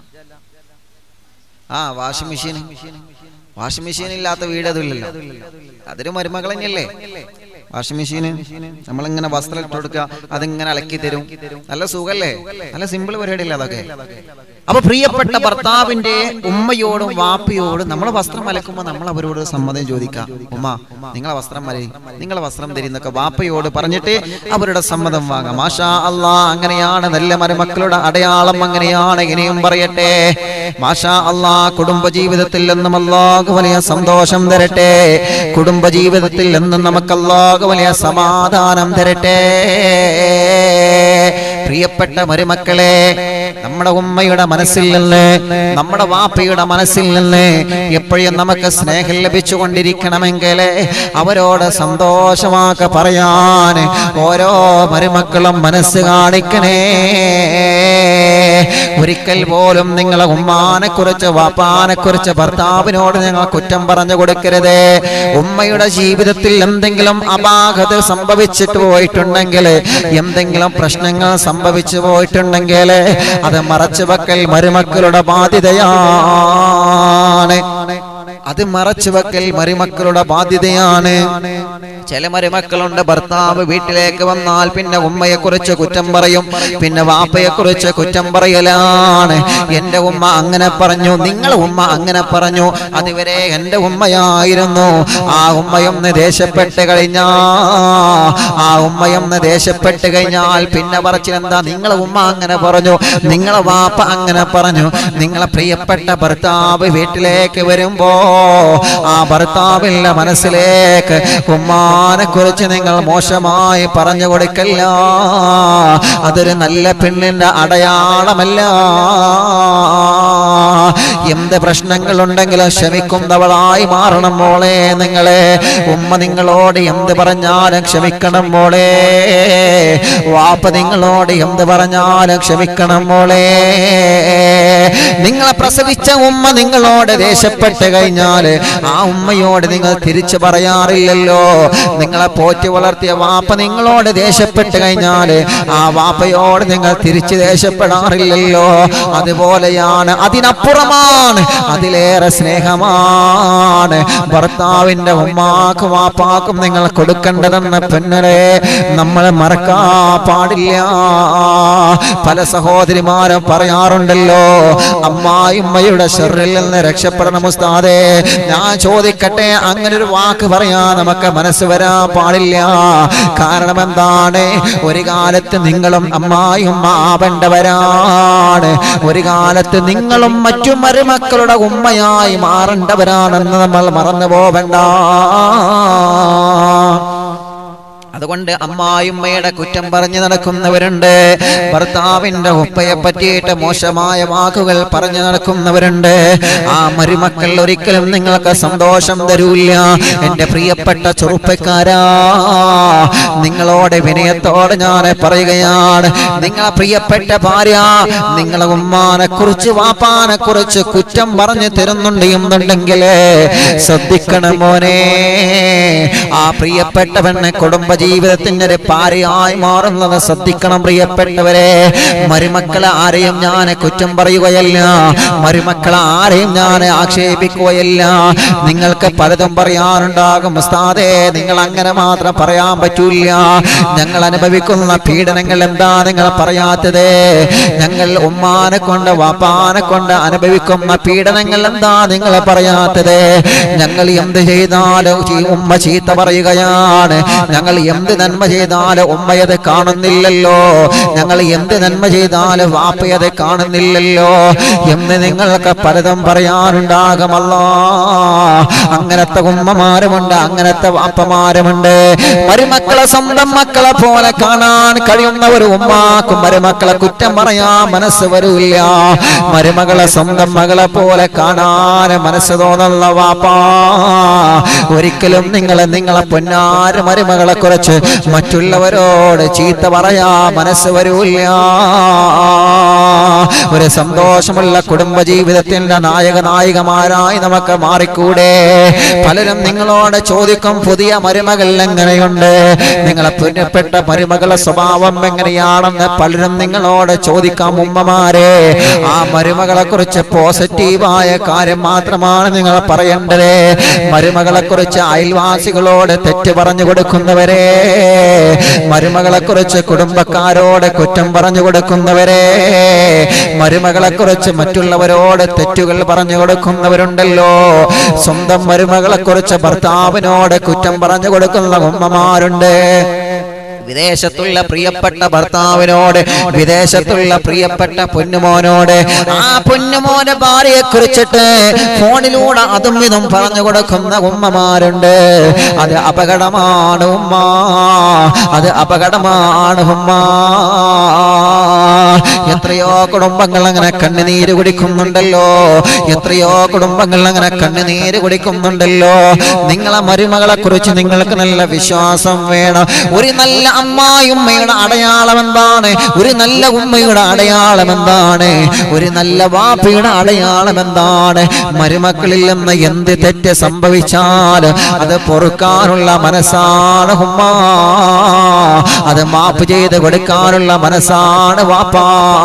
വാഷിംഗ് മെഷീൻ. വാഷിംഗ് മെഷീൻ ഇല്ലാത്ത വീട് അതില്ലല്ലോ. അതൊരു മരുമകൾ തന്നെയല്ലേ വാഷിംഗ് മെഷീന്. നമ്മളിങ്ങനെ വസ്ത്രം ഇട്ട് കൊടുക്കുക, അതിങ്ങനെ അലക്കി തരും. നല്ല സുഖല്ലേ? നല്ല സിമ്പിൾ പരിപാടിയല്ലേ അതൊക്കെ. അപ്പൊ പ്രിയപ്പെട്ട ഭർത്താവിന്റെ ഉമ്മയോടും വാപ്പയോടും നമ്മൾ വസ്ത്രം അലക്കുമ്പോൾ നമ്മൾ അവരോട് സമ്മതം ചോദിക്കാം. ഉമ്മ നിങ്ങളെ വസ്ത്രം നിങ്ങളെ വസ്ത്രം തരുന്നൊക്കെ വാപ്പയോട് പറഞ്ഞിട്ട് അവരുടെ സമ്മതം വാങ്ങാം. മാഷാ അല്ലാ. അങ്ങനെയാണ് നല്ല മരുമക്കളുടെ അടയാളം. അങ്ങനെയാണ്. ഇനിയും പറയട്ടെ, മാഷാ അല്ലാ. കുടുംബജീവിതത്തിൽ നിന്നും അല്ലാഹു വലിയ സന്തോഷം തരട്ടെ. കുടുംബജീവിതത്തിൽ നിന്നും നമുക്ക് അല്ലാഹു വലിയ സമാധാനം തരട്ടെ. പ്രിയപ്പെട്ട മരുമക്കളെ, നമ്മുടെ ഉമ്മയുടെ മനസ്സിൽ നിന്ന്, നമ്മുടെ വാപ്പയുടെ മനസ്സിൽ നിന്ന് എപ്പോഴും നമുക്ക് സ്നേഹം ലഭിച്ചുകൊണ്ടിരിക്കണമെങ്കിൽ അവരോട് സന്തോഷമാക്കി പറയാൻ ഓരോ മരുമക്കളും മനസ്സ് കാണിക്കണേ. ഒരിക്കൽ പോലും നിങ്ങളെ ഉമ്മാനെ കുറിച്ച് വാപ്പാനെ കുറിച്ച് ഭർത്താവിനോട് നിങ്ങൾ കുറ്റം പറഞ്ഞു കൊടുക്കരുത്. ഉമ്മയുടെ ജീവിതത്തിൽ എന്തെങ്കിലും അപാകത സംഭവിച്ചിട്ട് പോയിട്ടുണ്ടെങ്കിൽ, എന്തെങ്കിലും പ്രശ്നങ്ങൾ സംഭവിച്ചു പോയിട്ടുണ്ടെങ്കിൽ അത് മറച്ചു വെക്കൽ മരുമക്കളുടെ ബാധ്യതയാണ്. അത് മറച്ചു വെക്കൽ മരുമക്കളുടെ ബാധ്യതയാണ്. ചില മരുമക്കളുണ്ട്, ഭർത്താവ് വീട്ടിലേക്ക് വന്നാൽ പിന്നെ ഉമ്മയെ കുറിച്ച് കുറ്റം പറയും, പിന്നെ വാപ്പയെ കുറിച്ച് കുറ്റം പറയലാണ്. എന്റെ ഉമ്മ അങ്ങനെ പറഞ്ഞു, നിങ്ങളെ ഉമ്മ അങ്ങനെ പറഞ്ഞു, അതുവരെ എന്റെ ഉമ്മയായിരുന്നു. ആ ഉമ്മയൊന്ന് ദേഷ്യപ്പെട്ട് കഴിഞ്ഞാൽ പിന്നെ പറച്ചിലെന്താ? നിങ്ങളെ ഉമ്മ അങ്ങനെ പറഞ്ഞു, നിങ്ങളെ വാപ്പ അങ്ങനെ പറഞ്ഞു. നിങ്ങളെ പ്രിയപ്പെട്ട ഭർത്താവ് വീട്ടിലേക്ക് വരുമ്പോ ആ ഭർത്താവിന്റെ മനസ്സിലേക്ക് ഉമ്മാനെ കുറിച്ച് നിങ്ങൾ മോശമായി പറഞ്ഞു കൊടുക്കല്ല. അതൊരു നല്ല പെണ്ണിന്റെ അടയാളമല്ല. എന്ത് പ്രശ്നങ്ങളുണ്ടെങ്കിലും ക്ഷമിക്കുന്നവളായി മാറണം മോളെ. നിങ്ങളെ ഉമ്മ നിങ്ങളോട് എന്ത് പറഞ്ഞാലും ക്ഷമിക്കണം മോളെ. വാപ്പ നിങ്ങളോട് എന്ത് പറഞ്ഞാലും ക്ഷമിക്കണം മോളെ. നിങ്ങളെ പ്രസവിച്ച ഉമ്മ നിങ്ങളോട് ദേഷ്യപ്പെട്ട് കഴിഞ്ഞാൽ ആ ഉമ്മയോട് നിങ്ങൾ തിരിച്ചു പറയാറില്ലല്ലോ. നിങ്ങളെ പോറ്റി വളർത്തിയ വാപ്പ നിങ്ങളോട് ദേഷ്യപ്പെട്ട് കഴിഞ്ഞാൽ ആ വാപ്പയോട് നിങ്ങൾ തിരിച്ചു ദേഷ്യപ്പെടാറില്ലല്ലോ. അതുപോലെയാണ്, അതിനപ്പുറമാണ്, അതിലേറെ സ്നേഹമാണ് ഭർത്താവിന്റെ ഉമ്മാക്കും വാപ്പാക്കും നിങ്ങൾ കൊടുക്കേണ്ടതെന്ന് പെണ്ണരെ നമ്മൾ മറക്കാൻ പാടില്ല. പല സഹോദരിമാരും പറയാറുണ്ടല്ലോ, അമ്മായിമ്മയുടെ ശർറിൽ നിന്ന് രക്ഷപ്പെടണം ഉസ്താദേ. ഞാൻ ചോദിക്കട്ടെ, അങ്ങനെ ഒരു വാക്ക് പറയാ നമുക്ക് മനസ്സ് വരാൻ പാടില്ല. കാരണം എന്താണ്? ഒരു കാലത്ത് നിങ്ങളും അമ്മായിമ്മ ആവേണ്ടവരാണ്. ഒരു കാലത്ത് നിങ്ങളും മറ്റു മരുമക്കളുടെ ഉമ്മയായി മാറേണ്ടവരാണെന്ന് നമ്മൾ മറന്നു പോവണ്ട. അതുകൊണ്ട് അമ്മായിമ്മയുടെ കുറ്റം പറഞ്ഞു നടക്കുന്നവരുണ്ട്, ഭർത്താവിന്റെ ഉപ്പയെ പറ്റിയിട്ട് മോശമായ വാക്കുകൾ പറഞ്ഞു നടക്കുന്നവരുണ്ട്. ആ മരുമക്കൾ ഒരിക്കലും നിങ്ങൾക്ക് സന്തോഷം തരൂല്ല. എന്റെ പ്രിയപ്പെട്ട ചെറുപ്പക്കാരാ, നിങ്ങളോട് വിനയത്തോടെ ഞാൻ പറയുകയാണ്, നിങ്ങളെ പ്രിയപ്പെട്ട ഭാര്യ നിങ്ങളെ ഉമ്മാനെ കുറിച്ച് വാപ്പാനെ കുറിച്ച് കുറ്റം പറഞ്ഞു തരുന്നുണ്ട് എന്നുണ്ടെങ്കിൽ ശ്രദ്ധിക്കണം മോനെ. ആ പ്രിയപ്പെട്ടവനെ കുടുംബജീവിതത്തിന്റെ ഒരു പാരയായി മാറുന്നത് ശ്രദ്ധിക്കണം പ്രിയപ്പെട്ടവരെ. മരുമക്കളെ ആരെയും ഞാൻ കുറ്റം പറയുകയല്ല, മരുമക്കളെ ആരെയും ഞാൻ ആക്ഷേപിക്കുകയല്ല. നിങ്ങൾക്ക് പലതും പറയാനുണ്ടാകും ഉസ്താദേ, നിങ്ങൾ അങ്ങനെ മാത്രം പറയാൻ പറ്റൂല. ഞങ്ങൾ അനുഭവിക്കുന്ന പീഡനങ്ങൾ എന്താ നിങ്ങൾ പറയാത്തത്? ഞങ്ങൾ ഉമ്മാനെ കൊണ്ട് വാപ്പാനെ കൊണ്ട് അനുഭവിക്കുന്ന പീഡനങ്ങൾ എന്താ നിങ്ങൾ പറയാത്തത്? ഞങ്ങൾ എന്ത് ചെയ്താലും ഉമ്മ ചീത്ത പറയുകയാണ്, ഞങ്ങൾ എന്ത് നന്മ ചെയ്താലും ഉമ്മയത് കാണുന്നില്ലല്ലോ, ഞങ്ങൾ എന്ത് നന്മ ചെയ്താലും വാപ്പയത് കാണുന്നില്ലല്ലോ എന്ന് നിങ്ങൾക്ക് പലതും പറയാനുണ്ടാകുമല്ലോ. അങ്ങനത്തെ ഉമ്മമാരുമുണ്ട്, അങ്ങനത്തെ വാപ്പമാരുമുണ്ട്. മരുമക്കളെ സ്വന്തം മക്കളെ പോലെ കാണാൻ കഴിയുന്ന ഒരു ഉമ്മാക്കും മരുമക്കളെ കുറ്റം പറയാൻ മനസ്സ് വരൂല്ല. മരുമകളെ സ്വന്തം മകളെ പോലെ കാണാൻ മനസ്സ് തോന്നുന്ന വാപ്പാ, ഒരിക്കലും നിങ്ങളെ പൊന്നാര മരുമകളെ കുറിച്ച് മറ്റുള്ളവരോട് ചീത്ത പറയാ മനസ്സ് വരൂല്ല. ഒരു സന്തോഷമുള്ള കുടുംബജീവിതത്തിന്റെ നായകനായികമാരായി നമുക്ക് മാറിക്കൂടെ? പലരും നിങ്ങളോട് ചോദിക്കും, പുതിയ മരുമകൾ എങ്ങനെയുണ്ട്, നിങ്ങളെ പുണ്യപ്പെട്ട മരുമകളുടെ സ്വഭാവം എങ്ങനെയാണെന്ന് പലരും നിങ്ങളോട് ചോദിക്കാം. ഉമ്മമാരെ, ആ മരുമകളെ കുറിച്ച് പോസിറ്റീവായ കാര്യം മാത്രമാണ് നിങ്ങൾ പറയേണ്ടത്. മരുമകളെ കുറിച്ച് അയൽവാസികളോട് തെറ്റ് പറഞ്ഞു കൊടുക്കുന്നവരെ, മരുമകളെ കുറിച്ച് കുടുംബക്കാരോട് കുറ്റം പറഞ്ഞു കൊടുക്കുന്നവരെ, മരുമകളെ കുറിച്ച് മറ്റുള്ളവരോട് തെറ്റുകൾ പറഞ്ഞു കൊടുക്കുന്നവരുണ്ടല്ലോ. സ്വന്തം മരുമകളെ കുറിച്ച് ഭർത്താവിനോട് കുറ്റം പറഞ്ഞു കൊടുക്കുന്ന ഉമ്മമാരുണ്ട്. വിദേശത്തുള്ള പ്രിയപ്പെട്ട ഭർത്താവിനോട്, വിദേശത്തുള്ള പ്രിയപ്പെട്ട പൊന്നുമോനോട്, ആ പൊന്നുമോനെ ഭാര്യയെ കുറിച്ചിട്ട് ഫോണിലൂടെ അതും ഇതും പറഞ്ഞു കൊടുക്കുന്ന ഉമ്മമാരുണ്ട്. അത് അപകടമാണ് ഉമ്മ, അത് അപകടമാണ് ഉമ്മ. എത്രയോ കുടുംബങ്ങൾ അങ്ങനെ കണ്ണുനീര് കുടിക്കുന്നുണ്ടല്ലോ, എത്രയോ കുടുംബങ്ങൾ അങ്ങനെ കണ്ണുനീര് കുടിക്കുന്നുണ്ടല്ലോ. നിങ്ങളെ മരുമകളെ കുറിച്ച് നിങ്ങൾക്ക് നല്ല വിശ്വാസം വേണം. ഒരു നല്ല അമ്മായിയുമ്മയുടെ അടയാളം എന്താണ്? ഒരു നല്ല ഉമ്മയുടെ അടയാളം എന്താണ്? ഒരു നല്ല വാപ്പയുടെ അടയാളം എന്താണ്? മരുമക്കളിൽ നിന്ന് എന്ത് തെറ്റ് സംഭവിച്ചാൽ അത് പൊറുക്കാനുള്ള മനസ്സാണ് ഉമ്മ, അത് മാപ്പ് ചെയ്ത് കൊടുക്കാനുള്ള മനസ്സാണ് വാപ്പാ.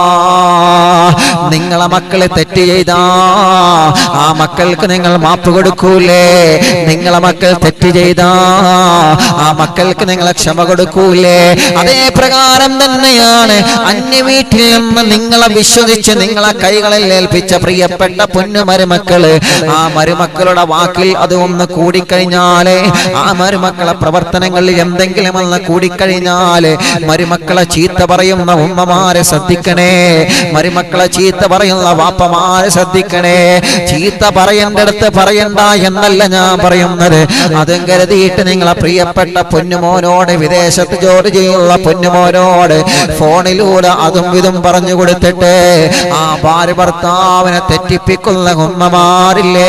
നിങ്ങളെ മക്കളെ തെറ്റ് ചെയ്താ ആ മക്കൾക്ക് നിങ്ങൾ മാപ്പ് കൊടുക്കൂലേ? നിങ്ങളെ മക്കൾ തെറ്റ് ചെയ്താ ആ മക്കൾക്ക് നിങ്ങൾ ക്ഷമ കൊടുക്കൂലേ? അതേ പ്രകാരം തന്നെയാണ് അന്യ വീട്ടിൽ നിന്ന് നിങ്ങളെ വിശ്വസിച്ച് നിങ്ങളെ കൈകളിൽ ഏൽപ്പിച്ച പ്രിയപ്പെട്ട പൊന്നു മരുമക്കള്. ആ മരുമക്കളുടെ വാക്കിൽ അത് ഒന്ന് കൂടിക്കഴിഞ്ഞാല്, ആ മരുമക്കളെ പ്രവർത്തനങ്ങളിൽ എന്തെങ്കിലും ഒന്ന് കൂടിക്കഴിഞ്ഞാല്, മരുമക്കളെ ചീത്ത പറയുന്ന ഉമ്മമാരെ ശ്രദ്ധിക്കണേ, മരുമക്കളെ ചീത്ത പറയുന്ന വാപ്പമാരെ ശ്രദ്ധിക്കണേ. ചീത്ത പറയേണ്ടടുത്ത് പറയണ്ട എന്നല്ല ഞാൻ പറയുന്നത്. അതും കരുതിയിട്ട് നിങ്ങളെ പ്രിയപ്പെട്ട പൊന്നുമോനോട്, വിദേശത്ത് ജോലി ചെയ്യുന്ന പൊന്നുമോനോട് ഫോണിലൂടെ അതും ഇതും പറഞ്ഞു കൊടുത്തിട്ട് ആ ഭാര്യ ഭർത്താവിനെ തെറ്റിപ്പിക്കുന്ന ഉമ്മമാരില്ലേ,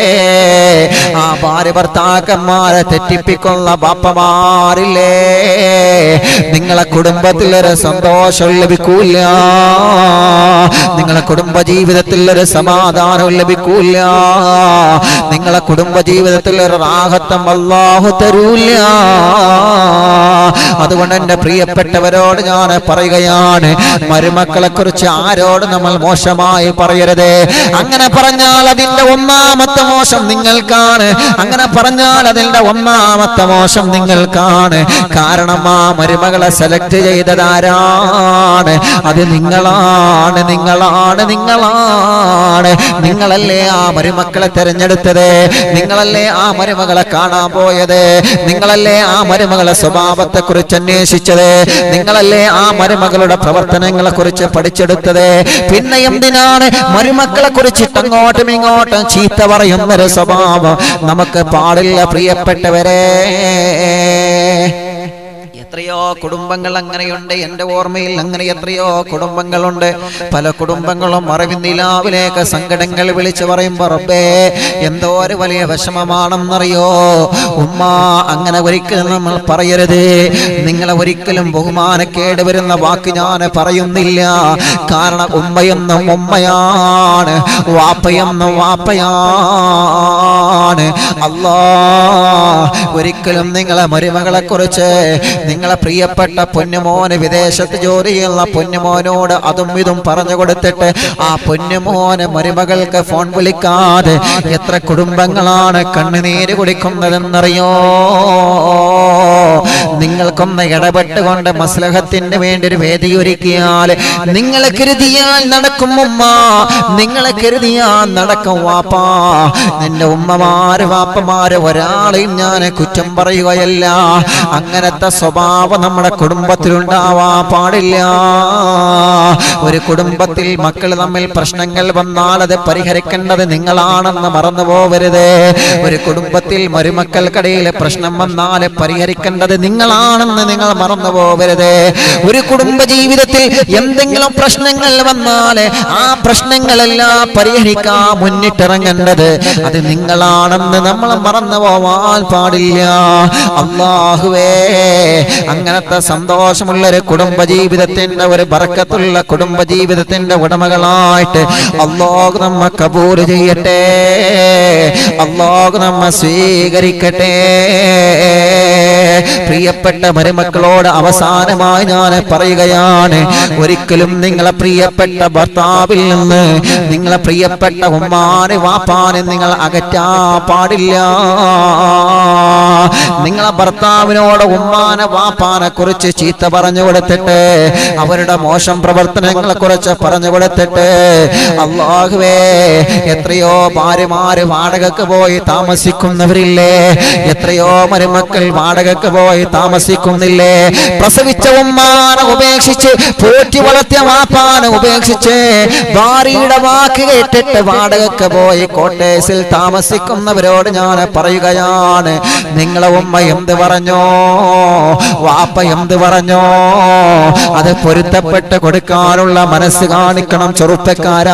ആ ഭാര്യ ഭർത്താക്കന്മാരെ തെറ്റിപ്പിക്കുന്ന ബാപ്പമാരില്ലേ, നിങ്ങളെ കുടുംബത്തിലൊരു സന്തോഷം ലഭിക്കൂല, നിങ്ങളെ കുടുംബജീവിതത്തിൽ ഒരു സമാധാനം ലഭിക്കൂല, നിങ്ങളെ കുടുംബജീവിതത്തിൽ ഒരു റാഹത്തും അല്ലാഹു തരൂല. അതുകൊണ്ട് എന്റെ പ്രിയപ്പെട്ടവരോട് ഞാൻ പറയുകയാണ്, മരുമക്കളെ കുറിച്ച് ആരോട് നമ്മൾ മോശമായി പറയരുത്. അങ്ങനെ പറഞ്ഞാൽ അതിന്റെ ഒന്നാമത്തെ മോശം നിങ്ങൾക്കാണ്, അങ്ങനെ പറഞ്ഞാൽ അതിന്റെ ഒന്നാമത്തെ മോശം നിങ്ങൾക്കാണ്. കാരണം ആ മരുമകളെ സെലക്ട് ചെയ്തതാരാണ്? അത് നിങ്ങളാണ്, നിങ്ങളാണ്, നിങ്ങളാണ്. നിങ്ങളല്ലേ ആ മരുമക്കളെ തെരഞ്ഞെടുത്തത്, നിങ്ങളല്ലേ ആ മരുമകളെ കാണാൻ പോയത്, നിങ്ങളല്ലേ ആ മരുമകളെ സ്വഭാവത്തെ കുറിച്ച് അന്വേഷിച്ചത്, നിങ്ങളല്ലേ ആ മരുമകളുടെ പ്രവർത്തനങ്ങളെ കുറിച്ച് പഠിച്ചെടുത്തത്. പിന്നെ എന്തിനാണ് മരുമക്കളെ കുറിച്ചിട്ട് അങ്ങോട്ടും ഇങ്ങോട്ടും ചീത്ത പറയുന്നൊരു സ്വഭാവം നമുക്ക് പാടില്ല പ്രിയപ്പെട്ടവരെ. എത്രയോ കുടുംബങ്ങൾ അങ്ങനെയുണ്ട്, എൻ്റെ ഓർമ്മയിൽ അങ്ങനെ എത്രയോ കുടുംബങ്ങളുണ്ട്. പല കുടുംബങ്ങളും മറവിനിലാവിലേക്ക് സങ്കടങ്ങൾ വിളിച്ചു പറയുമ്പോ റബ്ബേ എന്തോ ഒരു വലിയ വിഷമമാണെന്നറിയോ. ഉമ്മ അങ്ങനെ ഒരിക്കലും നമ്മൾ പറയരുത്. നിങ്ങളെ ഒരിക്കലും ബഹുമാനക്കേട് വരുന്ന വാക്ക് ഞാൻ പറയുന്നില്ല. കാരണം ഉമ്മയെന്നും ഉമ്മയാണ്, വാപ്പയെന്നും വാപ്പയാണ്. അല്ലാ ഒരിക്കലും നിങ്ങളെ മരുമകളെ കുറിച്ച്, നിങ്ങളെ പ്രിയപ്പെട്ട പൊന്നുമോന് വിദേശത്ത് ജോലി ചെയ്യുന്ന പൊന്നുമോനോട് അതും ഇതും പറഞ്ഞു കൊടുത്തിട്ട് ആ പൊന്നുമോന് മരുമകൾക്ക് ഫോൺ വിളിക്കാതെ എത്ര കുടുംബങ്ങളാണ് കണ്ണുനീര് കുടിക്കുന്നതെന്നറിയോ. നിങ്ങൾക്കൊന്ന് ഇടപെട്ടുകൊണ്ട് മസ്ലഹത്തിന് വേണ്ടി ഒരു വേദി ഒരുക്കിയാൽ നിങ്ങളെ കരുതിയാൽ നടക്കും ഉമ്മ, നിങ്ങളെ കരുതിയാൽ നടക്കും വാപ്പാ. നിന്റെ ഉമ്മമാര് വാപ്പമാര് ഒരാളെയും ഞാൻ കുറ്റം പറയുകയല്ല. അങ്ങനത്തെ സ്വഭാവം നമ്മുടെ കുടുംബത്തിലുണ്ടാവാൻ പാടില്ല. ഒരു കുടുംബത്തിൽ മക്കൾ തമ്മിൽ പ്രശ്നങ്ങൾ വന്നാൽ അത് പരിഹരിക്കേണ്ടത് നിങ്ങളാണെന്ന് മറന്നു പോവരുത്. ഒരു കുടുംബത്തിൽ മരുമക്കൾക്കിടയിൽ പ്രശ്നം വന്നാൽ പരിഹരിക്കേണ്ടത് നിങ്ങളാണെന്ന് നിങ്ങൾ മറന്നു പോവരുത്. ഒരു കുടുംബ ജീവിതത്തിൽ എന്തെങ്കിലും പ്രശ്നങ്ങൾ വന്നാൽ ആ പ്രശ്നങ്ങളെല്ലാം പരിഹരിക്കാൻ മുന്നിട്ടിറങ്ങേണ്ടത് അത് നിങ്ങളാണെന്ന് നമ്മൾ മറന്നു പോവാൻ പാടില്ല. അല്ലാഹുവേ, അങ്ങനത്തെ സന്തോഷമുള്ളൊരു കുടുംബ ജീവിതത്തിന്റെ, ഒരു ബർക്കത്തുള്ള കുടുംബ ജീവിതത്തിന്റെ ഉടമകളായിട്ട് അല്ലാഹു നമ്മെ കബൂൽ ചെയ്യട്ടെ. അല്ലാഹു നമ്മെ സ്വീകരിക്കട്ടെ. പ്രിയപ്പെട്ട മരുമക്കളോട് അവസാനമായി ഞാൻ പറയുകയാണ്, ഒരിക്കലും നിങ്ങളെ പ്രിയപ്പെട്ട ഭർത്താവിൽ നിന്ന്, നിങ്ങളെ പ്രിയപ്പെട്ട ഉമ്മാനെ വാപ്പാനെ നിങ്ങൾ അകറ്റാൻ പാടില്ല. നിങ്ങളെ ഭർത്താവിനോട് ഉമ്മാനെ വാപ്പാനെ കുറിച്ച് ചീത്ത പറഞ്ഞു കൊടുത്തിട്ട്, അവരുടെ മോശം പ്രവർത്തനങ്ങളെ കുറിച്ച് പറഞ്ഞു കൊടുത്തിട്ട്, അല്ലാഹുവേ, എത്രയോ ഭാര്യമാര് വാടകക്ക് പോയി താമസിക്കുന്നവരില്ലേ, എത്രയോ മരുമക്കൾ വാടകക്ക് പോയി താമസിക്കുന്നില്ലേ, പ്രസവിച്ച ഉമ്മാനെ ഉപേക്ഷിച്ച്, പോറ്റി വളർത്തിയ വാപ്പാനെ ഉപേക്ഷിച്ച്, ഭാര്യയുടെ വാക്ക് കേട്ടിട്ട് വാടകക്ക് പോയി കോട്ടേഴ്സിൽ താമസിക്കുന്നവരോട് ഞാൻ പറയുകയാണ്, നിങ്ങളെ ഉമ്മ എന്ത് പറഞ്ഞോ, വാപ്പ എന്ത് പറഞ്ഞോ, അത് പൊരുത്തപ്പെട്ട് കൊടുക്കാനുള്ള മനസ്സ് കാണിക്കണം ചെറുപ്പക്കാരാ.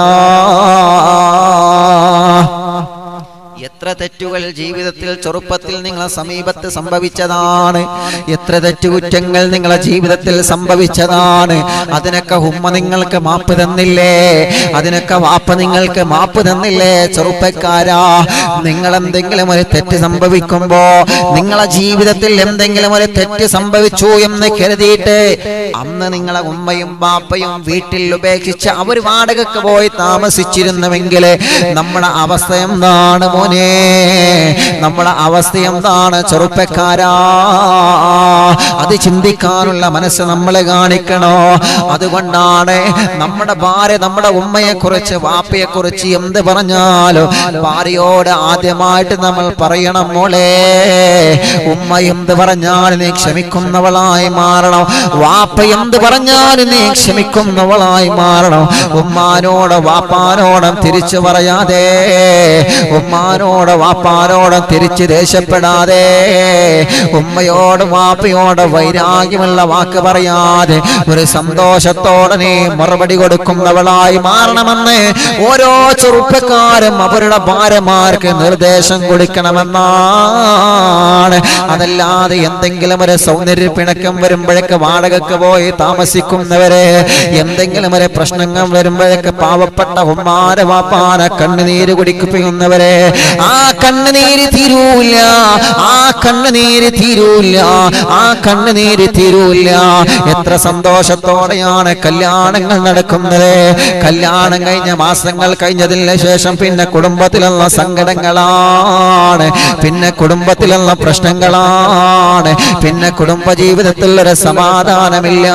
എത്ര തെറ്റുകൾ ജീവിതത്തിൽ ചെറുപ്പത്തിൽ നിങ്ങളെ സമീപത്ത് സംഭവിച്ചതാണ്, എത്ര തെറ്റുകുറ്റങ്ങൾ നിങ്ങളെ ജീവിതത്തിൽ സംഭവിച്ചതാണ്. അതിനൊക്കെ ഉമ്മ നിങ്ങൾക്ക് മാപ്പ് തന്നില്ലേ, അതിനൊക്കെ വാപ്പ നിങ്ങൾക്ക് മാപ്പ് തന്നില്ലേ? ചെറുപ്പക്കാരാ, നിങ്ങൾ എന്തെങ്കിലും ഒരു തെറ്റ് സംഭവിക്കുമ്പോ, നിങ്ങളെ ജീവിതത്തിൽ എന്തെങ്കിലും ഒരു തെറ്റ് സംഭവിച്ചു എന്ന് കരുതിയിട്ട് അന്ന് നിങ്ങളെ ഉമ്മയും ബാപ്പയും വീട്ടിൽ ഉപേക്ഷിച്ച് അവർ വാടകയ്ക്ക് പോയി താമസിച്ചിരുന്നുവെങ്കിൽ നമ്മുടെ അവസ്ഥ എന്താണ് മോനെ? നമ്മുടെ അവസ്ഥ എന്താണ് ചെറുപ്പക്കാരാ? അത് ചിന്തിക്കാനുള്ള മനസ്സ് നമ്മൾ കാണിക്കണോ? അതുകൊണ്ടാണ് നമ്മുടെ ഭാര്യ നമ്മുടെ ഉമ്മയെ കുറിച്ച് വാപ്പയെ കുറിച്ച് എന്ത് പറഞ്ഞാലും ഭാര്യയോട് ആദ്യമായിട്ട് നമ്മൾ പറയണം, മോളെ, ഉമ്മ എന്ത് പറഞ്ഞാലും നീ ക്ഷമിക്കുന്നവളായി മാറണം, വാപ്പ എന്ത് പറഞ്ഞാലും നീ ക്ഷമിക്കുന്നവളായി മാറണം. ഉമ്മാനോട് വാപ്പാനോടും തിരിച്ചു പറയാതെ, ഉമ്മാനോട് വാപ്പാനോടും തിരിച്ച് ദേഷ്യപ്പെടാതെ, ഉമ്മയോടും വാപ്പയോട് വൈരാഗ്യമുള്ള വാക്ക് പറയാതെ ഒരു സന്തോഷത്തോടെ നീ മറുപടി കൊടുക്കുന്നവളായി മാറണമെന്ന് ഓരോ ചെറുപ്പക്കാരും അവരുടെ ഭാര്യമാർക്ക് നിർദ്ദേശം കൊടുക്കണമെന്നാണ്. അതല്ലാതെ എന്തെങ്കിലും ഒരു സൗന്ദര്യ പിണക്കം വരുമ്പോഴേക്ക് വാടകയ്ക്ക് പോയി താമസിക്കുന്നവരെ, എന്തെങ്കിലും ഒരു പ്രശ്നങ്ങൾ വരുമ്പോഴേക്ക് പാവപ്പെട്ട ഉമ്മാരെ വാപ്പാനെ കണ്ണുനീര് കുടിക്കുന്നവരെ, ആ കണ്ണുനീര് തീരൂല, ആ കണ്ണുനീര് തീരൂല, ആ കണ്ണുനീര് തീരൂല. എത്ര സന്തോഷത്തോടെയാണ് കല്യാണങ്ങൾ നടക്കുന്നത്. കല്യാണം കഴിഞ്ഞ മാസങ്ങൾ കഴിഞ്ഞതിന് ശേഷം പിന്നെ കുടുംബത്തിലുള്ള സങ്കടങ്ങളാണ്, പിന്നെ കുടുംബത്തിലുള്ള പ്രശ്നങ്ങളാണ്, പിന്നെ കുടുംബജീവിതത്തിൽ ഒരു സമാധാനമില്ല.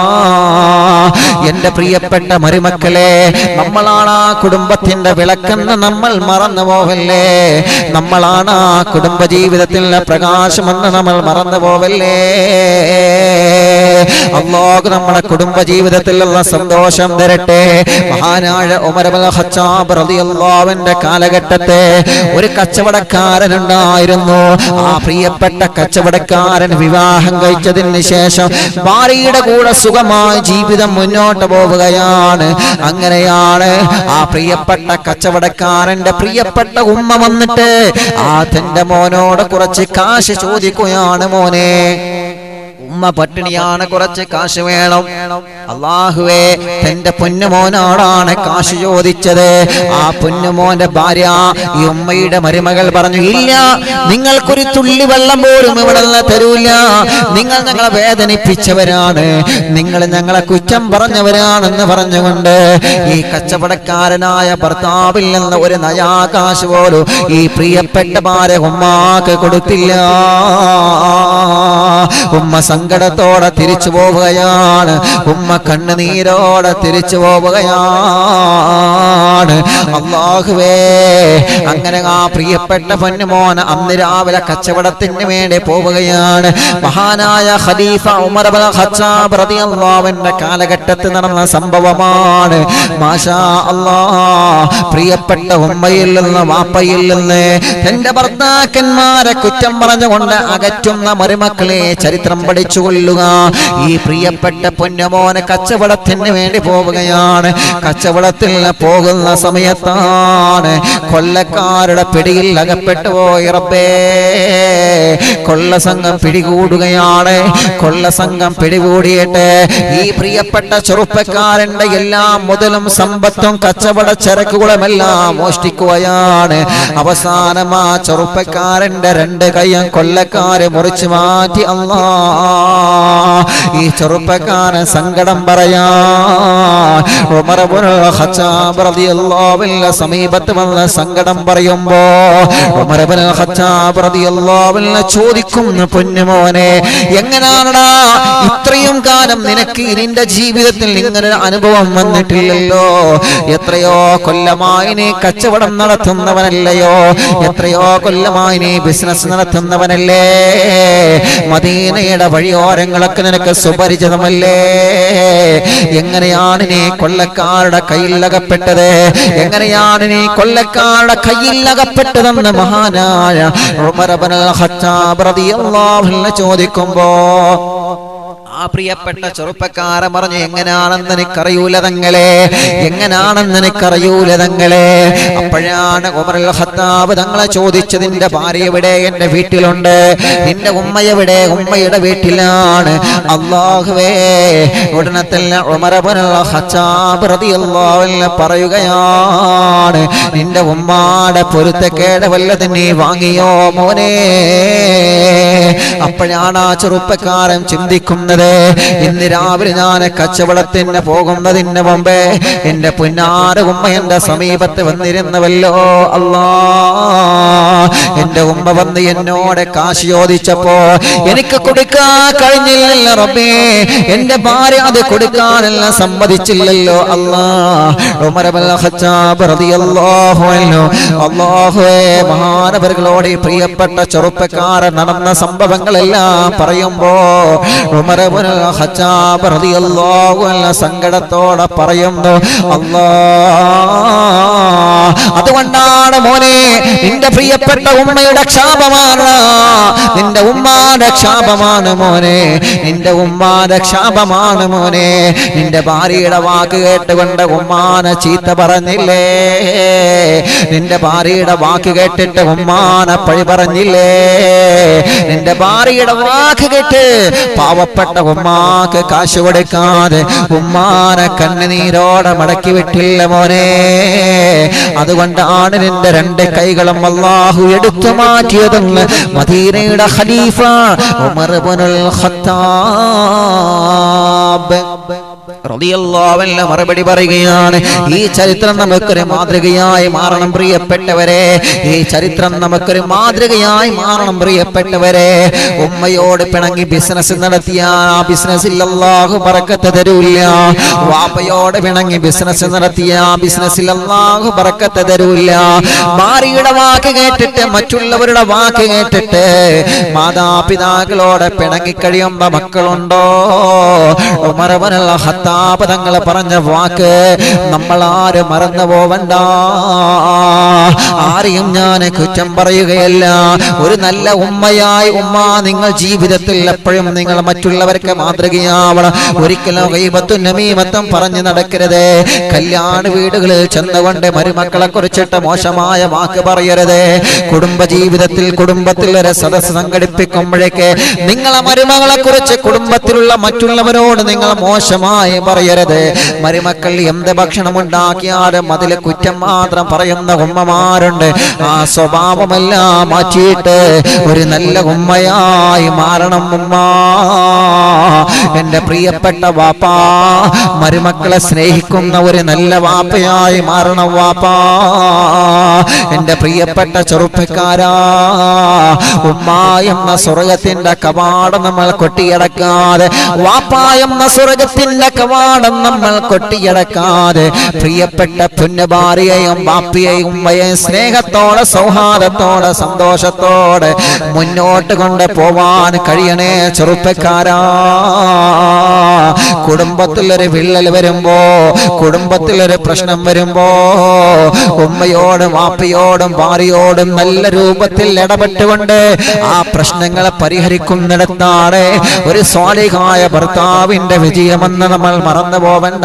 എന്റെ പ്രിയപ്പെട്ട മരുമക്കളെ, നമ്മളാണ് ആ കുടുംബത്തിന്റെ വിളക്കെന്ന് നമ്മൾ മറന്നു പോവല്ലേ? നമ്മളാണ് ആ കുടുംബജീവിതത്തിലെ പ്രകാശമെന്ന് നമ്മൾ മറന്നു പോവല്ലേ? അല്ലാഹു നമ്മുടെ കുടുംബജീവിതത്തിലുള്ള സന്തോഷം തരട്ടെ. മഹാനായ ഉമർ ഇബ്നുൽ ഖത്താബ് റളിയല്ലാഹു അൻഹുവിന്റെ കാലഘട്ടത്തെ ഒരു കച്ചവടക്കാരനുണ്ടായിരുന്നു. ആ പ്രിയപ്പെട്ട കച്ചവടക്കാരൻ വിവാഹം കഴിച്ചതിന് ശേഷം ഭാര്യയുടെ കൂടെ സുഖമായി ജീവിതം മുന്നോട്ട് പോവുകയാണ്. അങ്ങനെയാണ് ആ പ്രിയപ്പെട്ട കച്ചവടക്കാരന്റെ പ്രിയപ്പെട്ട ഉമ്മ വന്നിട്ട് ആ തന്റെ മോനോട് കുറച്ച് കാശ് ചോദിക്കുകയാണ്. മോനെ, ഉമ്മ പട്ടിണിയാണ്, കുറച്ച് കാശ് വേണം. അല്ലാഹുവേ, തന്റെ പൊന്നുമോനോടാണ് കാശ് ചോദിച്ചത്. ആ പൊന്നുമോന്റെ ഭാര്യ ഈ ഉമ്മയുടെ മരുമകൾ പറഞ്ഞു, ഇല്ല, നിങ്ങൾക്കൊരു തുള്ളി വെള്ളം പോലും ഇവിടെ തരൂല. നിങ്ങൾ ഞങ്ങളെ വേദനിപ്പിച്ചവരാണ്, നിങ്ങൾ ഞങ്ങളെ കുറ്റം പറഞ്ഞവരാണെന്ന് പറഞ്ഞുകൊണ്ട് ഈ കച്ചവടക്കാരനായ ഭർത്താവിൽ നിന്ന് ഒരു നയാകാശ് പോലും ഈ പ്രിയപ്പെട്ട ഭാര്യ ഉമ്മാക്ക് കൊടുത്തില്ല. ഉമ്മ സങ്കടത്തോടെ തിരിച്ചു പോവുകയാണ്. ഉമ്മ കണ്ണുനീരോടെ തിരിച്ചു പോവുകയാണ്. അല്ലാഹുവേ, അങ്ങനെ ആ പ്രിയപ്പെട്ട പൊന്നുമോൻ അന്ന് രാവിലെ കച്ചവടത്തിന് വേണ്ടി പോവുകയാണ്. മഹാനായ ഖലീഫ ഉമർ ഇബ്നുൽ ഖത്താബ് റളിയല്ലാഹു അൻഹു കാലഘട്ടത്തിൽ നടന്ന സംഭവമാണ്. മാഷാ അല്ലാഹ്, പ്രിയപ്പെട്ട ഉമ്മയിൽ നിന്ന് വാപ്പയിൽ നിന്ന് തന്റെ ഭർത്താക്കന്മാരെ കുറ്റം പറഞ്ഞുകൊണ്ട് അകറ്റുന്ന മരുമക്കളെ ചരിത്രം പഠിച്ചു കൊള്ളുക. ഈ പ്രിയപ്പെട്ട പൊന്നുമോന് കച്ചവടത്തിന് വേണ്ടി പോവുകയാണ്. കച്ചവടത്തിൽ പോകുന്ന സമയത്താണ് കൊള്ളക്കാരുടെ പിടിയിൽ അകപ്പെട്ടു പോയി. റബ്ബേ, കൊള്ള സംഘം പിടികൂടുകയാണ്. കൊള്ള സംഘം പിടികൂടിയിട്ട് ഈ പ്രിയപ്പെട്ട ചെറുപ്പക്കാരന്റെ എല്ലാം മുതലും സമ്പത്തും കച്ചവട ചരക്കുകളുമെല്ലാം മോഷ്ടിക്കുകയാണ്. അവസാനം ആ ചെറുപ്പക്കാരന്റെ രണ്ട് കൈയും കൊള്ളക്കാരെ മുറിച്ചു മാറ്റി. അല്ലാ, ഈ ചെറുപ്പക്കാരൻ സങ്കടം പറയാൻ ഉമർ ഇബ്നുൽ ഖത്താബ് റളിയല്ലാഹു അൻഹു സമീപത്ത് വന്ന് സങ്കടം പറയുമ്പോ ഉമർ ഇബ്നുൽ ഖത്താബ് റളിയല്ലാഹു അൻഹു ചോദിക്കുന്നു, പൊന്നുമോനെ, എങ്ങനാണടാ ഇത്രയും കാലം നിനക്ക് നിന്റെ ജീവിതത്തിൽ ഇങ്ങനെ അനുഭവം വന്നിട്ടില്ലല്ലോ? എത്രയോ കൊല്ലമായി നീ കച്ചവടം നടത്തുന്നവനല്ലയോ? എത്രയോ കൊല്ലമായി നീ ബിസിനസ് നടത്തുന്നവനല്ലേ? മദീനയുടെ വഴിയോരങ്ങളൊക്കെ നിനക്ക് സുപരിചിതമല്ലേ? എങ്ങനെയാണ് നീ കൊള്ളക്കാരുടെ കയ്യിൽ അകപ്പെട്ടത്? എങ്ങനെയാണ് നീ കൊള്ളക്കാരുടെ കയ്യിൽ അകപ്പെട്ടതെന്ന് മഹാനായ ഉമർ ഇബ്നുൽ ഖത്താബ് റളിയല്ലാഹു അൻഹു ചോദിക്കുമ്പോ ആ പ്രിയപ്പെട്ട ചെറുപ്പക്കാരൻ പറഞ്ഞു, എങ്ങനാണെന്ന് എനിക്കറിയൂല തങ്ങളെ, എങ്ങനാണെന്ന് എനിക്കറിയൂല തങ്ങളെ. അപ്പോഴാണ് ഉമർ ഇബ്നുൽ ഖത്താബ് തങ്ങളെ ചോദിച്ചത്, നിന്റെ ഭാര്യ എവിടെ? എന്റെ വീട്ടിലുണ്ട്. നിന്റെ ഉമ്മ എവിടെ? ഉമ്മയുടെ വീട്ടിലാണ്. അല്ലാഹുവേ, ഉടനെ തന്നെ ഉമർ ഇബ്നുൽ ഖത്താബ് റളിയല്ലാഹു അൻഹു പറയുകയാണ്, നിന്റെ ഉമ്മാടെ പൊരുത്തക്കേട് വല്ലതും നീ വാങ്ങിയോ മോനെ? അപ്പോഴാണ് ആ ചെറുപ്പക്കാരൻ ചിന്തിക്കുന്നത്, ഇന്ന് രാവിലെ ഞാൻ കച്ചവടത്തിന് പോകുന്നതിന് മുമ്പേ എന്റെ പുന്നാര ഉമ്മ എന്റെ സമീപത്ത് വന്നിരുന്നവല്ലോ. അല്ലാ, എന്റെ ഉമ്മ വന്ന് എന്നോട് കാശ് ചോദിച്ചപ്പോ എനിക്ക് കൊടുക്കാൻ കഴിഞ്ഞില്ലല്ലോ റബ്ബേ. എന്റെ ഭാര്യ അത് കൊടുക്കാനെല്ലാം സമ്മതിച്ചില്ലല്ലോ. അല്ലാ, ഉമർ ഇബ്നുൽ ഖത്താബ് റളിയല്ലാഹു അൻഹു അല്ലാഹുവേ, മഹാനവറുകളോട് പ്രിയപ്പെട്ട ചെറുപ്പക്കാരൻ നടന്ന സംഭവങ്ങളെല്ലാം പറയുമ്പോ ഉമർ ഇബ്നുൽ ഖത്താബ് റളിയല്ലാഹു അൻഹു സങ്കടത്തോടെ പറയുന്നു, അല്ലാ, അതുകൊണ്ടാണ് മോനെ, നിന്റെ പ്രിയപ്പെട്ട ഉമ്മയുടെ ക്ഷാപമാണ്, നിന്റെ ഉമ്മാന്റെ ക്ഷാപമാണ് മോനെ, നിന്റെ ഉമ്മാന്റെ ക്ഷാപമാണ് മോനെ. നിന്റെ ഭാര്യയുടെ വാക്ക് കേട്ടുകൊണ്ട് ഉമ്മാനെ ചീത്ത പറഞ്ഞില്ലേ? നിന്റെ ഭാര്യയുടെ വാക്ക് കേട്ടിട്ട് ഉമ്മാനെ പഴി പറഞ്ഞില്ലേ? നിന്റെ ഭാര്യയുടെ വാക്ക് കേട്ട് പാവപ്പെട്ട ഉമ്മാക്ക് കാശ് കൊടുക്കാതെ ഉമ്മാനെ കണ്ണുനീരോടെ മടക്കി വിട്ടില്ല മോനെ. അതുകൊണ്ടാണ് നിന്റെ രണ്ട് കൈകളും അല്ലാഹു എടുത്തു മാറ്റിയതെന്ന് മദീനയുടെ ഖലീഫ ഉമർ ഇബ്നുൽ ഖത്താബ് റളിയല്ലാഹു അൻഹു മറുപടി പറയുകയാണ്. ഈ ചരിത്രം നമുക്കൊരു മാതൃകയായി മാറണം പ്രിയപ്പെട്ടവരെ. ഈ ചരിത്രം നമുക്കൊരു മാതൃകയായി മാറണം പ്രിയപ്പെട്ടവരെ. ഉമ്മയോട് പിണങ്ങി ബിസിനസ് നടത്തിയ ആ ബിസിനസ്സിൽ അല്ലാഹു ബറക്കത്ത് തരൂല്ല. വാപ്പയോട് പിണങ്ങി ബിസിനസ് നടത്തിയ ആ ബിസിനസ്സിൽ അല്ലാഹു ബറക്കത്ത് തരൂല്ല. ഭാര്യയുടെ വാക്ക് കേട്ടിട്ട്, മറ്റുള്ളവരുടെ വാക്ക് കേട്ടിട്ട് മാതാപിതാക്കളോട് പിണങ്ങി കഴിയുമ്പോ മക്കളുണ്ടോ? ഉമർ ഇബ്നുൽ ഖത്താബ് തങ്ങൾ പറഞ്ഞ വാക്ക് നമ്മളാരും മറന്നു പോവണ്ട. ആരെയും ഞാൻ കുറ്റം പറയുകയല്ല. ഒരു നല്ല ഉമ്മയായി ഉമ്മ നിങ്ങൾ ജീവിതത്തിൽ എപ്പോഴും നിങ്ങൾ മറ്റുള്ളവർക്ക് മാതൃകയാവണം. ഒരിക്കലും ഗീബത്തും നമീമത്തും പറഞ്ഞു നടക്കരുത്. കല്യാണ വീടുകളിൽ ചെന്നുകൊണ്ട് മരുമക്കളെ കുറിച്ചിട്ട് മോശമായ വാക്ക് പറയരുത്. കുടുംബജീവിതത്തിൽ കുടുംബത്തിൽ ഒരു സദസ്സ് സംഘടിപ്പിക്കുമ്പോഴേക്ക് നിങ്ങളെ മരുമകളെ കുറിച്ച് കുടുംബത്തിലുള്ള മറ്റുള്ളവരോട് നിങ്ങൾ മോശമായി പറയരുത്. മരുമക്കൾ എന്ത് ഭക്ഷണം ഉണ്ടാക്കിയാലും അതിൽ കുറ്റം മാത്രം പറയുന്ന ഉമ്മമാരുണ്ട്. ആ സ്വഭാവമെല്ലാം മാറ്റിയിട്ട് ഒരു നല്ല ഉമ്മയായി മാറണം ഉമ്മ. എന്റെ പ്രിയപ്പെട്ട വാപ്പാ, മരുമക്കളെ സ്നേഹിക്കുന്ന ഒരു നല്ല വാപ്പയായി മാറണം വാപ്പാ. എന്റെ പ്രിയപ്പെട്ട ചെറുപ്പക്കാരാ, ഉമ്മ എന്ന സ്വർഗത്തിന്റെ കവാടം നമ്മൾ കൊട്ടിയടക്കാതെ, വാപ്പ എന്ന സ്വർഗത്തിന്റെ കവാടം നമ്മൾ കൊട്ടിയടക്കാതെ, പ്രിയപ്പെട്ട പുണ്യഭാര്യയെയും വാപ്പയെയും ഉമ്മയെയും സ്നേഹത്തോടെ സൗഹാർദ്ദത്തോടെ സന്തോഷത്തോടെ മുന്നോട്ട് കൊണ്ട് പോവാൻ കഴിയണേ ചെറുപ്പക്കാരാ. കുടുംബത്തിലൊരു വിള്ളൽ വരുമ്പോ, കുടുംബത്തിലൊരു പ്രശ്നം വരുമ്പോ, ഉമ്മയോടും വാപ്പയോടും ഭാര്യയോടും നല്ല രൂപത്തിൽ ഇടപെട്ടുകൊണ്ട് ആ പ്രശ്നങ്ങളെ പരിഹരിക്കുന്നിടത്താണ് ഒരു സ്വാലിഹായ ഭർത്താവിന്റെ വിജയമെന്ന് നമ്മൾ മറന്നു പോവണ്ട.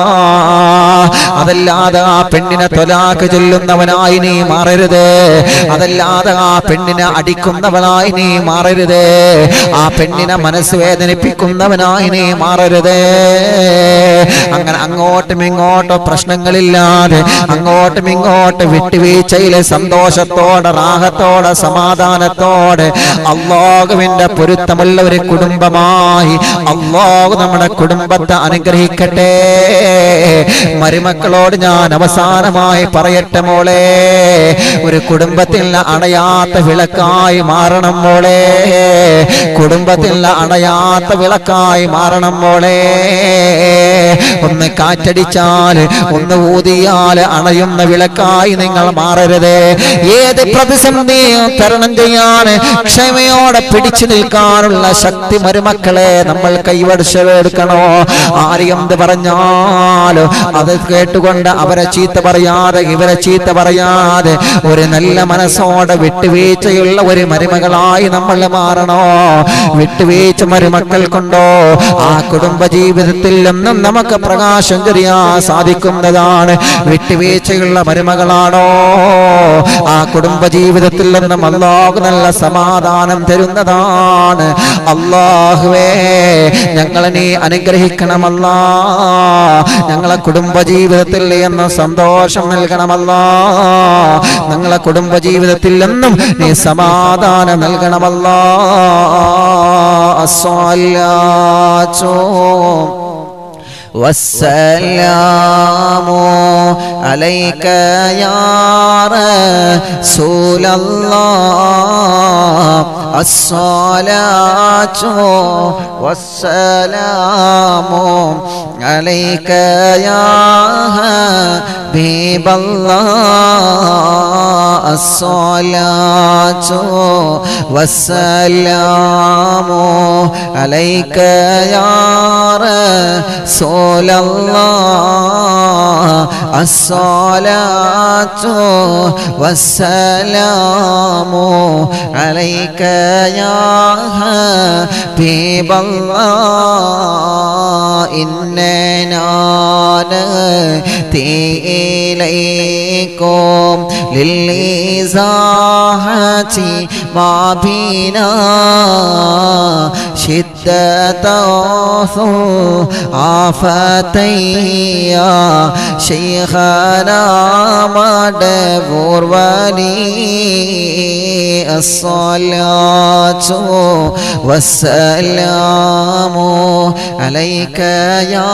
അതല്ലാതെ ആ പെണ്ണിനെ ത്വലാഖ് ചൊല്ലുന്നവനായി നീ മാറരുത്. അതല്ലാതെ ആ പെണ്ണിനെ അടിക്കുന്നവനായി നീ മാറരുത്. ആ പെണ്ണിനെ മനസ്സ് വേദനിപ്പിക്കുന്നവനായി നീ മാറരുത്. അങ്ങനെ അങ്ങോട്ടും ഇങ്ങോട്ടും പ്രശ്നങ്ങളില്ലാതെ, അങ്ങോട്ടും ഇങ്ങോട്ട് വിട്ടുവീഴ്ചയിലെ സന്തോഷത്തോടെ റാഹത്തോടെ സമാധാനത്തോടെ അല്ലാഹുവിന്റെ പൊരുത്തമുള്ള ഒരു കുടുംബമായി അല്ലാഹു നമ്മുടെ കുടുംബത്തെ അനുഗ്രഹിക്കട്ടെ. മരുമക്കളോട് ഞാൻ അവസാനമായി പറയട്ടെ മോളെ, ഒരു കുടുംബത്തിൽ അണയാത്ത വിളക്കായി മാറണം മോളെ. കുടുംബത്തിൽ അണയാത്ത വിളക്കായി മാറണം മോളെ. ഒന്ന് കാറ്റടിച്ചാൽ, ഒന്ന് ഊതിയാൽ അണയുന്ന വിളക്കായി നിങ്ങൾ മാറരുത്. ഏത് പ്രതിസന്ധിയും തരണം ചെയ്യാൻ ക്ഷമയോടെ പിടിച്ചു നിൽക്കാനുള്ള ശക്തി മരുമക്കളെ നമ്മൾ കൈവടിച്ചെടുക്കണോ. ആരെയും എന്ത് പറഞ്ഞാലോ അത് കേട്ടുകൊണ്ട് അവരെ ചീത്ത പറയാതെ, ഇവരെ ചീത്ത പറയാതെ, ഒരു നല്ല മനസ്സോടെ വിട്ടുവീഴ്ചയുള്ള ഒരു മരുമകളായി നമ്മൾ മാറണോ. വിട്ടുവീഴ്ച മരുമക്കൾ കൊണ്ടോ ആ കുടുംബ ജീവിതത്തിൽ നിന്നും നമുക്ക് പ്രകാശം ചൊരിയാൻ സാധിക്കുന്നതാണ്. വിട്ടുവീഴ്ചയുള്ള മരുമകളാണോ ആ കുടുംബ ജീവിതത്തിൽ നിന്നും അല്ലാഹു നല്ല സമാധാനം തരുന്നതാണ്. അല്ലാഹുവേ, ഞങ്ങളെ നീ അനുഗ്രഹിക്കണമല്ലാ. ഞങ്ങളെ കുടുംബ ജീവിതത്തിൽ എന്നും സന്തോഷം നൽകണമല്ലാ. ഞങ്ങളെ കുടുംബ ജീവിതത്തിൽ എന്നും നീ സമാധാനം നൽകണമല്ലാ. അസ്സലാത്തു വസ്സലാമു അലൈക യാ റസൂലല്ലാഹ്. അസ്സലാത്തു വസ്സലാമു അലൈക യാ ഹബീബല്ലാഹ്. അസ്സലാത്തു വസ്സലാമു അലൈക യാ റസൂലല്ലാഹ്. അസ്സലാത്തു വസ്സലാമു അലൈക യാ ഹബീബല്ലാഹ്. ഇന്നനാ ഇലൈക്കും ലിൽഇസാഹതി മാ ബിനാ ശിദ്ദതു ആഫതയ്യ ശൈഖനാ മദബൂർ വലി. അസ്സലാത്തു വസ്സലാമു അലൈക യാ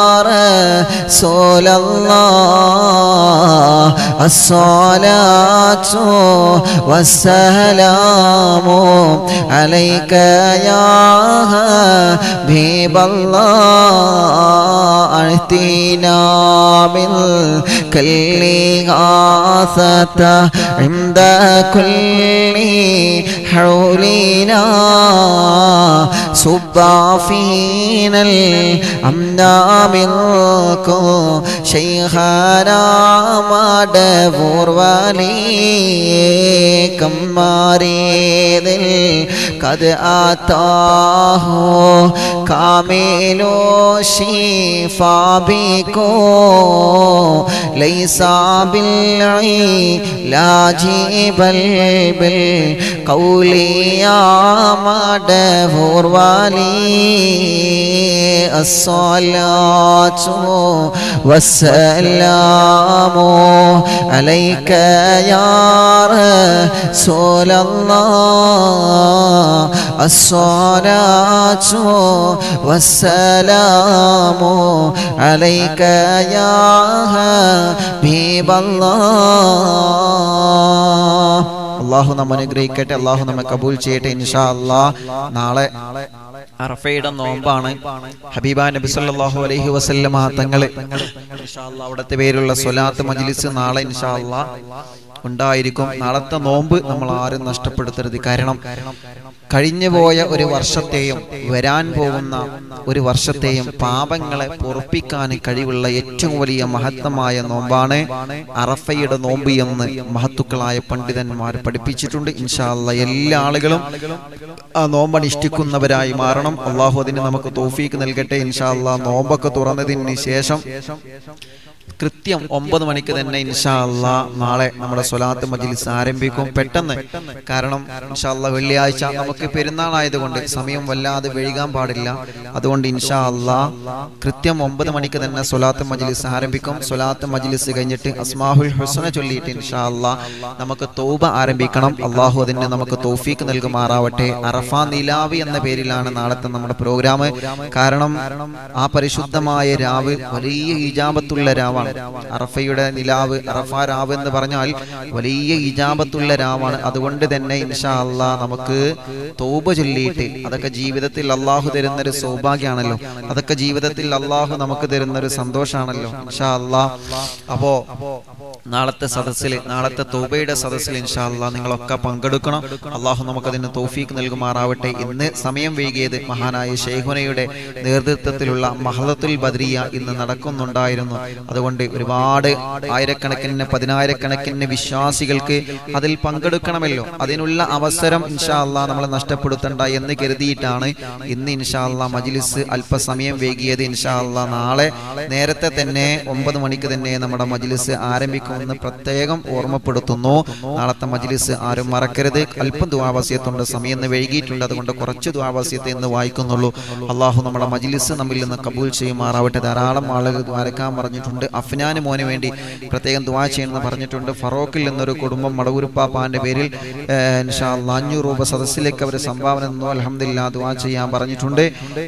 റസൂലല്ലാഹ്. അസ്സലാത്തു വസ്സലാമു അലൈക യാ ഹബീബല്ലാഹ്. അഅ്തിനാ മിൻ കല്ലി ഗാസത ഇൻദ കുല്ലി ഹൗലിനാ صب فينا الأمنا منكم شيخنا مدبور ولي كم مريض قد أتاه كامل الشفاء بكم ليس بالعلاج بل بالقول يا مدبور ولي الصلاة والسلام عليك يا رسول الله الصلاة والسلام عليك يا حبيب الله. അള്ളാഹു നമ്മെ അനുഗ്രഹിക്കട്ടെ, അള്ളാഹു നമ്മെ കബൂൽ ചെയ്യട്ടെ. ഇൻഷാ അല്ലാഹ് നാളെ അറഫയുടെ നോമ്പാണ്. ഹബീബാ നബി സല്ലല്ലാഹു അലൈഹി വസല്ലമ തങ്ങളെ ഇൻഷാ അല്ലാഹ് അവിടുത്തെ പേരുള്ള സ്വലാത്ത് മജ്ലിസ് നാളെ ഇൻഷാ അല്ലാഹ് ഉണ്ടായിരിക്കും. നാളത്തെ നോമ്പ് നമ്മൾ ആരും നഷ്ടപ്പെടുത്തരുത്. കാരണം കഴിഞ്ഞുപോയ ഒരു വർഷത്തെയും വരാൻ പോകുന്ന ഒരു വർഷത്തെയും പാപങ്ങളെ പൊറുപ്പിക്കാൻ കഴിവുള്ള ഏറ്റവും വലിയ മഹത്തമായ നോമ്പാണ് അറഫയുടെ നോമ്പ് എന്ന് മഹത്തുക്കളായ പണ്ഡിതന്മാർ പഠിപ്പിച്ചിട്ടുണ്ട്. ഇൻഷാ അല്ലാഹ് എല്ലാ ആളുകളും ആ നോമ്പ് അനുഷ്ഠിക്കുന്നവരായി മാറണം. അള്ളാഹു അതിന് നമുക്ക് തൗഫീക്ക് നൽകട്ടെ. ഇൻഷാ അല്ലാഹ് നോമ്പൊക്കെ തുറന്നതിന് ശേഷം കൃത്യം 9 മണിക്ക് തന്നെ ഇൻഷാ അല്ലാഹ് നാളെ നമ്മുടെ സ്വലാത്ത് മജ്ലിസ് ആരംഭിക്കും. പെട്ടെന്ന്, കാരണം ഇൻഷാ അല്ലാഹ് വെള്ളിയാഴ്ച നമുക്ക് പെരുന്നാളായതുകൊണ്ട് സമയം വല്ലാതെ വൈകാൻ പാടില്ല. അതുകൊണ്ട് ഇൻഷാ അല്ലാഹ് കൃത്യം 9 മണിക്ക് തന്നെ സ്വലാത്ത് മജ്ലിസ് ആരംഭിക്കും. സ്വലാത്ത് മജ്ലിസ് കഴിഞ്ഞിട്ട് അസ്മാഹുൽ ഹുസ്ന ചൊല്ലിയിട്ട് ഇൻഷാ അല്ലാഹ് നമുക്ക് തൗബ ആരംഭിക്കണം. അള്ളാഹു അതിന് നമുക്ക് തൗഫീക്ക് നൽകുമാറാവട്ടെ. അറഫ നിലാവ് എന്ന പേരിലാണ് നാളത്തെ നമ്മുടെ പ്രോഗ്രാം. കാരണം ആ പരിശുദ്ധമായ രാവ് വലിയ ഇജാബത്തുള്ള രാവാണ്. അറഫയുടെ നിലാവ്, അറഫ രാവ് എന്ന് പറഞ്ഞാൽ വലിയ ഇജാബത്തുള്ള രാവാണ്. അതുകൊണ്ട് തന്നെ ഇൻഷാ അല്ലാഹ് നമുക്ക് തൗബ ചൊല്ലിയിട്ട്, അതൊക്കെ ജീവിതത്തിൽ അള്ളാഹു തരുന്നൊരു സൗഭാഗ്യമാണല്ലോ, അതൊക്കെ ജീവിതത്തിൽ അള്ളാഹു നമുക്ക് തരുന്നൊരു സന്തോഷമാണല്ലോ ഇൻഷാ അല്ലാഹ്. അപ്പോ നാളത്തെ സദസ്സിൽ, നാളത്തെ തൗബയുടെ സദസ്സിൽ ഇൻഷാ അല്ലാഹ് നിങ്ങളൊക്കെ പങ്കെടുക്കണം. അള്ളാഹു നമുക്കതിന് തൗഫീക്ക് നൽകുമാറാവട്ടെ. ഇന്ന് സമയം വൈകിയത് മഹാനായ ശൈഖുനയുടെ നേതൃത്വത്തിലുള്ള മഹലത്തുൽ ബദ്രിയ ഇന്ന് നടക്കുന്നുണ്ടായിരുന്നു. അതുകൊണ്ട് ഒരുപാട് ആയിരക്കണക്കിന് പതിനായിരക്കണക്കിന് വിശ്വാസികൾക്ക് അതിൽ പങ്കെടുക്കണമല്ലോ. അതിനുള്ള അവസരം ഇൻഷാ അല്ലാഹ് നമ്മൾ നഷ്ടപ്പെടുത്തണ്ട എന്ന് കരുതിയിട്ടാണ് ഇന്ന് ഇൻഷാ അല്ലാഹ് മജ്ലിസ് അല്പസമയം വൈകിയത്. ഇൻഷാ അല്ലാഹ് നാളെ നേരത്തെ തന്നെ 9 മണിക്ക് തന്നെ നമ്മുടെ മജ്ലിസ് ആരംഭിക്കുമെന്ന് പ്രത്യേകം ഓർമ്മപ്പെടുത്തുന്നു. നാളത്തെ മജ്ലിസ് ആരും മറക്കരുത്. അല്പം ദുആവസിയത്തുണ്ട്, സമയം ഇന്ന് വൈകിയിട്ടുണ്ട്, അതുകൊണ്ട് കുറച്ച് ദുആവസിയത്ത് ഇന്ന് വായിക്കുന്നുള്ളൂ. അള്ളാഹു നമ്മുടെ മജ്ലിസ് നമ്മിൽ നിന്ന് കബൂൽ ചെയ്യുമാറാവട്ടെ. ധാരാളം ആളുകൾ ദ്വാരക്കാൻ പറഞ്ഞിട്ടുണ്ട്. അഫ്നാൻ മോന് വേണ്ടി പ്രത്യേകം ദുആ ചെയ്യണമെന്ന് പറഞ്ഞിട്ടുണ്ട്. ഫറോക്കിൽ എന്നൊരു കുടുംബം മടവൂരുപ്പാപ്പാന്റെ പേരിൽ ഇൻഷാ അല്ലാഹ് 500 രൂപ സദസ്സിലേക്ക് അവർ സംഭാവന തന്നു. അൽഹംദുലില്ലാഹ് ദുആ ചെയ്യാൻ പറഞ്ഞിട്ടുണ്ട്.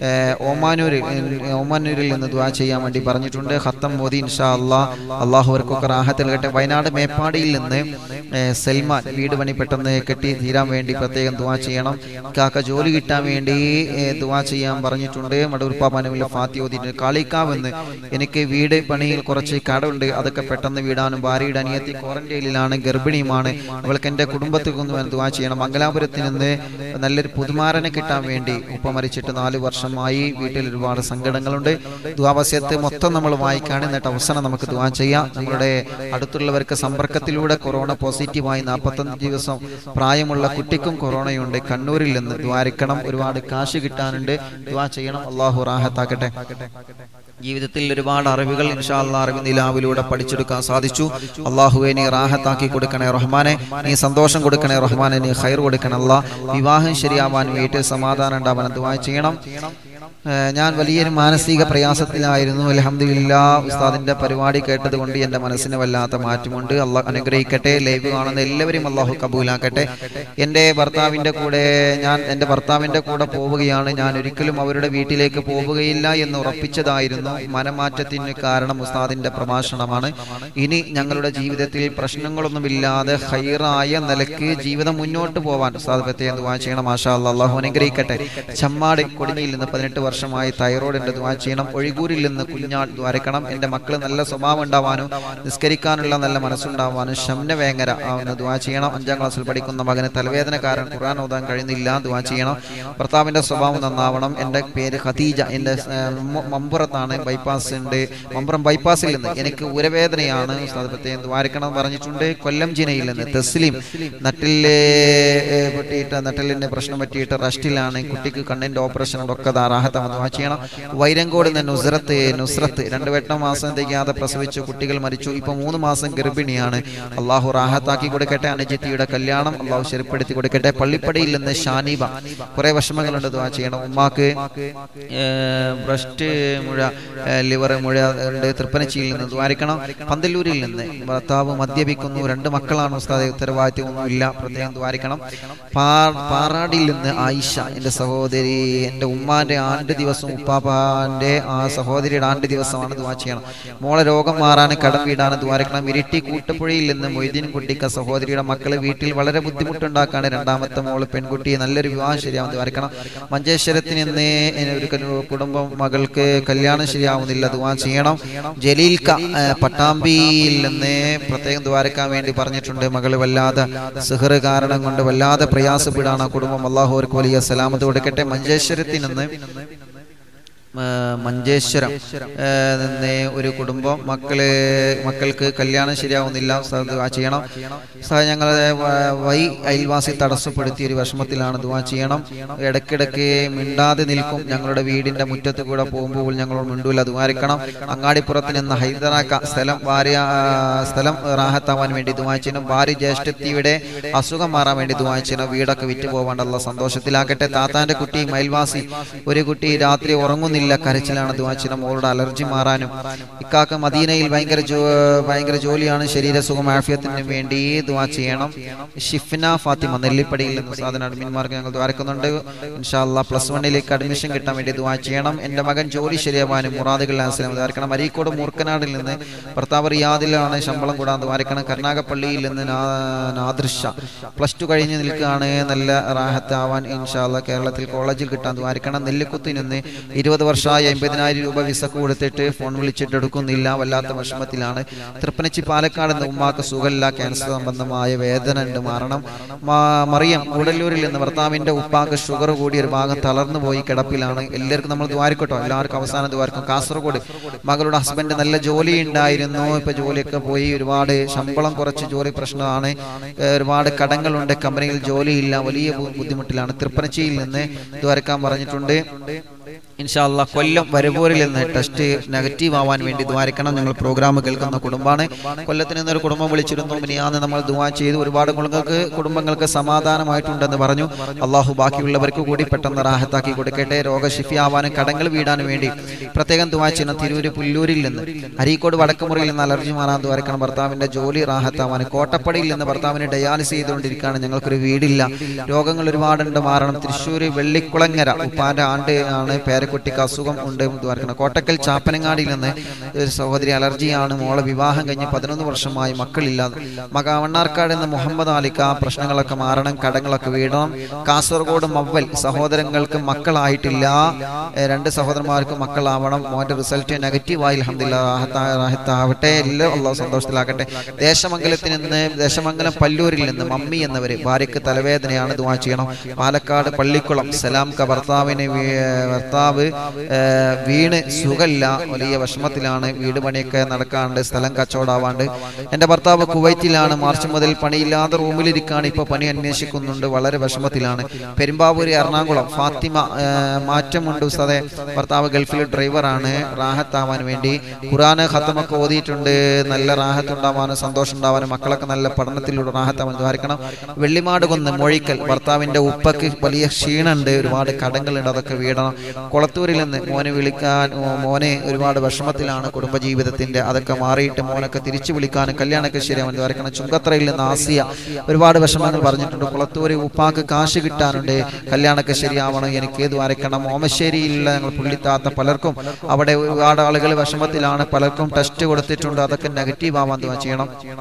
ഒമാനൂരിൽ നിന്ന് ദുആ ചെയ്യാൻ വേണ്ടി പറഞ്ഞിട്ടുണ്ട്. ഖത്തം മോദി ഇൻഷാ അല്ലാഹ് അള്ളാഹു അവർക്കൊക്കെ റാഹത്ത് നൽകട്ടെ. വയനാട് മേപ്പാടിയിൽ നിന്ന് സൽമാൻ വീട് പണി പെട്ടെന്ന് കെട്ടി തീരാൻ വേണ്ടി പ്രത്യേകം ദുആ ചെയ്യണം. കാക്ക ജോലി കിട്ടാൻ വേണ്ടി ദുആ ചെയ്യാൻ പറഞ്ഞിട്ടുണ്ട്. മടവൂർപ്പാപ്പാന്റെ ഫാത്തി ഓതിയിട്ടുണ്ട്. കാളിക്കാവ് എന്ന് എനിക്ക് വീട് പണിയിൽ കുറച്ച് കടമുണ്ട്, അതൊക്കെ പെട്ടെന്ന് വീടാനും. ഭാര്യയുടെ അനിയത്തി ക്വാറന്റൈനിലാണ്, ഗർഭിണിയുമാണ്, അവൾക്ക് എൻ്റെ കുടുംബത്തിൽ ഒന്ന് ദുആ ചെയ്യണം. മംഗലാപുരത്ത് നിന്ന് നല്ലൊരു പുതുമാരനെ കിട്ടാൻ വേണ്ടി, ഉപ്പ മരിച്ചിട്ട് 4 വർഷമായി, വീട്ടിൽ ഒരുപാട് സങ്കടങ്ങളുണ്ട്. ദുആവസ്യത്ത് മൊത്തം നമ്മൾ വായിക്കാണ്. എന്നിട്ട് അവസാനം നമുക്ക് ദുആ ചെയ്യാം. നമ്മുടെ അടുത്തുള്ളവർക്ക് സമ്പർക്കത്തിലൂടെ കൊറോണ പോസിറ്റീവായി 45 ദിവസം പ്രായമുള്ള കുട്ടിക്കും കൊറോണയുണ്ട്. കണ്ണൂരിൽ നിന്ന് ദ്വാരിക്കണം. ഒരുപാട് കാശ് കിട്ടാനുണ്ട്, ദുആ ചെയ്യണം. അള്ളാഹു റാഹത്താക്കട്ടെ. ജീവിതത്തിൽ ഒരുപാട് അറിവുകൾ ഇൻഷാ അല്ലാഹ് അറിവ് നിലാവിലൂടെ പഠിച്ചെടുക്കാൻ സാധിച്ചു. അള്ളാഹുവേ നീ റാഹത്താക്കി കൊടുക്കണേ റഹ്മാനെ, നീ സന്തോഷം കൊടുക്കണേ റഹ്മാനെ, നീ ഖൈർ കൊടുക്കണേ അല്ലാഹ്. വിവാഹം ശരിയാവാൻ, വീട്ടിൽ സമാധാനം ഉണ്ടാവാൻ ദുആ ചെയ്യണം. ഞാൻ വലിയൊരു മാനസിക പ്രയാസത്തിലായിരുന്നു. അൽഹംദുലില്ലാഹ് ഉസ്താദിന്റെ പരിപാടി കേട്ടത് കൊണ്ട് എൻ്റെ മനസ്സിന് വല്ലാത്ത മാറ്റമുണ്ട്. അള്ളാഹ് അനുഗ്രഹിക്കട്ടെ. ലൈവ് കാണുന്ന എല്ലാവരും അള്ളാഹു കബൂലാക്കട്ടെ. എൻ്റെ ഭർത്താവിൻ്റെ കൂടെ പോവുകയാണ്. ഞാൻ ഒരിക്കലും അവരുടെ വീട്ടിലേക്ക് പോവുകയില്ല എന്ന് ഉറപ്പിച്ചതായിരുന്നു. മനമാറ്റത്തിന് കാരണം ഉസ്താദിന്റെ പ്രഭാഷണമാണ്. ഇനി ഞങ്ങളുടെ ജീവിതത്തിൽ പ്രശ്നങ്ങളൊന്നുമില്ലാതെ ഖൈറായ നിലയ്ക്ക് ജീവിതം മുന്നോട്ട് പോവാൻ ഉസ്താദ് പ്രത്യേകം ദുആ ചെയ്യണം. മാഷാ അല്ലാഹ്. അള്ളാഹു അനുഗ്രഹിക്കട്ടെ. ചമ്മാട് കൊടിഞ്ഞിയിൽ നിന്ന് 18 വർഷമായി തൈറോയിഡിന്റെ ദുആ ചെയ്യണം. ഒഴികൂരിൽ നിന്ന് കുഞ്ഞാൾ ദ്വാരക്കണം. എൻ്റെ മക്കൾ നല്ല സ്വഭാവം ഉണ്ടാവാനും നിസ്കരിക്കാനുള്ള നല്ല മനസ്സുണ്ടാവാനും ഷംന വേങ്ങര ഒന്ന് ദുആ ചെയ്യണം. 5ാം ക്ലാസ്സിൽ പഠിക്കുന്ന മകന് തലവേദന കാരണം ഖുർആൻ ഓതാൻ കഴിയുന്നില്ല, ദുആ ചെയ്യണം. ഭർത്താവിൻ്റെ സ്വഭാവം നന്നാവണം. എൻ്റെ പേര് ഖദീജ, എൻ്റെ മമ്പുറത്താണ്, ബൈപ്പാസ് ഉണ്ട്. മമ്പുറം ബൈപ്പാസിൽ നിന്ന് എനിക്ക് ഉരവേദനയാണ്, പ്രത്യേകം ദ്വാരക്കണം പറഞ്ഞിട്ടുണ്ട്. കൊല്ലം ജില്ലയിൽ നിന്ന് തസ്ലീം നട്ടലിൻ്റെ പ്രശ്നം പറ്റിയിട്ട് റെസ്റ്റിലാണ്. കുട്ടിക്ക് കണ്ണിൻ്റെ ഓപ്പറേഷൻ ഒക്കെ ധാരാഹത്താമെന്ന് ദുആ ചെയ്യണം. വൈരങ്കോട് നിന്ന് നുസ്രത്ത് 2 മാസം തികയാതെ പ്രസവിച്ചു, കുട്ടികൾ മരിച്ചു. ഇപ്പൊ 3 മാസം ഗർഭിണിയാണ്. അള്ളാഹു റാഹത്താക്കി കൊടുക്കട്ടെ. അനുജത്തിയുടെ കല്യാണം അള്ളാഹു ശരിപ്പെടുത്തി കൊടുക്കട്ടെ. പള്ളിപ്പടിയിൽ നിന്ന് ഷാനിബ, കുറെ വിഷമങ്ങളുണ്ട്, ദുആ ചെയ്യണം. ഉമ്മാക്ക് ബ്രസ്റ്റ് മുഴ, ലിവർ മുഴ ഉണ്ട്. തൃപ്പനച്ചിയിൽ നിന്ന് ദ്വാരിക്കണം. പന്തല്ലൂരിൽ നിന്ന് ഭർത്താവ് മദ്യപിക്കുന്നു, 2 മക്കളാണ് ഉസ്താദെ, ഉത്തരവാദിത്വം ഒന്നുമില്ല, പ്രത്യേകം ദ്വാരിക്കണം. പാറാടിയിൽ നിന്ന് ആയിഷ, എൻ്റെ സഹോദരി, എൻ്റെ ഉമ്മാന്റെ ആണ്ട് ദിവസം, ഉപ്പാപ്പാന്റെ ആ സഹോദരിയുടെ ആണ്ട് ദിവസമാണ്, ദുആ ചെയ്യണം. മോളെ രോഗം മാറാൻ കടം വീടാണ്, ദ്വാരക്കണം. ഇരിട്ടി കൂട്ടുപുഴയിൽ നിന്ന് മൊയ്തീൻ കുട്ടിക്ക, സഹോദരിയുടെ മക്കള് വീട്ടിൽ വളരെ ബുദ്ധിമുട്ടുണ്ടാക്കാണ്. 2ാമത്തെ മോള് പെൺകുട്ടി, നല്ലൊരു വിവാഹം ശരിയാവും, ദ്വാരക്കണം. മഞ്ചേശ്വരത്തിന് നിന്ന് ഒരു കുടുംബം മകൾക്ക് കല്യാണം ശരിയാവുന്നില്ല, ദുആ ചെയ്യണം. ജലീൽക്ക പട്ടാമ്പിയിൽ നിന്ന് പ്രത്യേകം ദ്വാരക്കാൻ വേണ്ടി പറഞ്ഞിട്ടുണ്ട്. മകള് വല്ലാതെ സിഹ്റ് കാരണം കൊണ്ട് വല്ലാതെ പ്രയാസപ്പെടാണ് കുടുംബം. അല്ലാഹു അവർക്ക് വലിയ സലാമത്ത് കൊടുക്കട്ടെ. മഞ്ചേശ്വരത്തിൽ നിന്ന് മഞ്ചേശ്വരം നിന്ന് ഒരു കുടുംബം മക്കൾക്ക് കല്യാണം ശരിയാവുന്നില്ല, ദുആ ചെയ്യണം. ഞങ്ങളെ അയൽവാസി തടസ്സപ്പെടുത്തിയ ഒരു വിഷമത്തിലാണ്, ദുആ ചെയ്യണം. ഇടയ്ക്കിടയ്ക്ക് മിണ്ടാതെ നിൽക്കും, ഞങ്ങളുടെ വീടിന്റെ മുറ്റത്ത് കൂടെ പോകുമ്പോൾ ഞങ്ങളോട് മിണ്ടൂല, ദുആരിക്കണം. അങ്ങാടിപ്പുറത്ത് നിന്ന് ഹൈദരാക്ക സ്ഥലം റാഹത്താവാൻ വേണ്ടി ദുആ ചെയ്യണം. ഭാര്യ ജ്യേഷ്ഠത്തിയുടെ അസുഖം മാറാൻ വേണ്ടി ദുആ ചെയ്യണം. വീടൊക്കെ വിറ്റ് പോവാണ്ടല്ല സന്തോഷത്തിലാക്കട്ടെ. താത്താന്റെ കുട്ടി അയൽവാസി ഒരു കുട്ടി രാത്രി ഉറങ്ങുന്നില്ല, കരച്ചിലാണ്, ദുആ ചെയ്യണം. മോളുടെ അലർജി മാറാനും. ഇക്കാക്ക് മദീനയിൽ ഭയങ്കര ജോലിയാണ്, ശരീരസുഖം ആഫിയത്തിന് വേണ്ടി ദുആ ചെയ്യണം. ഷിഫ്ന ഫാത്തിമ നെല്ലിപ്പടിയിൽ നിന്ന് സാധന അഡ്മിന്മാർക്ക് ഞങ്ങൾ ദ്വാരക്കുന്നുണ്ട്. ഇൻഷാ അല്ലാഹ് +1 അഡ്മിഷൻ കിട്ടാൻ വേണ്ടി ദുആ ചെയ്യണം. എൻ്റെ മകൻ ജോലി ശരിയാവാനും മുറാദുകൾ ദ്വാരക്കണം. അരീക്കോട് മൂർക്കനാടിൽ നിന്ന് ഭർത്താവ് റിയാദിലാണ്, ശമ്പളം കൂടാൻ ദ്വാരക്കണം. കർണാകപ്പള്ളിയിൽ നിന്ന് നാദൃശ +2 കഴിഞ്ഞ് നിൽക്കുകയാണ്, നല്ല റാഹത്താവാൻ ഇൻഷാ അല്ലാഹ് കേരളത്തിൽ കോളേജിൽ കിട്ടാൻ ദ്വാരക്കണം. നെല്ലിക്കുത്തിൽ നിന്ന് 20 വർഷമായി 50,000 രൂപ വിസക്ക് കൊടുത്തിട്ട് ഫോൺ വിളിച്ചിട്ട് എടുക്കുന്നില്ല, വല്ലാത്ത വിഷമത്തിലാണ്. തൃപ്പനച്ചി പാലക്കാട് നിന്ന് ഉമ്മാക്ക് സുഖമില്ല, ക്യാൻസർ സംബന്ധമായ വേദന ഉണ്ട്, മാറണം. മറിയം കൂടല്ലൂരിൽ നിന്ന് ഭർത്താവിന്റെ ഉപ്പാക്ക് ഷുഗർ കൂടി ഒരു ഭാഗം തളർന്നു പോയി കിടപ്പിലാണ്. എല്ലാവർക്കും നമ്മൾ ദ്വാരിക്കട്ടോ, എല്ലാവർക്കും അവസാനം ദ്വാരിക്കും. കാസർഗോഡ് മകളുടെ ഹസ്ബൻഡ് നല്ല ജോലി ഉണ്ടായിരുന്നു, ഇപ്പൊ ജോലിയൊക്കെ പോയി, ഒരുപാട് ശമ്പളം കുറച്ച് ജോലി പ്രശ്നമാണ്, ഒരുപാട് കടങ്ങളുണ്ട്, കമ്പനിയിൽ ജോലിയില്ല, വലിയ ബുദ്ധിമുട്ടിലാണ്. തൃപ്പനച്ചിയിൽ നിന്ന് ദ്വാരക്കാൻ പറഞ്ഞിട്ടുണ്ട്. ഇൻഷാ അല്ലാഹ് കൊല്ലം വരവൂരിൽ നിന്ന് ടെസ്റ്റ് നെഗറ്റീവ് ആവാൻ വേണ്ടി ദ്വാരിക്കണം. ഞങ്ങൾ പ്രോഗ്രാം കേൾക്കുന്ന കുടുംബമാണ്. കൊല്ലത്തിൽ നിന്നൊരു കുടുംബം വിളിച്ചിരുന്നു, മിനിയാന്ന് നമ്മൾ ദുആ ചെയ്തു. ഒരുപാട് കുടുംബങ്ങൾക്ക് സമാധാനമായിട്ടുണ്ടെന്ന് പറഞ്ഞു. അള്ളാഹു ബാക്കിയുള്ളവർക്ക് കൂടി പെട്ടെന്ന് റാഹത്താക്കി കൊടുക്കട്ടെ. രോഗശിഫിയാവാനും കടങ്ങൾ വീടാനും വേണ്ടി പ്രത്യേകം ദുആ ചെയ്യണം. തിരൂര് പുല്ലൂരിൽ നിന്ന് അരീക്കോട് വടക്കുമുറിയിൽ നിന്ന് അലർജി മാറാൻ ദ്വാരക്കണം. ഭർത്താവിന്റെ ജോലി റാഹത്താവാനും. കോട്ടപ്പടിയിൽ നിന്ന് ഭർത്താവിന് ഡയാലിസ് ചെയ്തുകൊണ്ടിരിക്കുകയാണ്, ഞങ്ങൾക്കൊരു വീടില്ല, രോഗങ്ങൾ ഒരുപാടുണ്ട്, മാറണം. തൃശ്ശൂർ വെള്ളിക്കുളങ്ങര ഉപ്പാന്റെ ആണ്ട് ആണ്, പേരക്കുട്ടിക്ക് അസുഖം ഉണ്ട്, ദ്വാരക്കണം. കോട്ടക്കൽ ചാപ്പനങ്ങാടിയിൽ നിന്ന് ഒരു സഹോദരി അലർജിയാണ്, മോളെ വിവാഹം കഴിഞ്ഞ് 11 വർഷമായി, മക്കളില്ലാതെ. മണ്ണാർക്കാട് നിന്ന് മുഹമ്മദ് അലിക്ക പ്രശ്നങ്ങളൊക്കെ മാറണം, കടങ്ങളൊക്കെ വീടണം. കാസർഗോഡ് മവ്വൽ സഹോദരങ്ങൾക്ക് മക്കളായിട്ടില്ല, 2 സഹോദരന്മാർക്ക് മക്കളാവണം. മോന്റെ റിസൾട്ട് നെഗറ്റീവായി, അൽഹംദുലില്ലാഹ് റാഹത്താവട്ടെ, എല്ലാം അല്ലാഹു സന്തോഷത്തിലാക്കട്ടെ. ദേശമംഗലം പല്ലൂരിൽ നിന്ന് മമ്മി എന്നവര് ഭാര്യക്ക് തലവേദനയാണ്, ദുആ ചെയ്യണം. പാലക്കാട് പള്ളിക്കുളം സലാംക ഭർത്താവ് വീണ് സുഖമില്ല, വലിയ വിഷമത്തിലാണ്, വീട് പണിയൊക്കെ നടക്കാണ്ട്, സ്ഥലം കച്ചവടമാവാണ്ട്. എൻ്റെ ഭർത്താവ് കുവൈറ്റിലാണ്, മാർച്ച് മുതൽ പണിയില്ലാതെ റൂമിലിരിക്കുകയാണ്, ഇപ്പോൾ പണി അന്വേഷിക്കുന്നുണ്ട്, വളരെ വിഷമത്തിലാണ്. പെരുമ്പാവൂര് എറണാകുളം ഫാത്തിമ മാറ്റമുണ്ട് ഉസ്താദേ, ഭർത്താവ് ഗൾഫിൽ ഡ്രൈവറാണ്, റാഹത്താവാൻ വേണ്ടി ഖുർആന് ഖത്തമൊക്കെ ഓതിയിട്ടുണ്ട്, നല്ല റാഹത്തുണ്ടാവാനും സന്തോഷം ഉണ്ടാവാനും മക്കളൊക്കെ നല്ല പഠനത്തിലൂടെ റാഹത്താവാൻ ദ്വാരിക്കണം. വെള്ളിമാട് കൊന്ന് മൊഴിക്കൽ ഭർത്താവിൻ്റെ ഉപ്പക്ക് വലിയ ക്ഷീണുണ്ട്, ഒരുപാട് കടങ്ങളുണ്ട്, അതൊക്കെ വീടണം. കൊളത്തൂരിൽ നിന്ന് മോനെ ഒരുപാട് വിഷമത്തിലാണ് കുടുംബജീവിതത്തിന്റെ, അതൊക്കെ മാറിയിട്ട് മോനൊക്കെ തിരിച്ചു വിളിക്കാനും കല്യാണമൊക്കെ ശരിയാവാൻ ദ്വാരക്കണം. ചുങ്കത്രയിൽ നിന്ന് ആസിയ ഒരുപാട് വിഷമങ്ങൾ പറഞ്ഞിട്ടുണ്ട്. കുളത്തൂര് ഉപ്പാക്ക് കാശ് കിട്ടാനുണ്ട്, കല്യാണമൊക്കെ ശരിയാവണം, എനിക്ക് ദ്വാരക്കണം. ഓമശ്ശേരിയിലുള്ള ഞങ്ങൾ പുള്ളിത്താത്ത പലർക്കും അവിടെ ഒരുപാട് ആളുകൾ വിഷമത്തിലാണ്, പലർക്കും ടെസ്റ്റ് കൊടുത്തിട്ടുണ്ട്, അതൊക്കെ നെഗറ്റീവ് ആവാൻ ദ്വാ ചെയ്യണം.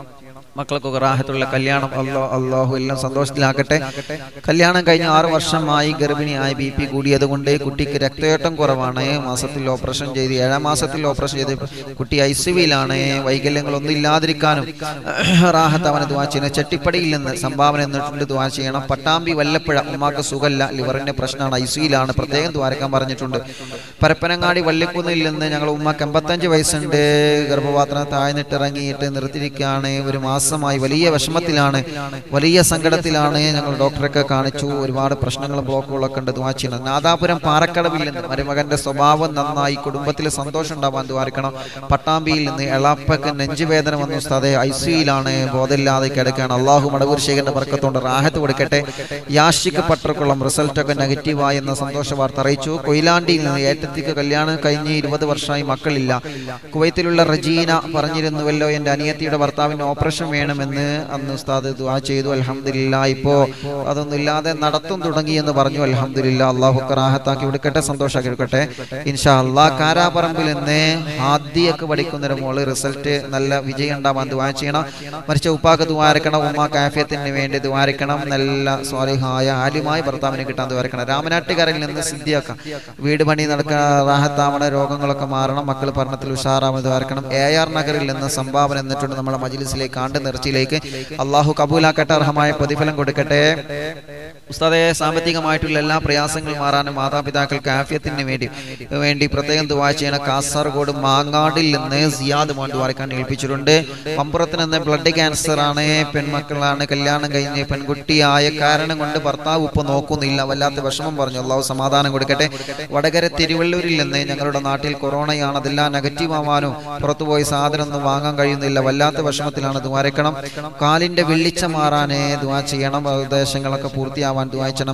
മക്കൾക്കൊക്കെ റാഹത്തുള്ള കല്യാണം അള്ളാഹു എല്ലാം സന്തോഷത്തിലാക്കട്ടെ. കല്യാണം കഴിഞ്ഞ് 6 വർഷമായി ഗർഭിണിയായി BP കൂടിയത് കൊണ്ട് കുട്ടിക്ക് രക്തയോട്ടം കുറവാണ്. മാസത്തിൽ ഓപ്പറേഷൻ ചെയ്ത് 7ാം മാസത്തിൽ ഓപ്പറേഷൻ ചെയ്ത് കുട്ടി ICUവിലാണ്. വൈകല്യങ്ങളൊന്നും ഇല്ലാതിരിക്കാനും റാഹത്ത് അവനെ ദുആ ചെയ്യണം. ചെട്ടിപ്പടിയിൽ നിന്ന് സംഭാവന എന്നിട്ടുണ്ട്, ദുആ ചെയ്യണം. പട്ടാമ്പി വല്ലപ്പുഴ ഉമ്മാക്ക് സുഖല്ല, ലിവറിന്റെ പ്രശ്നമാണ്, ICUവിലാണ്, പ്രത്യേകം ദ്വാരക്കാൻ പറഞ്ഞിട്ടുണ്ട്. പരപ്പനങ്ങാടി വള്ളിക്കുന്നിൽ നിന്ന് ഞങ്ങൾ ഉമ്മാക്ക് 85 വയസ്സുണ്ട്, ഗർഭപാത്രം താഴ്ന്നിട്ട് ഇറങ്ങിയിട്ട് നിർത്തിയിരിക്കുകയാണ്. ഒരു മാസമായി വലിയ വിഷമത്തിലാണ്, വലിയ സങ്കടത്തിലാണ്. ഞങ്ങൾ ഡോക്ടറൊക്കെ കാണിച്ചു, ഒരുപാട് പ്രശ്നങ്ങളും ബ്ലോക്കുകളൊക്കെ ഉണ്ട്, ദുആ ചെയ്യണം. നാദാപുരം പാറക്കടവിൽ നിന്ന് മരുമകന്റെ സ്വഭാവം നന്നായി, കുടുംബത്തിൽ സന്തോഷം ഉണ്ടാവാൻ ദ്വാരക്കണം. പട്ടാമ്പിയിൽ നിന്ന് എളാപ്പക്ക് നെഞ്ചുവേദന വന്നു ഉസ്താദേ, ICUവിലാണ്, ബോധമില്ലാതെ കിടക്കുകയാണ്. അള്ളാഹു മടവൂർ ശേഖരന്റെ ബർക്കത്തോണ്ട് റാഹത്ത് കൊടുക്കട്ടെ. യാഷിക്ക് പട്ടർക്കുളം റിസൾട്ടൊക്കെ നെഗറ്റീവായി എന്ന സന്തോഷ വാർത്ത അറിയിച്ചു. കൊയിലാണ്ടിയിൽ നിന്ന് ഏറ്റത്തിക്ക് കല്യാണം കഴിഞ്ഞ് 20 വർഷമായി, മക്കളില്ല. കുവൈത്തിലുള്ള റജീന പറഞ്ഞിരുന്നുവല്ലോ എൻ്റെ അനിയത്തിയുടെ ഭർത്താവിന് ഓപ്പറേഷൻ വേണമെന്ന്, അന്ന് ഉസ്താദ് ദുആ ചെയ്തു. അൽഹംദുലില്ലാ ഇപ്പോൾ അതൊന്നും ഇല്ലാതെ നടത്തും തുടങ്ങി എന്ന് പറഞ്ഞു. അൽഹംദുലില്ലാ, അള്ളാഹു റാഹത്താക്കി കൊടുക്കട്ടെ, സന്തോഷമാക്കി കൊടുക്കട്ടെ ഇൻഷാ അല്ലാഹ്. കാരാപറമ്പിൽ നിന്ന് ആദ്യമൊക്കെ പഠിക്കുന്നൊരു മോള് റിസൾട്ട് നല്ല വിജയം ഉണ്ടാവാൻ ദുആ ചെയ്യണം. മരിച്ച ഉപ്പാക്ക് ദുആരക്കണം, ഉമ്മാക്ക് ആഫിയത്തിന് വേണ്ടി ദുആരക്കണം. നല്ല സ്വാലിഹായ ആലിമായി ഭർത്താവിനെ കിട്ടാൻ ദുആരക്കണം. രാമനാട്ടുകരയിൽ നിന്ന് സിദ്ധിയാക്കാം, വീട് പണി നടക്കാൻ റാഹത്താവണ, രോഗങ്ങളൊക്കെ മാറണം, മക്കൾ പഠനത്തിൽ ഉഷാറാവാൻ ദുആരക്കണം. AR നഗറിൽ നിന്ന് സംഭാവന എന്നിട്ടുണ്ട് നമ്മുടെ മജ്ലിസിലേക്ക്, ആണ്ട് നേർച്ചയിലേക്ക്. അള്ളാഹു കബൂലാക്കട്ടെ, അർഹമായ പ്രതിഫലം കൊടുക്കട്ടെ. ഉസ്താദെ, സാമ്പത്തികമായിട്ടുള്ള എല്ലാ പ്രയാസങ്ങളും മാറാനും മാതാപിതാക്കൾക്ക് ആഫിയത്തിന് വേണ്ടി പ്രത്യേകം ദുആ ചെയ്യണം. കാസർഗോഡ് മാങ്ങാടിൽ നിന്ന് സിയാദ് മോൻ ദുആരക്കാൻ ഏൽപ്പിച്ചിട്ടുണ്ട്. മമ്പുറത്തിന് നിന്ന് ബ്ലഡ് ക്യാൻസർ ആണ്, പെൺമക്കളാണ്, കല്യാണം കഴിഞ്ഞ് പെൺകുട്ടിയായ കാരണം കൊണ്ട് ഭർത്താവ് ഉപ്പ് നോക്കുന്നില്ല, വല്ലാത്ത വിഷമം പറഞ്ഞു. അള്ളാഹു സമാധാനം കൊടുക്കട്ടെ. വടകര തിരുവള്ളൂരിൽ നിന്ന് ഞങ്ങളുടെ നാട്ടിൽ കൊറോണയാണ്, അതെല്ലാം നെഗറ്റീവ് ആവാനും പുറത്തുപോയി സാധനമൊന്നും വാങ്ങാൻ കഴിയുന്നില്ല, വല്ലാത്ത വിഷമത്തിലാണ്, ദുആരക്കണം. കാലിന്റെ വെള്ളിച്ച മാറാനേ ദുആ ചെയ്യണം. ഉദ്ദേശങ്ങളൊക്കെ പൂർത്തിയാവാൻ ദുആ ചെയ്യണം.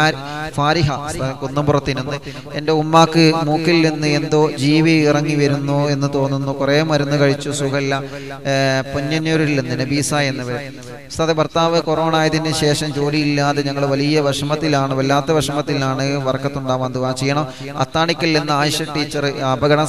ഫാരിഹ കുന്നംപുറത്ത് നിന്ന് എൻ്റെ ഉമ്മാക്ക് മൂക്കിൽ നിന്ന് എന്തോ ജീവി ഇറങ്ങി വരുന്നു എന്ന് തോന്നുന്നു, കുറേ മരുന്ന് കഴിച്ചു, സുഖമില്ല. പൊന്നന്നൂരിൽ നിന്ന് നബീസ എന്നിവർ. ഉസ്താദെ, ഭർത്താവ് കൊറോണ ആയതിന് ശേഷം ജോലിയില്ലാതെ ഞങ്ങൾ വലിയ വിഷമത്തിലാണ്, വല്ലാത്ത വിഷമത്തിലാണ്, വർക്കത്തുണ്ടാവാൻ ദുആ ചെയ്യണം. അത്താണിക്കൽ നിന്ന് ആയിഷ ടീച്ചർ അപകടം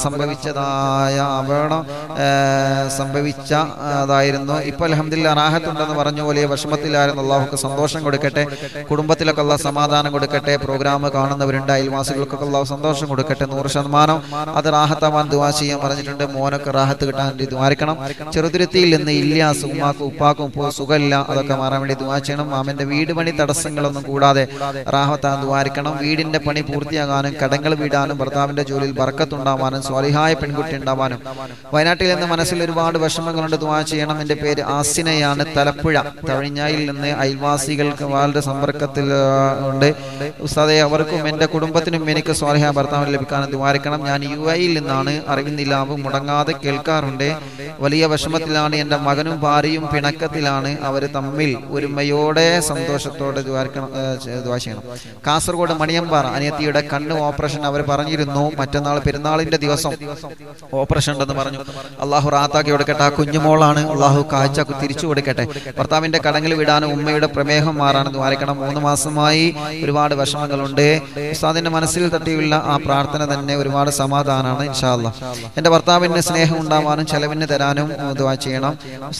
സംഭവിച്ചതായിരുന്നു. ഇപ്പൊ അൽഹംദുലില്ലാ റാഹത്തുണ്ടെന്ന് പറഞ്ഞു, വലിയ വിഷമത്തിലായിരുന്നു. അള്ളാഹുക്ക് സന്തോഷം കൊടുക്കട്ടെ, കുടുംബത്തിലൊക്കെ അള്ളാഹ് സമാധാനം കൊടുക്കട്ടെ. പ്രോഗ്രാം കാണുന്നവരുണ്ട്, അയൽവാസികൾക്കൊക്കെ അള്ളാഹു സന്തോഷം കൊടുക്കട്ടെ. 100% അത് റാഹത്താവാൻ ദുആ ചെയ്യാൻ പറഞ്ഞിട്ടുണ്ട്. മോനൊക്കെ റാഹത്ത് കിട്ടാൻ വേണ്ടി ദുആരക്കണം. ചെറുതുരുത്തിയിൽ നിന്ന് ഇല്യാസ് ഉമ്മാക്കും ഉപ്പാക്കും ഇപ്പോൾ സുഖമില്ല, അതൊക്കെ മാറാൻ വേണ്ടി ദുആ ചെയ്യണം. മാമന്റെ വീട് പണി തടസ്സങ്ങളൊന്നും കൂടാതെ റാഹത്താൻ ദുആരക്കണം. വീടിന്റെ പണി പൂർത്തിയാകാനും കടങ്ങൾ വീടാനും ഭർത്താവിന്റെ ജോലിയിൽ ബർക്കത്തുണ്ടാവാനും സ്വാലിഹായ പെൺകുട്ടി ഉണ്ടാവാനും. വയനാട്ടിൽ നിന്ന് മനസ്സിൽ ഒരുപാട് വിഷമങ്ങളുണ്ട്, ദുആ ചെയ്യണം. എൻ്റെ പേര് ആസിനയാണ്, തലപ്പുഴ തഴിഞ്ഞായിൽ നിന്ന്. അയൽവാസികൾക്ക് വളരെ സമ്പർക്കത്തിൽ ഉണ്ട് ഉസ്താദെ, അവർക്കും എൻ്റെ കുടുംബത്തിനും എനിക്ക് സ്വാലിഹായ ഭർത്താവിനെ ലഭിക്കാനും ദുആരക്കണം. ഞാൻ UAEയിൽ നിന്നാണ്, അറിവിന്നിലാവും മുടങ്ങാതെ കേൾക്കാറുണ്ട്. വലിയ വിഷമത്തിലാണ്, എൻ്റെ മകനും ഭാര്യയും പിണക്കത്തിലാണ്, അവർ തമ്മിൽ ഒരുമയോടെ സന്തോഷത്തോടെ ദുആ ചെയ്യണം. കാസർഗോഡ് മണിയമ്പാറ അനിയത്തിയുടെ കണ്ണ് ഓപ്പറേഷൻ അവർ പറഞ്ഞിരുന്നു, മറ്റന്നാൾ പെരുന്നാളിന്റെ ദിവസം ഓപ്പറേഷൻ ഉണ്ടെന്ന് പറഞ്ഞു. അള്ളാഹു റാത്താക്കി കൊടുക്കട്ടെ. ആ കുഞ്ഞുമോളാണ്, അള്ളാഹു കാഴ്ച തിരിച്ചു കൊടുക്കട്ടെ. ഭർത്താവിന്റെ കടങ്ങൾ വിടാനും ഉമ്മയുടെ പ്രമേഹം മാറാനും ദ്വാരക്കണം. 3 മാസമായി ഒരുപാട് വിഷമങ്ങളുണ്ട്. ഉസ്താദിന്റെ മനസ്സിൽ തട്ടിയുള്ള ആ പ്രാർത്ഥന തന്നെ ഒരുപാട് സമാധാനമാണ് ഇൻഷാ അല്ലാഹ്. എൻ്റെ ഭർത്താവിന് സ്നേഹം ഉണ്ടാവാനും ചെലവിന് തരാനും ദുആ ചെയ്യണം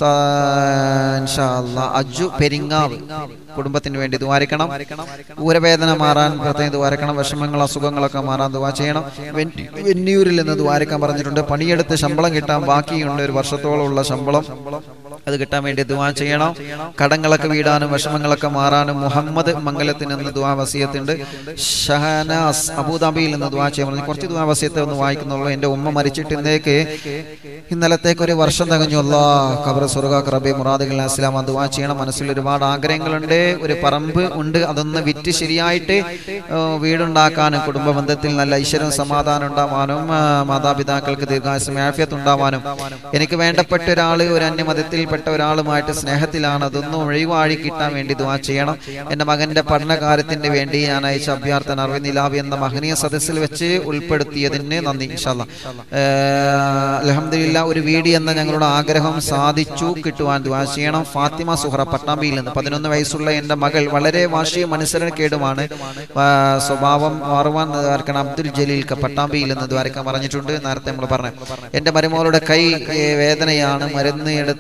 ഇൻഷാ അല്ലാഹ്. അജു പെരിങ്ങാവ് കുടുംബത്തിന് വേണ്ടി ദുആരക്കണം. ഊരവേദന മാറാൻ പ്രത്യേകം ദുആരക്കണം. വിഷമങ്ങൾ അസുഖങ്ങളൊക്കെ മാറാൻ ദുആ ചെയ്യണം. വെന്നിയൂരിൽ നിന്ന് ദുആരക്കാൻ പറഞ്ഞിട്ടുണ്ട്. പണിയെടുത്ത് ശമ്പളം കിട്ടാൻ ബാക്കിയുണ്ട്, 1 വർഷത്തോളമുള്ള ശമ്പളം, അത് കിട്ടാൻ വേണ്ടി ദുആ ചെയ്യണം. കടങ്ങളൊക്കെ വീടാനും വിഷമങ്ങളൊക്കെ മാറാനും. മുഹമ്മദ് മംഗലത്തിൽ നിന്ന് ദുആ വസിയത്തുണ്ട്. ഷഹനാസ് അബുദാബിയിൽ നിന്ന് ദുആ ചെയ്യാൻ കുറച്ച് ദുആ വസിയത്ത് ഒന്ന് വായിക്കുന്നുള്ളൂ. എൻ്റെ ഉമ്മ മരിച്ചിട്ട് ഇന്നലത്തേക്ക് 1 വർഷം തികഞ്ഞു. അല്ലാഹ് ഖബർ സ്വർഗ്ഗ റബ്ബി മുറാദുകൾ അസ്സലാം ദുആ ചെയ്യണം. മനസ്സിൽ ഒരുപാട് ആഗ്രഹങ്ങളുണ്ട്. ഒരു പറമ്പ് ഉണ്ട്, അതൊന്ന് വിറ്റ് ശരിയായിട്ട് വീടുണ്ടാക്കാനും കുടുംബ ബന്ധത്തിൽ നല്ല ഐശ്വര്യവും സമാധാനം ഉണ്ടാവാനും മാതാപിതാക്കൾക്ക് ദീർഘായുസ്സും ആഫിയത്ത് ഉണ്ടാവാനും. എനിക്ക് വേണ്ടപ്പെട്ട ഒരാൾ, ഒരു അന്യമതത്തിൽപ്പെട്ട ഒരാളുമായിട്ട് സ്നേഹത്തിലാണ്, അതൊന്നും ഒഴിവാഴി കിട്ടാൻ വേണ്ടി ദുആ ചെയ്യണം. എൻ്റെ മകൻ്റെ പഠനകാര്യത്തിന് വേണ്ടി ഞാൻ അയച്ച അഭ്യർത്ഥന അറിവിന്നിലാവി എന്ന മഹനീയ സദസ്സിൽ വെച്ച് ഉൾപ്പെടുത്തിയതിന് നന്ദി ഇൻഷാ അല്ലാഹ്. അൽഹംദുലില്ലാ, ഒരു വീട് എന്ന ഞങ്ങളുടെ ആഗ്രഹം സാധിച്ചു കിട്ടുവാൻ ദുആ ചെയ്യണം. ഫാത്തിമ സുഹറ പട്ടാമ്പിയിൽ നിന്ന് 11 വയസ്സുള്ള എൻ്റെ മകൾ വളരെ വാശിയും അനുസരണക്കേടുമാണ്, സ്വഭാവം മാറുവാൻ ദ്വാരക്കണം. അബ്ദുൽ ജലീൽ പട്ടാമ്പിയിൽ നിന്ന് ദ്വാരക്കാൻ പറഞ്ഞിട്ടുണ്ട്. നേരത്തെ നമ്മൾ പറഞ്ഞു. എൻ്റെ മരുമകളുടെ കൈ വേദനയാണ്, മരുന്ന് എടുത്ത്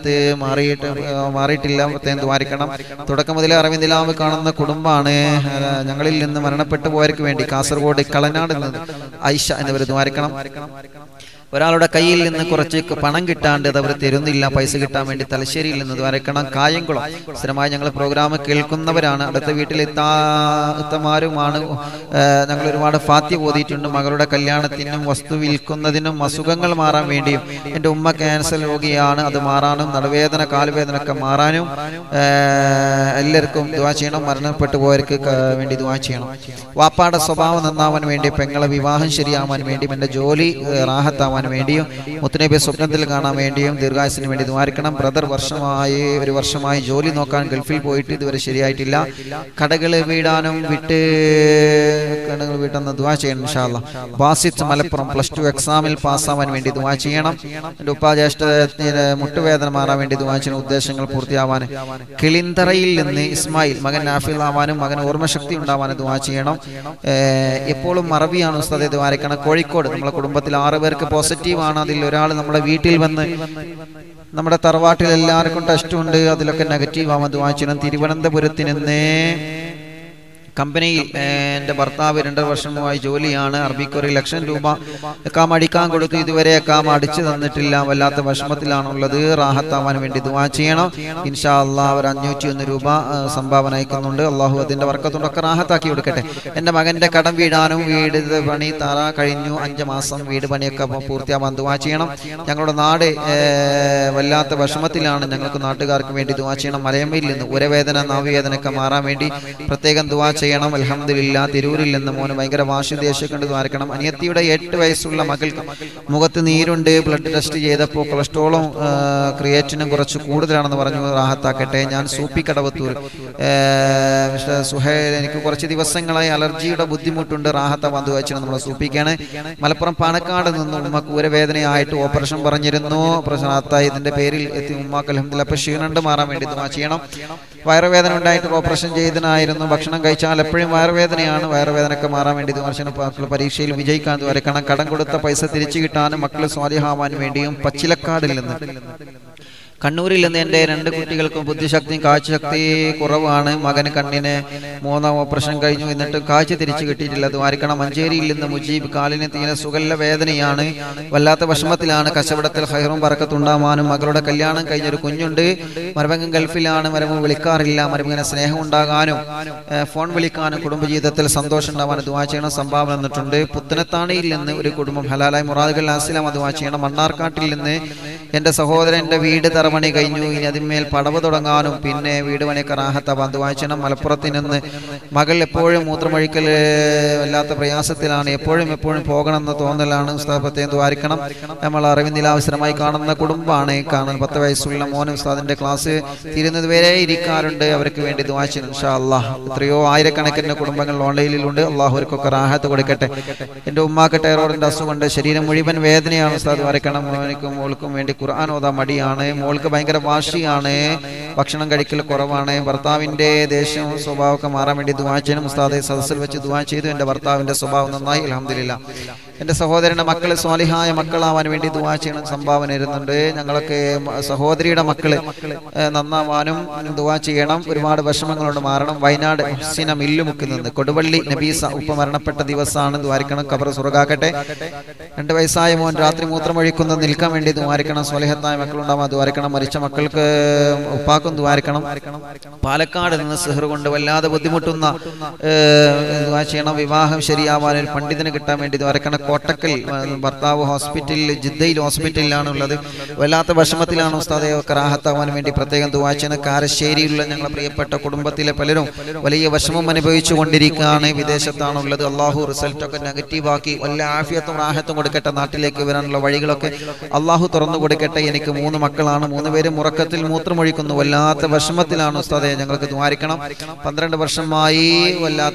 മാറിയിട്ടില്ല, പ്രത്യേകം ദ്വാരിക്കണം. തുടക്കം മുതലേ അറിവിന്ദിലാവ് കാണുന്ന കുടുംബമാണ്. ഞങ്ങളിൽ നിന്ന് മരണപ്പെട്ടു പോയവർക്ക് വേണ്ടി കാസർഗോഡ് കളനാട് നിന്ന് ഐഷ എന്നിവർ ദ്വാരിക്കണം. ഒരാളുടെ കയ്യിൽ നിന്ന് കുറച്ച് പണം കിട്ടാണ്ട് അത് അവർ തരുന്നില്ല, പൈസ കിട്ടാൻ വേണ്ടി തലശ്ശേരിയിൽ നിന്ന് ദ്വാരക്കണം. കായംകുളം സ്ഥിരമായി ഞങ്ങൾ പ്രോഗ്രാം കേൾക്കുന്നവരാണ്, അടുത്ത വീട്ടിലെത്താത്തമാരുമാണ്. ഞങ്ങൾ ഒരുപാട് ഫാത്തി ഓതിയിട്ടുണ്ട്. മകളുടെ കല്യാണത്തിനും വസ്തു വിൽക്കുന്നതിനും അസുഖങ്ങൾ മാറാൻ വേണ്ടിയും. എൻ്റെ ഉമ്മ ക്യാൻസർ രോഗിയാണ്, അത് മാറാനും നടുവേദന കാലുവേദന ഒക്കെ മാറാനും എല്ലാവർക്കും ദുആ ചെയ്യണം. മരണപ്പെട്ടു പോയവർക്ക് വേണ്ടി ദുആ ചെയ്യണം. വാപ്പാടെ സ്വഭാവം നന്നാവാൻ വേണ്ടി, പെങ്ങളെ വിവാഹം ശരിയാവാൻ വേണ്ടിയും, എൻ്റെ ജോലി റാഹത്താവാൻ വേണ്ടിയും, മുത്തുനബിയെ സ്വപ്നത്തിൽ കാണാൻ വേണ്ടിയും ദീർഘായുസിന് വേണ്ടി ദ്വാരിക്കണം. ബ്രദർ ഒരു വർഷമായി ജോലി നോക്കാൻ ഗൾഫിൽ പോയിട്ട് ഇതുവരെ ശരിയായിട്ടില്ല. കടകൾ വീടാനും വീട്ടെന്ന് ദുആ ചെയ്യണം ഇൻഷാ അല്ലാഹ്. ബാസിത്ത് മലപ്പുറം +2 എക്സാമിൽ പാസ്സാവാൻ വേണ്ടി ദുആ ചെയ്യണം. എൻ്റെ ഉപ്പാജ്യേഷ്ഠത്തിന് മുട്ടുവേദന മാറാൻ വേണ്ടി ദുആ ചെയ്യണം, ഉദ്ദേശങ്ങൾ പൂർത്തിയാവാൻ. കിളിന്തറയിൽ നിന്ന് ഇസ്മായിൽ മകൻ നാഫിലാവാനും മകൻ ഓർമ്മശക്തി ഉണ്ടാവാനും ദുആ ചെയ്യണം. എപ്പോഴും മറവിയാണ് ഉസ്താദെ ദ്വാരിക്കണം. കോഴിക്കോട് നമ്മളെ കുടുംബത്തിൽ 6 പേർക്ക് പോസിറ്റീവാണ്. അതിൽ ഒരാൾ നമ്മുടെ വീട്ടിൽ വന്ന്, നമ്മുടെ തറവാട്ടിൽ എല്ലാവർക്കും ടെസ്റ്റ് ഉണ്ട്, അതിലൊക്കെ നെഗറ്റീവ് ആവാൻ ദുആ ചെയ്യണം. തിരുവനന്തപുരത്ത് നിന്ന് കമ്പനിയിൽ എൻ്റെ ഭർത്താവ് 2 വർഷമായി ജോലിയാണ്. അറബിക്ക് 1 ലക്ഷം രൂപ എക്കാമ അടിക്കാൻ കൊടുത്തു, ഇതുവരെ എക്കാമ അടിച്ചു തന്നിട്ടില്ല, വല്ലാത്ത വിഷമത്തിലാണുള്ളത്. റാഹത്താവാൻ വേണ്ടി ദുആ ചെയ്യണം ഇൻഷാ അല്ലാഹ്. അവർ 501 രൂപ സംഭാവന അയക്കുന്നുണ്ട്. അള്ളാഹു അതിൻ്റെ വർക്കത്തുണ്ടൊക്കെ റാഹത്താക്കി കൊടുക്കട്ടെ. എൻ്റെ മകൻ്റെ കടം വീടാനും, വീട് പണി തറ കഴിഞ്ഞു, 5 മാസം വീട് പണിയൊക്കെ പൂർത്തിയാവാൻ ദുആ ചെയ്യണം. ഞങ്ങളുടെ നാട് വല്ലാത്ത വിഷമത്തിലാണ്, ഞങ്ങൾക്ക് നാട്ടുകാർക്ക് വേണ്ടി ദുആ ചെയ്യണം. മലയമ്മയിൽ നിന്ന് ഉരവേദന നാവിവേദനയൊക്കെ മാറാൻ വേണ്ടി പ്രത്യേകം ദുആ ചെയ്യണം. അൽഹംദുലില്ലാ. തിരൂരിൽ നിന്ന് മോന് ഭയങ്കര വാശി ദേഷ്യമൊക്കെ ദ്വാരക്കണം. അനിയത്തിയുടെ 8 വയസ്സുള്ള മകൾക്ക് മുഖത്ത് നീരുണ്ട്, ബ്ലഡ് ടെസ്റ്റ് ചെയ്തപ്പോൾ കൊളസ്ട്രോളും ക്രിയേറ്റിനും കുറച്ച് കൂടുതലാണെന്ന് പറഞ്ഞു, റാഹത്താക്കട്ടെ. ഞാൻ സൂപ്പിക്കടവത്തൂർ സുഹൈൽ, എനിക്ക് കുറച്ച് ദിവസങ്ങളായി അലർജിയുടെ ബുദ്ധിമുട്ടുണ്ട്, റാഹത്താവാൻ ദുആ ചെയ്യണം. നമ്മൾ സൂപ്പിക്കാണ്. മലപ്പുറം പാണക്കാട് നിന്ന് ഉമ്മക്ക് ഊരവേദനയായിട്ട് ഓപ്പറേഷൻ പറഞ്ഞിരുന്നു, ഓപ്പറേഷൻ റാഹത്തായി. ഇതിന്റെ പേരിൽ എത്തി ഉമ്മാക്ക് അൽഹംദുലില്ലാ. അപ്പോൾ ക്ഷീണണ്ട് മാറാൻ വേണ്ടി ദുആ ചെയ്യണം. വയറുവേദന ഉണ്ടായിട്ട് ഓപ്പറേഷൻ ചെയ്തനായിരുന്നു, ഭക്ഷണം കഴിച്ചാൽ എപ്പോഴും വയറുവേദനയാണ്, വയറുവേദനയൊക്കെ മാറാൻ വേണ്ടി ദുആ. പരീക്ഷയിൽ വിജയിക്കാൻ ദുആ. കടം കൊടുത്ത പൈസ തിരിച്ചു കിട്ടാനും മക്കൾ സ്വാലിഹാവാൻ വേണ്ടിയും. പച്ചിലക്കാടിൽ നിന്ന് കണ്ണൂരിൽ നിന്ന് എൻ്റെ 2 കുട്ടികൾക്കും ബുദ്ധിശക്തിയും കാഴ്ചശക്തി കുറവാണ്. മകന് കണ്ണിന് 3 ഓപ്പറേഷൻ കഴിഞ്ഞു, എന്നിട്ട് കാഴ്ച തിരിച്ചു കിട്ടിയിട്ടില്ല, ദ്വാരിക്കണം. മഞ്ചേരിയിൽ നിന്ന് മുജീബ്, കാലിന് തീരെ സുഖല്ല വേദനയാണ്, വല്ലാത്ത വിഷമത്തിലാണ്. കച്ചവടത്തിൽ ഖൈറും ബറക്കത്തുണ്ടാവാനും, മകളുടെ കല്യാണം കഴിഞ്ഞൊരു കുഞ്ഞുണ്ട്, മരുമകൻ ഗൾഫിലാണ്, മരുമകൻ വിളിക്കാറില്ല, മരുമകനെ സ്നേഹം ഉണ്ടാകാനും ഫോൺ വിളിക്കാനും കുടുംബജീവിതത്തിൽ സന്തോഷം ഉണ്ടാവാനും ദുആ ചെയ്യണം. സംഭാവന തന്നിട്ടുണ്ട്. പുത്തനത്താണിയിൽ നിന്ന് ഒരു കുടുംബം ഹലാലായി മുറാദുകൾ ആസിലാമ ദുആ ചെയ്യണം. മണ്ണാർക്കാട്ടിൽ നിന്ന് എൻ്റെ സഹോദരൻ്റെ വീട് തറമണി കഴിഞ്ഞു, ഇനി അതിന്മേൽ പടവ് തുടങ്ങാനും പിന്നെ വീട് പണിയൊക്കെ റാഹത്താവാൻ ദുആ ചെയ്യണം. മലപ്പുറത്ത് നിന്ന് മകൾ എപ്പോഴും മൂത്രമൊഴിക്കൽ വല്ലാത്ത പ്രയാസത്തിലാണ്, എപ്പോഴും പോകണമെന്ന് തോന്നലാണ്. ഉസ്താദ് പ്രത്യേകം ദ്വാരിക്കണം. നമ്മൾ അറിവിന്ദിലാവസരമായി കാണുന്ന കുടുംബമാണ്. 10 വയസ്സുള്ള മോനും ഉസ്താദിൻ്റെ ക്ലാസ് തീരുന്നത് വരെ ഇരിക്കാറുണ്ട്, അവർക്ക് വേണ്ടി ദുആ ചെയ്യണം ഇൻഷാ അല്ലാഹ്. എത്രയോ ആയിരക്കണക്കിന് കുടുംബങ്ങൾ ഓൺലൈനിലുണ്ട്, അള്ളാഹു അവർക്കൊക്കെ റാഹത്ത് കൊടുക്കട്ടെ. എൻ്റെ ഉമ്മാക്ക് ടൈറോയിഡിൻ്റെ അസുഖമുണ്ട്, ശരീരം മുഴുവൻ വേദനയാണ്. ഉസ്താദ് ദ്വാരിക്കണം. മോനിക്കും മോൾക്കും വേണ്ടി ഖുർആൻ ഓതാൻ മടിയാണ്, മോൾക്ക് ഭയങ്കര വാശിയാണ്, ഭക്ഷണം കഴിക്കൽ കുറവാണ്, ഭർത്താവിൻ്റെ ദേഷ്യവും സ്വഭാവമൊക്കെ മാറാൻ വേണ്ടി ദുആ ചെയ്യണം. ഉസ്താദെ സദസ്സിൽ വെച്ച് ദുആ ചെയ്തു, എൻ്റെ ഭർത്താവിൻ്റെ സ്വഭാവം നന്നായി അൽഹംദുലില്ലാ. എൻ്റെ സഹോദരൻ്റെ മക്കൾ സ്വാലിഹായ മക്കളാവാൻ വേണ്ടി ദുആ ചെയ്യണം. സംഭാവന ഇരുന്നുണ്ട്. ഞങ്ങളൊക്കെ സഹോദരിയുടെ മക്കൾ നന്നാവാനും ദുആ ചെയ്യണം. ഒരുപാട് വിഷമങ്ങളുണ്ട്, മാറണം. വയനാട് ഹുസൈന മില്ലുമുക്കിൽ നിന്ന് കൊടുവള്ളി നബീസ ഉപ്പ മരണപ്പെട്ട ദിവസമാണ്, ദ്വാരിക്കണം. ഖബർ സ്വർഗ്ഗാക്കട്ടെ. 2 വയസ്സായ മോൻ രാത്രി മൂത്രമൊഴിക്കുന്നത് നിൽക്കാൻ വേണ്ടി ദ്വാരിക്കണം. സ്വാലിഹത്തായ മക്കളുണ്ടാവാൻ ദ്വാരിക്കണം. മരിച്ച മക്കൾക്ക് ഉപ്പാക്കും ദ്വാരിക്കണം. പാലക്കാട് നിന്ന് സിഹർ കൊണ്ട് വല്ലാതെ ബുദ്ധിമുട്ടുന്ന ദുആ ചെയ്യണം. വിവാഹം ശരിയാവാൻ ഒരു പണ്ഡിതന് കിട്ടാൻ വേണ്ടി ദ്വാരിക്കണം. കോട്ടക്കൽ ഭർത്താവ് ഹോസ്പിറ്റലിൽ, ജിദ്ദയിൽ ഹോസ്പിറ്റലിലാണ് ഉള്ളത്, വല്ലാത്ത വിഷമത്തിലാണ്. ഉസ്താദെ റാഹത്താവാൻ വേണ്ടി പ്രത്യേകം ദുആ ചെയ്യണം. കാരശ്ശേരിയിലുള്ള ഞങ്ങളെ പ്രിയപ്പെട്ട കുടുംബത്തിലെ പലരും വലിയ വിഷമം അനുഭവിച്ചു കൊണ്ടിരിക്കുകയാണ്, വിദേശത്താണുള്ളത്. അള്ളാഹു റിസൾട്ടൊക്കെ നെഗറ്റീവാക്കി വല്ല ആഫിയത്തും റാഹത്തും കൊടുക്കട്ടെ. നാട്ടിലേക്ക് വരാനുള്ള വഴികളൊക്കെ അള്ളാഹു തുറന്നു കൊടുക്കട്ടെ. എനിക്ക് 3 മക്കളാണ്, 3 പേരും ഉറക്കത്തിൽ മൂത്രമൊഴിക്കുന്നു, വല്ലാത്ത വിഷമത്തിലാണ്. ഉസ്താദെ ഞങ്ങൾക്ക് ദ്വാരിക്കണം. 12 വർഷമായി വല്ലാത്ത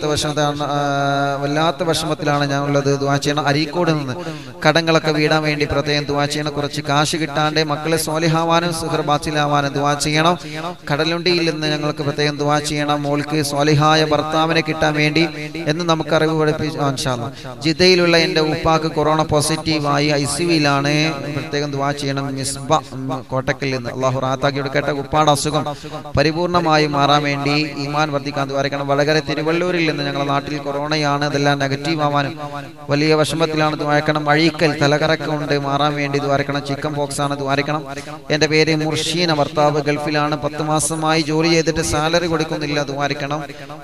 വിഷമത്തിലാണ് ഞാനുള്ളത്, ദുആ ചെയ്യണം. അരീക്കോട് നിന്ന് കടങ്ങളൊക്കെ വീടാൻ വേണ്ടി പ്രത്യേകം ദുആ ചെയ്യണം. കുറച്ച് കാശ് കിട്ടാണ്ട് മക്കളെ സ്വാലിഹാവാനും സുഹർ ബാസിലാവാനും ദുആ ചെയ്യണം. കടലുണ്ടിയിൽ നിന്ന് ഞങ്ങൾക്ക് പ്രത്യേകം ദുആ ചെയ്യണം. മോൾക്ക് സ്വാലിഹായ ഭർത്താവിനെ കിട്ടാൻ വേണ്ടി എന്ന് നമുക്ക് അറിവ് പഠിപ്പിച്ചു ഇൻഷാ അല്ലാഹ്. ജിദ്ദയിലുള്ള എൻ്റെ ഉപ്പാക്ക് കൊറോണ പോസിറ്റീവായി ICUവിലാണ്, പ്രത്യേകം ദുആ ചെയ്യണം. മിസ്ബ കോട്ടക്കൽ നിന്ന് അള്ളാഹു റാഹത്താക്കി കൊടുക്കട്ടെ. ഉപ്പാട് അസുഖം പരിപൂർണമായി മാറാൻ വേണ്ടി ഈമാൻ വർദ്ധിക്കാൻ ദ്വാരക്കണം. വടകര തിരുവള്ളൂരിൽ നിന്ന് ഞങ്ങളുടെ നാട്ടിൽ കൊറോണയാണ്, അതെല്ലാം നെഗറ്റീവ് ആവാനും വലിയ വിഷമത്തിലാണ് ദ്വാരക്കണം. അഴീക്കൽ തലകറക്കമുണ്ട്, മാറാൻ വേണ്ടി ദ്വാരക്കണം. ചിക്കൻ പോക്സ് ആണ്, ദ്വാരക്കണം. എൻ്റെ പേര് മുർഷീന, ഭർത്താവ് ഗൾഫിലാണ്, 10 മാസമായി ജോലി ചെയ്തിട്ട് സാലറി കൊടുക്കുന്നില്ല, ദ്വാരക്കണം.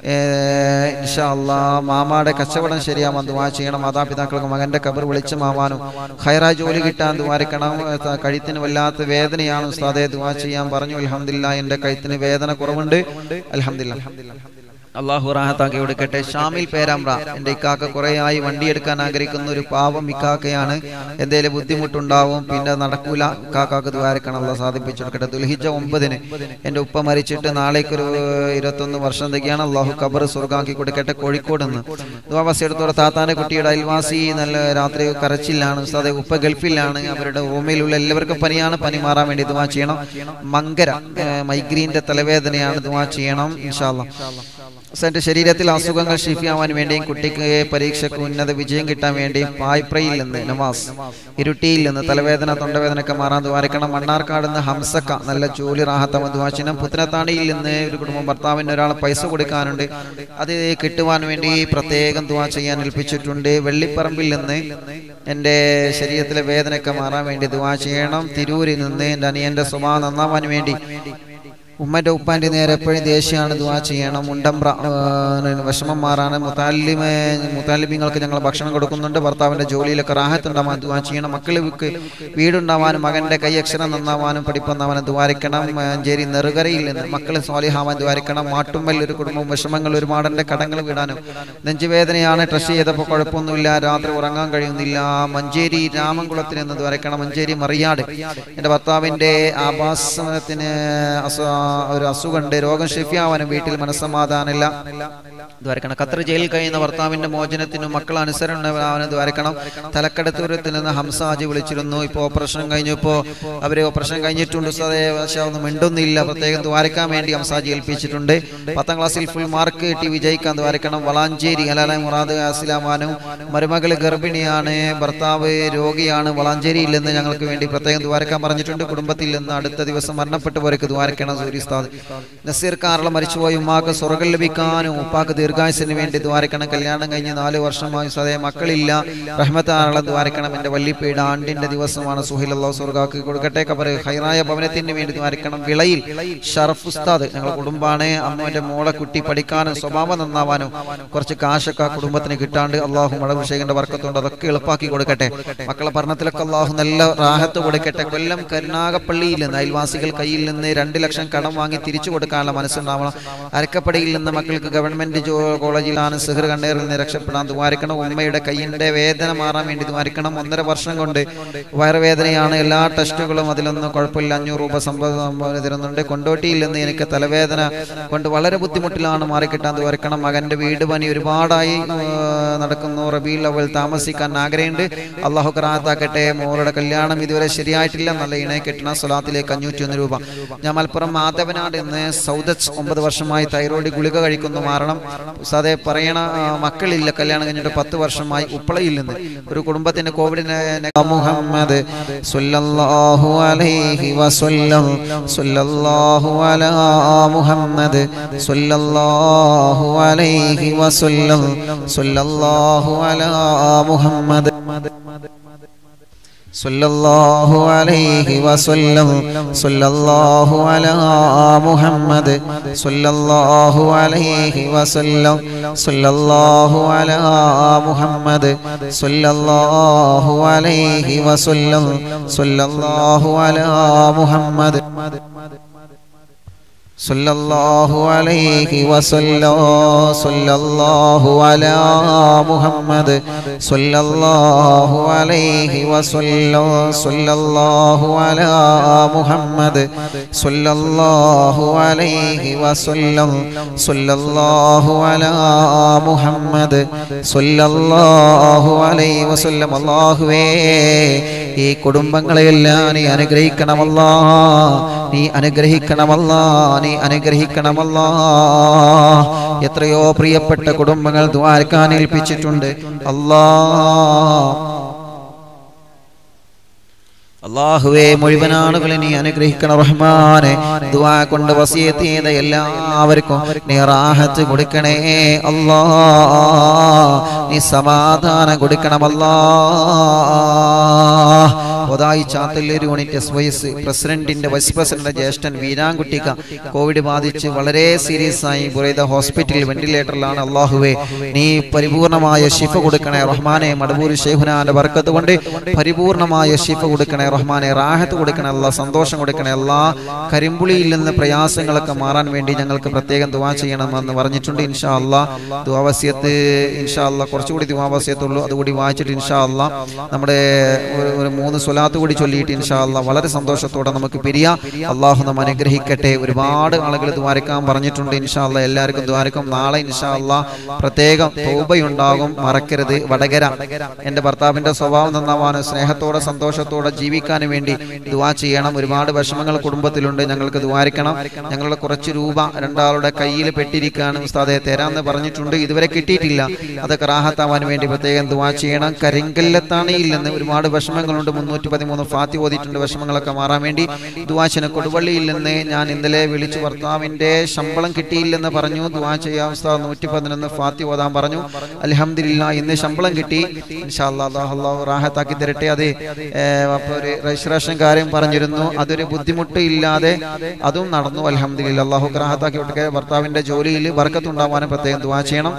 ഇൻഷാ അല്ലാഹ് മാമാടെ കച്ചവടം ശരിയാവാൻ ദുആ ചെയ്യണം. മാതാപിതാക്കൾക്ക് മകന്റെ ഖബർ വെളിച്ചമാവാനും ഖൈറായ ജോലി കിട്ടാൻ ദ്വാരക്കണം. കഴുത്തിന് വല്ലാത്ത വേദനയാണ് ഉസ്താദേ, ദുആ ചെയ്യാൻ പറഞ്ഞു. അൽഹംദുലില്ലാഹ് എൻ്റെ കഴുത്തിന് വേദന കുറവുണ്ട്, അൽഹംദുലില്ലാഹ്. അള്ളാഹു റാഹത്താക്കി കൊടുക്കട്ടെ. ഷാമിൽ പേരാമ്പ്ര, എൻ്റെ ഇക്കാക്ക കുറേയായി വണ്ടി എടുക്കാൻ ആഗ്രഹിക്കുന്ന ഒരു പാവം ഇക്കാക്കയാണ്. എന്തെങ്കിലും ബുദ്ധിമുട്ടുണ്ടാവും, പിന്നെ നടക്കൂല. ഇക്കാക്കാക്ക് ദ്വാരക്കണം, അള്ളാഹ് സാധിപ്പിച്ചു കൊടുക്കട്ടെ. ദുൽഹിജ്ജ 9 എൻ്റെ ഉപ്പ മരിച്ചിട്ട് നാളേക്കൊരു 21 വർഷം തികയാണ്. അള്ളാഹു ഖബർ സ്വർഗ്ഗാക്കി കൊടുക്കട്ടെ. കോഴിക്കോട് നിന്ന് ദുആവസിയെടുത്തോടെ താത്താൻ്റെ കുട്ടിയുടെ അയൽവാസി നല്ല രാത്രി കരച്ചിലാണ് ഉസ്താദേ, ഉപ്പ ഗൾഫിലാണ്, അവരുടെ റൂമിലുള്ള എല്ലാവർക്കും പനിയാണ്, പനി മാറാൻ വേണ്ടി ദുആ ചെയ്യണം. മങ്കര മൈഗ്രീൻ്റെ തലവേദനയാണ്, ദുആ ചെയ്യണം ഇൻഷാ അല്ലാഹ്. എൻ്റെ ശരീരത്തിൽ അസുഖങ്ങൾ ഷിഫിയാവാൻ വേണ്ടിയും കുട്ടിക്ക് പരീക്ഷയ്ക്ക് ഉന്നത വിജയം കിട്ടാൻ വേണ്ടിയും പായ്പ്രയിൽ നിന്ന് നവാസ്, ഇരുട്ടിയിൽ നിന്ന് തലവേദന തൊണ്ടവേദനയൊക്കെ മാറാൻ ദ്വാരക്കണം. മണ്ണാർക്കാട് നിന്ന് ഹംസക്ക നല്ല ജോലി റാഹത്താമ ദ്വാചനം. പുത്തനത്താണിയിൽ നിന്ന് ഒരു കുടുംബം ഭർത്താവിന് ഒരാൾ പൈസ കൊടുക്കാനുണ്ട്, അത് കിട്ടുവാൻ വേണ്ടി പ്രത്യേകം ദുആ ചെയ്യാൻ ഏൽപ്പിച്ചിട്ടുണ്ട്. വെള്ളിപ്പറമ്പിൽ നിന്ന് എൻ്റെ ശരീരത്തിലെ വേദനയൊക്കെ മാറാൻ വേണ്ടി ദുആ ചെയ്യണം. തിരൂരിൽ നിന്ന് എൻ്റെ അനിയൻ്റെ സ്വഭാവം നന്നാവാൻ വേണ്ടി ഉമ്മൻ്റെ ഉപ്പാൻ്റെ നേരെ എപ്പോഴും ദേഷ്യമാണ്, ദുആ ചെയ്യണം. മുണ്ടമ്പ്ര വിഷമം മാറാണ്. മുത്താലിബിങ്ങൾക്ക് ഞങ്ങൾ ഭക്ഷണം കൊടുക്കുന്നുണ്ട്, ഭർത്താവിൻ്റെ ജോലിയിലൊക്കെ റാഹത്തുണ്ടാവാൻ ദുആ ചെയ്യണം. മക്കൾക്ക് വീടുണ്ടാവാനും മകൻ്റെ കൈയക്ഷരം നന്നാവാനും പഠിപ്പുണ്ടാവാനും ദ്വാരിക്കണം. മഞ്ചേരി നെറുകരയിൽ നിന്ന് മക്കൾ സ്വാലിഹാവാൻ ദ്വാരിക്കണം. മാട്ടുമ്മൽ ഒരു കുടുംബം വിഷമങ്ങൾ ഒരുപാടെൻ്റെ കടങ്ങൾ വിടാനും നെഞ്ചുവേദനയാണ്, ടെസ്റ്റ് ചെയ്തപ്പോൾ കുഴപ്പമൊന്നുമില്ല, രാത്രി ഉറങ്ങാൻ കഴിയുന്നില്ല. മഞ്ചേരി രാമൻകുളത്തിൽ നിന്ന് ദ്വാരക്കണം. മഞ്ചേരി മറിയാട് എൻ്റെ ഭർത്താവിൻ്റെ ആഭാസത്തിന് ഒരു അസുഖമുണ്ട്, രോഗം ഷിഫിയാവാനും വീട്ടിൽ മനസ്സമാധാനമില്ല ദ്വാരക്കണം. ഖത്തർ ജയിലിൽ കഴിയുന്ന ഭർത്താവിന്റെ മോചനത്തിനും മക്കൾ അനുസരണ ദ്വാരക്കണം. തലക്കടത്തൂരത്തിൽ നിന്ന് ഹംസാജി വിളിച്ചിരുന്നു, ഇപ്പോൾ ഓപ്പറേഷൻ കഴിഞ്ഞപ്പോൾ അവര് ഓപ്പറേഷൻ കഴിഞ്ഞിട്ടുണ്ട്, പക്ഷേ ഒന്നും മിണ്ടുന്നില്ല, പ്രത്യേകം ദ്വാരക്കാൻ വേണ്ടി ഹംസാജി ഏൽപ്പിച്ചിട്ടുണ്ട്. 10ാം ക്ലാസ്സിൽ ഫുൾ മാർക്ക് കിട്ടി വിജയിക്കാൻ ദ്വാരക്കണം. വളാഞ്ചേരി ഹലാല മുറാദ് അസ്ലാമാനും മരുമകൾ ഗർഭിണിയാണ്, ഭർത്താവ് രോഗിയാണ്. വളാഞ്ചേരിയിൽ നിന്ന് ഞങ്ങൾക്ക് വേണ്ടി പ്രത്യേകം ദ്വാരക്കാൻ പറഞ്ഞിട്ടുണ്ട്. കുടുംബത്തിൽ നിന്ന് അടുത്ത ദിവസം മരണപ്പെട്ടവർക്ക് ദ്വാരക്കണം. സൂരിസ്താദ് നസീർ കാർള മരിച്ചുപോയി, ഉമ്മാക്ക് സ്വർഗ്ഗം ലഭിക്കാനും ഉപ്പാക്ക് ദീർഘായുസിന് വേണ്ടി ദ്വാരക്കണം. കല്യാണം കഴിഞ്ഞ് 4 വർഷമായി സദയ മക്കളില്ല, റഹ്മത്താറള ദ്വാരക്കണം. എൻ്റെ വല്ലിപ്പയുടെ ആണ്ടിന്റെ ദിവസമാണ്. സുഹൈൽ അല്ലാഹു സ്വർഗ്ഗാക്കി കൊടുക്കട്ടെ. ഖബർ ഖൈറായ ഭവനത്തിന് വേണ്ടി ദ്വാരക്കണം. വിളയിൽ ഷറഫ് ഉസ്താദ് ഞങ്ങളുടെ കുടുംബാണ്, അമ്മയുടെ മോളെ കുട്ടി പഠിക്കാനും സ്വഭാവം നന്നാവാനും കുറച്ച് കാശൊക്കെ കുടുംബത്തിന് കിട്ടാണ്ട് അള്ളാഹു മഴവിഷയന്റെ വർക്കത്തുകൊണ്ട് അതൊക്കെ എളുപ്പാക്കി കൊടുക്കട്ടെ. മക്കളെ പഠനത്തിലൊക്കെ അള്ളാഹു നല്ല റാഹത്ത് കൊടുക്കട്ടെ. കൊല്ലം കരുനാഗപ്പള്ളിയിൽ നിന്ന് അയൽവാസികൾ കയ്യിൽ നിന്ന് 2 ലക്ഷം കടം വാങ്ങി തിരിച്ചു കൊടുക്കാനുള്ള മനസ്സുണ്ടാവണം. അരക്കപ്പടിയിൽ നിന്ന് മക്കൾക്ക് ഗവൺമെന്റ് കോളേജിലാണ്, സിഹർ കണ്ണേറിൽ നിന്ന് രക്ഷപ്പെടാൻ ദ്വാരക്കണം. ഉമ്മയുടെ കയ്യിന്റെ വേദന മാറാൻ വേണ്ടി ദ്വാരക്കണം. 1.5 വർഷം കൊണ്ട് വയറുവേദനയാണ്, എല്ലാ ടെസ്റ്റുകളും അതിലൊന്നും കുഴപ്പമില്ല, 500 രൂപ സംഭാവന തരുന്നുണ്ട്. കൊണ്ടോട്ടിയിൽ നിന്ന് എനിക്ക് തലവേദന കൊണ്ട് വളരെ ബുദ്ധിമുട്ടിലാണ്, മാറിക്കിട്ടാൻ ദ്വാരക്കണം. മകന്റെ വീട് പണി ഒരുപാടായി നടക്കുന്നു, റബീഉൽ അവ്വൽ താമസിക്കാൻ ആഗ്രഹമുണ്ട്, അള്ളാഹു റാഹത്താക്കട്ടെ. മോളുടെ കല്യാണം ഇതുവരെ ശരിയായിട്ടില്ല, നല്ല ഇണയെ കിട്ടണം. സ്വലാത്തിലേക്ക് 501 രൂപ. ഞാൻ മലപ്പുറം മാധവനാട് എന്ന് സൗദത്ത് 9 വർഷമായി തൈറോയ്ഡ് ഗുളിക കഴിക്കുന്നു, മാറണം. ഉസ്താദെ പറയണ മക്കളില്ല, കല്യാണം കഴിഞ്ഞിട്ട് 10 വർഷമായി. ഉപ്പളയിൽ നിന്ന് ഒരു കുടുംബത്തിന്റെ കോവിഡിന് മുഹമ്മദ് സ്വല്ലല്ലാഹു അലൈഹി വസല്ലം സ്വല്ലല്ലാഹു അലാ മുഹമ്മദ് സ്വല്ലല്ലാഹു അലൈഹി വസല്ലം സ്വല്ലല്ലാഹു അലാ മുഹമ്മദ് സ്വല്ലല്ലാഹു അലൈഹി വസല്ലം സ്വല്ലല്ലാഹു അലാ മുഹമ്മദ് സ്വല്ലല്ലാഹു അലൈഹി വസല്ലം സ്വല്ലല്ലാഹു അലാ മുഹമ്മദ് സ്വല്ലല്ലാഹു അലൈഹി വസല്ലം സ്വല്ലല്ലാഹു അലാ മുഹമ്മദ് സ്വല്ലല്ലാഹു അലൈഹി വസല്ലം സ്വല്ലല്ലാഹു അലാ മുഹമ്മദ് സ്വല്ലല്ലാഹു അലൈഹി വസല്ലം സ്വല്ലല്ലാഹു അലാ മുഹമ്മദ് സ്വല്ലല്ലാഹു അലൈഹി വസല്ലം സ്വല്ലല്ലാഹു അലാ മുഹമ്മദ് സ്വല്ലല്ലാഹു അലൈഹി വസല്ലം. അല്ലാഹുവേ, ഈ കുടുംബങ്ങളെയെല്ലാം നീ അനുഗ്രഹിക്കണമല്ലാ, നീ അനുഗ്രഹിക്കണമല്ലാ, നീ അനുഗ്രഹിക്കണമല്ലാ. എത്രയോ പ്രിയപ്പെട്ട കുടുംബങ്ങൾ ദ്വാരക്കാൻ ഏൽപ്പിച്ചിട്ടുണ്ട്. അല്ലാ അല്ലാഹുവേ മുഴുവൻ ആളുകളെ നീ അനുഗ്രഹിക്കണം റഹ്മാനെ. ദുആ കൊണ്ട് വസിയത്ത് ചെയ്ത എല്ലാവർക്കും നീ റാഹത്ത് കൊടുക്കണേ അല്ലാ. നീ സമാധാനം കൊടുക്കണം അല്ലാ. ഒതായി ചാത്തല്ലൂർ യൂണിറ്റ് SYS പ്രസിഡന്റിന്റെ വൈസ് പ്രസിഡന്റ് ജ്യേഷ്ഠൻ വീരാൻകുട്ടിക്ക കോവിഡ് ബാധിച്ച് വളരെ സീരിയസ് ആയി ബുറൈദ ഹോസ്പിറ്റലിൽ വെന്റിലേറ്ററിലാണ്. അല്ലാഹുവേ നീ പരിപൂർണമായ ശിഫ കൊടുക്കണേ റഹ്മാനെ. മടവൂർ ശൈഖുനാന്റെ ബർക്കത്ത് കൊണ്ട് പരിപൂർണമായ ശിഫ കൊടുക്കണേ റഹ്മാനെ. റാഹത്ത് കൊടുക്കണേ അല്ലാ. സന്തോഷം കൊടുക്കണേ അല്ലാ. കരിമ്പുളിയിൽ നിന്ന് പ്രയാസങ്ങളൊക്കെ മാറാൻ വേണ്ടി ഞങ്ങൾക്ക് പ്രത്യേകം ദുആ ചെയ്യണമെന്ന് പറഞ്ഞിട്ടുണ്ട്. ഇൻഷാ അല്ലാ ദുആ വസിയത്ത് ഇൻഷാ അല്ലാ കുറച്ചുകൂടി ദുആ വസിയത്തുള്ളൂ. അതുകൂടി വായിച്ചിട്ട് ഇൻഷാ അല്ലാ നമ്മുടെ ഒരു 3 സ്വലാത്ത് കൂടി ചൊല്ലിയിട്ട് ഇൻഷാ അല്ലാ വളരെ സന്തോഷത്തോടെ നമുക്ക് പിരിയാം. അല്ലാഹു നമ്മെ അനുഗ്രഹിക്കട്ടെ. ഒരുപാട് ആളുകൾ ദ്വാരക്കാൻ പറഞ്ഞിട്ടുണ്ട്. ഇൻഷാ അല്ലാ എല്ലാവർക്കും ദ്വാരക്കും. നാളെ ഇൻഷാ അല്ലാ പ്രത്യേകം തൗബയുണ്ടാകും, മറക്കരുത്. വടകര എൻ്റെ ഭർത്താവിൻ്റെ സ്വഭാവം നന്നാവാനും സ്നേഹത്തോടെ സന്തോഷത്തോടെ ജീവിക്കാനും വേണ്ടി ദുആ ചെയ്യണം. ഒരുപാട് വിഷമങ്ങൾ കുടുംബത്തിലുണ്ട്, ഞങ്ങൾക്ക് ദ്വാരിക്കണം. ഞങ്ങളുടെ കുറച്ച് രൂപ രണ്ടാളുടെ കയ്യിൽ പെട്ടിരിക്കുകയാണ്, ഉസ്താദെ തരാമെന്ന് പറഞ്ഞിട്ടുണ്ട്, ഇതുവരെ കിട്ടിയിട്ടില്ല. അതൊക്കെ റാഹത്താവാൻ വേണ്ടി പ്രത്യേകം ദുആ ചെയ്യണം. കരിങ്കല്ലത്താണിയിൽ നിന്ന് ഒരുപാട് വിഷമങ്ങളുണ്ട്. 313 ഫാത്തി ഓതിയിട്ടുണ്ട് വിഷമങ്ങളൊക്കെ മാറാൻ വേണ്ടി ദുആ ചെയ്യണം. കൊടുവള്ളിയിൽ നിന്ന് ഞാൻ ഇന്നലെ വിളിച്ചു, ഭർത്താവിൻ്റെ ശമ്പളം കിട്ടിയില്ലെന്ന് പറഞ്ഞു, ദുആ ചെയ്യാം ഉസ്താദ് 111 ഫാത്തി ഓതാൻ പറഞ്ഞു. അൽഹംദുലില്ലാഹ് ഇന്ന് ശമ്പളം കിട്ടി. ഇൻഷാ അല്ലാഹ് അല്ലാഹു റാഹത്താക്കി തരട്ടെ. അത് അപ്പോൾ ഒരു രജിസ്ട്രേഷൻ കാര്യം പറഞ്ഞിരുന്നു, അതൊരു ബുദ്ധിമുട്ട് ഇല്ലാതെ അതും നടന്നു. അൽഹംദുലില്ലാഹ് അല്ലാഹു റാഹത്താക്കി വിട്ടേ. ഭർത്താവിൻ്റെ ജോലിയിൽ ബർക്കത്തുണ്ടാവാനും പ്രത്യേകം ദുആ ചെയ്യണം.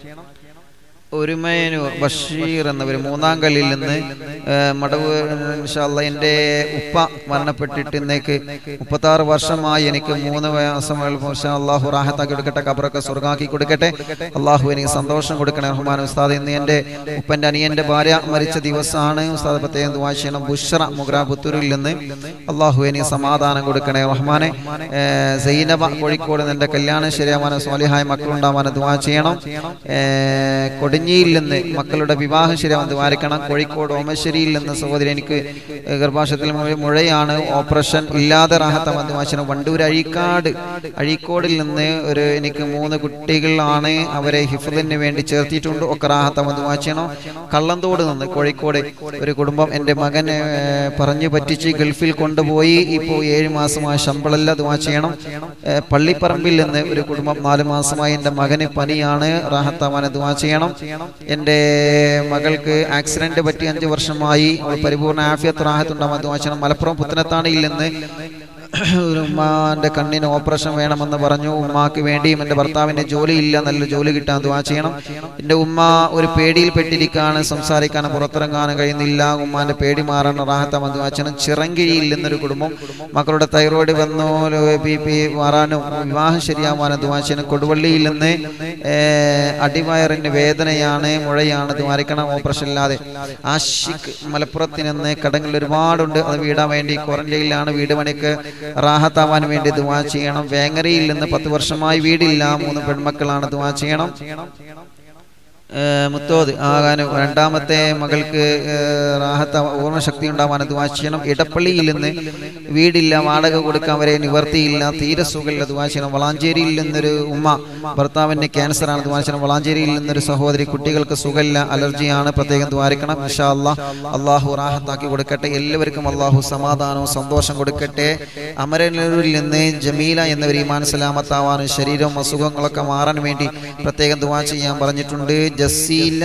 ഒരുമേനൂർ ബഷീർ എന്നവർ 3-ാം കല്ലിൽ നിന്ന് മടവ് ഇൻഷാ അല്ലാഹ് എൻ്റെ ഉപ്പ മരണപ്പെട്ടിട്ട് ഇന്നേക്ക് 36 വർഷമായി. എനിക്ക് 3 മാസങ്ങൾ ഇൻഷാ അല്ലാഹു റാഹത്താക്കി കൊടുക്കട്ടെ. ഖബറൊക്കെ സ്വർഗ്ഗാക്കി കൊടുക്കട്ടെ. അല്ലാഹു എനിക്ക് സന്തോഷം കൊടുക്കണേ റഹ്മാൻ. ഉസ്താദ് ഇന്ന് എൻ്റെ ഉപ്പൻ്റെ അനിയൻ്റെ ഭാര്യ മരിച്ച ദിവസമാണ്. ഉസ്താദ് പ്രത്യേകം ദുആ ചെയ്യണം. ബുഷ്റ മുഗ്ര പുത്തൂരിൽ നിന്ന് അല്ലാഹു എനിക്ക് സമാധാനം കൊടുക്കണേ റഹ്മാനെ. സൈനബ കോഴിക്കോട് എൻ്റെ കല്യാണം ശരിയാവാനും സ്വാലിഹായ മക്കളുണ്ടാവാനും ദുആ ചെയ്യണം. കൊടിഞ്ഞിയിൽ നിന്ന് മക്കളുടെ വിവാഹം ശരിയാവാൻ ദ്വാരിക്കണം. കോഴിക്കോട് ഓമശ്ശേരിയിൽ നിന്ന് സഹോദരി എനിക്ക് ഗർഭാശയത്തിൽ മുഴയാണ്, ഓപ്പറേഷൻ ഇല്ലാതെ റാഹത്താവാൻ ദുആ ചെയ്യണം. വണ്ടൂർ അഴീക്കോടിൽ നിന്ന് എനിക്ക് 3 കുട്ടികളാണ്, അവരെ ഹിഫ്ളിന് വേണ്ടി ചേർത്തിയിട്ടുണ്ട്, ഒക്കെ റാഹത്താവാൻ ദുആ ചെയ്യണം. കള്ളന്തോട് നിന്ന് കോഴിക്കോട് ഒരു കുടുംബം എൻ്റെ മകനെ പറഞ്ഞു പറ്റിച്ച് ഗൾഫിൽ കൊണ്ടുപോയി, ഇപ്പോൾ 7 മാസമായി ശമ്പളമില്ല, ദുആ ചെയ്യണം. പള്ളിപ്പറമ്പിൽ നിന്ന് ഒരു കുടുംബം 4 മാസമായി എൻ്റെ മകന് പനിയാണ്, റാഹത്താവാൻ ദുആ ചെയ്യണം. എൻ്റെ മകൾക്ക് ആക്സിഡന്റ് പറ്റി 5 വർഷമായി, പരിപൂർണ്ണ ആഫിയത്ത് റാഹത്ത് ഉണ്ടാവാൻ ദുആ ചെയ്യണം. മലപ്പുറം പുത്തനത്താണിയിൽ നിന്ന് ഒരു ഉമ്മാന്റെ കണ്ണിന് ഓപ്പറേഷൻ വേണമെന്ന് പറഞ്ഞു. ഉമ്മാക്ക് വേണ്ടിയും എൻ്റെ ഭർത്താവിൻ്റെ ജോലിയില്ല, നല്ല ജോലി കിട്ടാൻ ദുആ ചെയ്യണം. എൻ്റെ ഉമ്മ ഒരു പേടിയിൽ പെട്ടിരിക്കാണ്, സംസാരിക്കാനും പുറത്തിറങ്ങാനും കഴിയുന്നില്ല. ഉമ്മാന്റെ പേടി മാറാൻ റാഹത്താവാൻ ദുആ ചെയ്യണം. ചിറങ്കിഴിയിൽ നിന്നൊരു കുടുംബം മക്കളുടെ തൈറോയ്ഡ് വന്നു, BP മാറാനും വിവാഹം ശരിയാവാനും ദുആ ചെയ്യണം. കൊടുവള്ളിയിൽ നിന്ന് അടിവയറിന് വേദനയാണ്, മുഴയാണ്, ദ്വാരിക്കണം, ഓപ്പറേഷൻ ഇല്ലാതെ. ആഷിഖ് മലപ്പുറത്ത് നിന്ന് കടങ്ങൾ ഒരുപാടുണ്ട്, അത് വീടാൻ വേണ്ടി ക്വാറന്റൈനിലാണ്. വീട് പണിക്ക് റാഹത്താവാൻ വേണ്ടി ദുആ ചെയ്യണം. വേങ്ങരയിൽ നിന്ന് 10 വർഷമായി വീടില്ല, 3 പെൺമക്കളാണ്, ദുആ ചെയ്യണം. മുത്തോത് ആകാനും രണ്ടാമത്തെ മകൾക്ക് റാഹത്ത ഓർമ്മശക്തി ഉണ്ടാവാൻ ദുആ ചെയ്യണം. ഇടപ്പള്ളിയിൽ നിന്ന് വീടില്ല, വാടക കൊടുക്കാൻ വരെ നിവർത്തിയില്ല, തീരെ സുഖമില്ല, ദുആ ചെയ്യണം. വളാഞ്ചേരിയിൽ നിന്നൊരു ഉമ്മ, ഭർത്താവിന് ക്യാൻസറാണ്, ദുആ ചെയ്യണം. വളാഞ്ചേരിയിൽ നിന്നൊരു സഹോദരി, കുട്ടികൾക്ക് സുഖമില്ല, അലർജിയാണ്, പ്രത്യേകം ദ്വാരിക്കണം. ഇൻഷാ അല്ലാഹ് അല്ലാഹു റാഹത്താക്കി കൊടുക്കട്ടെ. എല്ലാവർക്കും അല്ലാഹു സമാധാനവും സന്തോഷം കൊടുക്കട്ടെ. അമരനൂരിൽ നിന്ന് ജമീല എന്നവർ ഈമാൻ സലാമത്താവാനും ശരീരവും അസുഖങ്ങളൊക്കെ മാറാൻ വേണ്ടി പ്രത്യേകം ദുആ ചെയ്യാൻ പറഞ്ഞിട്ടുണ്ട്. ജസീല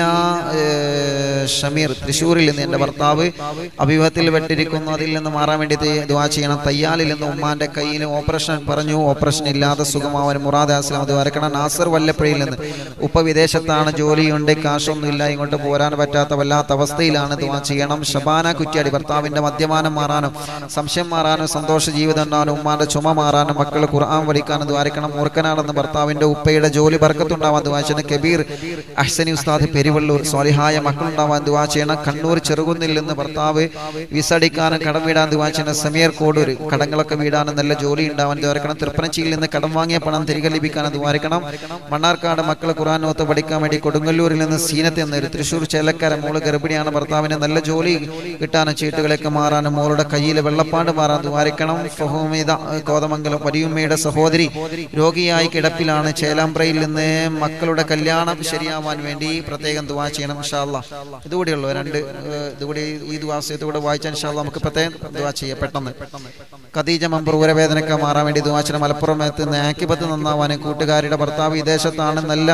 ഷമീർ തൃശ്ശൂരിൽ നിന്ന് എൻ്റെ ഭർത്താവ് അഭിമുഖത്തിൽ വെട്ടിരിക്കുന്നു, അതിൽ നിന്ന് മാറാൻ വേണ്ടി ദുആ ചെയ്യണം. തയ്യാലിൽ നിന്ന് ഉമ്മാന്റെ കയ്യിൽ ഓപ്പറേഷൻ പറഞ്ഞു, ഓപ്പറേഷൻ ഇല്ലാതെ സുഖമാവാൻ മുറാദ് അസ്ലാം ദ്വാരക്കണം. നാസർ വല്ലപ്പുഴയിൽ നിന്ന് ഉപ്പ വിദേശത്താണ്, ജോലിയുണ്ട്, കാശൊന്നുമില്ല, ഇങ്ങോട്ട് പോരാൻ പറ്റാത്ത വല്ലാത്ത അവസ്ഥയിലാണ്, ദുആ ചെയ്യണം. ഷബാന കുറ്റ്യാടി ഭർത്താവിന്റെ മദ്യപാനം മാറാനും സംശയം മാറാനും സന്തോഷ ജീവിതം ഉണ്ടാകാനും ഉമ്മാന്റെ ചുമ മാറാനും മക്കൾ ഖുർആൻ പഠിക്കാനും ദ്വാരക്കണം. മൂർക്കനാടെന്ന് ഭർത്താവിന്റെ ഉപ്പയുടെ ജോലി ബർക്കത്തുണ്ടാവാൻ ദുആ ചെയ്യണം. കബീർ അഹ്സനി ഉസ്താദ് പെരുവള്ളൂർ സ്വാലിഹായ മക്കളുണ്ടാവാൻ ദുആ ചെയ്യണം. കണ്ണൂർ ചെറുകുന്നിൽ നിന്ന് ഭർത്താവ് വിസ അടിക്കാനും കടം വീടാൻ ദുആ ചെയ്യണം. സമീർ കോടൂർ കടങ്ങളൊക്കെ വീടാനും നല്ല ജോലി ഉണ്ടാവാൻ ദ്വാരക്കണം. തൃപ്പനച്ചിയിൽ നിന്ന് കടം വാങ്ങിയ പണം തിരികെ ലഭിക്കാനും ദ്വാരക്കണം. മണ്ണാർക്കാട് മക്കൾ ഖുർആൻ ഓത്ത് പഠിക്കാൻ വേണ്ടി കൊടുങ്ങല്ലൂരിൽ നിന്ന് സീനത്ത് എന്നൊരു തൃശ്ശൂർ ചേലക്കര മോള് ഗർഭിണിയാണ്, ഭർത്താവിന് നല്ല ജോലി കിട്ടാനും ചീട്ടുകളൊക്കെ മാറാനും മോളുടെ കയ്യിൽ വെള്ളപ്പാട് മാറാൻ ദ്വാരക്കണം. ഫഹൂമിത കോതമംഗലം വലിയുമ്മയുടെ സഹോദരി രോഗിയായി കിടപ്പിലാണ്. ചേലാമ്പ്രയിൽ നിന്ന് മക്കളുടെ കല്യാണം ശരിയാവാൻ വേണ്ടി വേണ്ടി പ്രത്യേകം ദുആ ചെയ്യണം ഇൻഷാ അല്ലാഹ്. ഇതുകൂടിയുള്ളൂ ഇതുകൂടി ഈ ദുആസയത്തോടെ വായിച്ചാൽ ഇൻഷാ അല്ലാഹ് നമുക്ക് പ്രത്യേകം ദുആ ചെയ്യാം പെട്ടെന്ന്. ഖദീജ മമ്പർ ഊരവേദനയൊക്കെ മാറാൻ വേണ്ടി ദുആ ചെയ്യണം. മലപ്പുറത്ത് ആക്കിബത്ത് നന്നാവാനും കൂട്ടുകാരുടെ ഭർത്താവ് വിദേശത്താണ്, നല്ല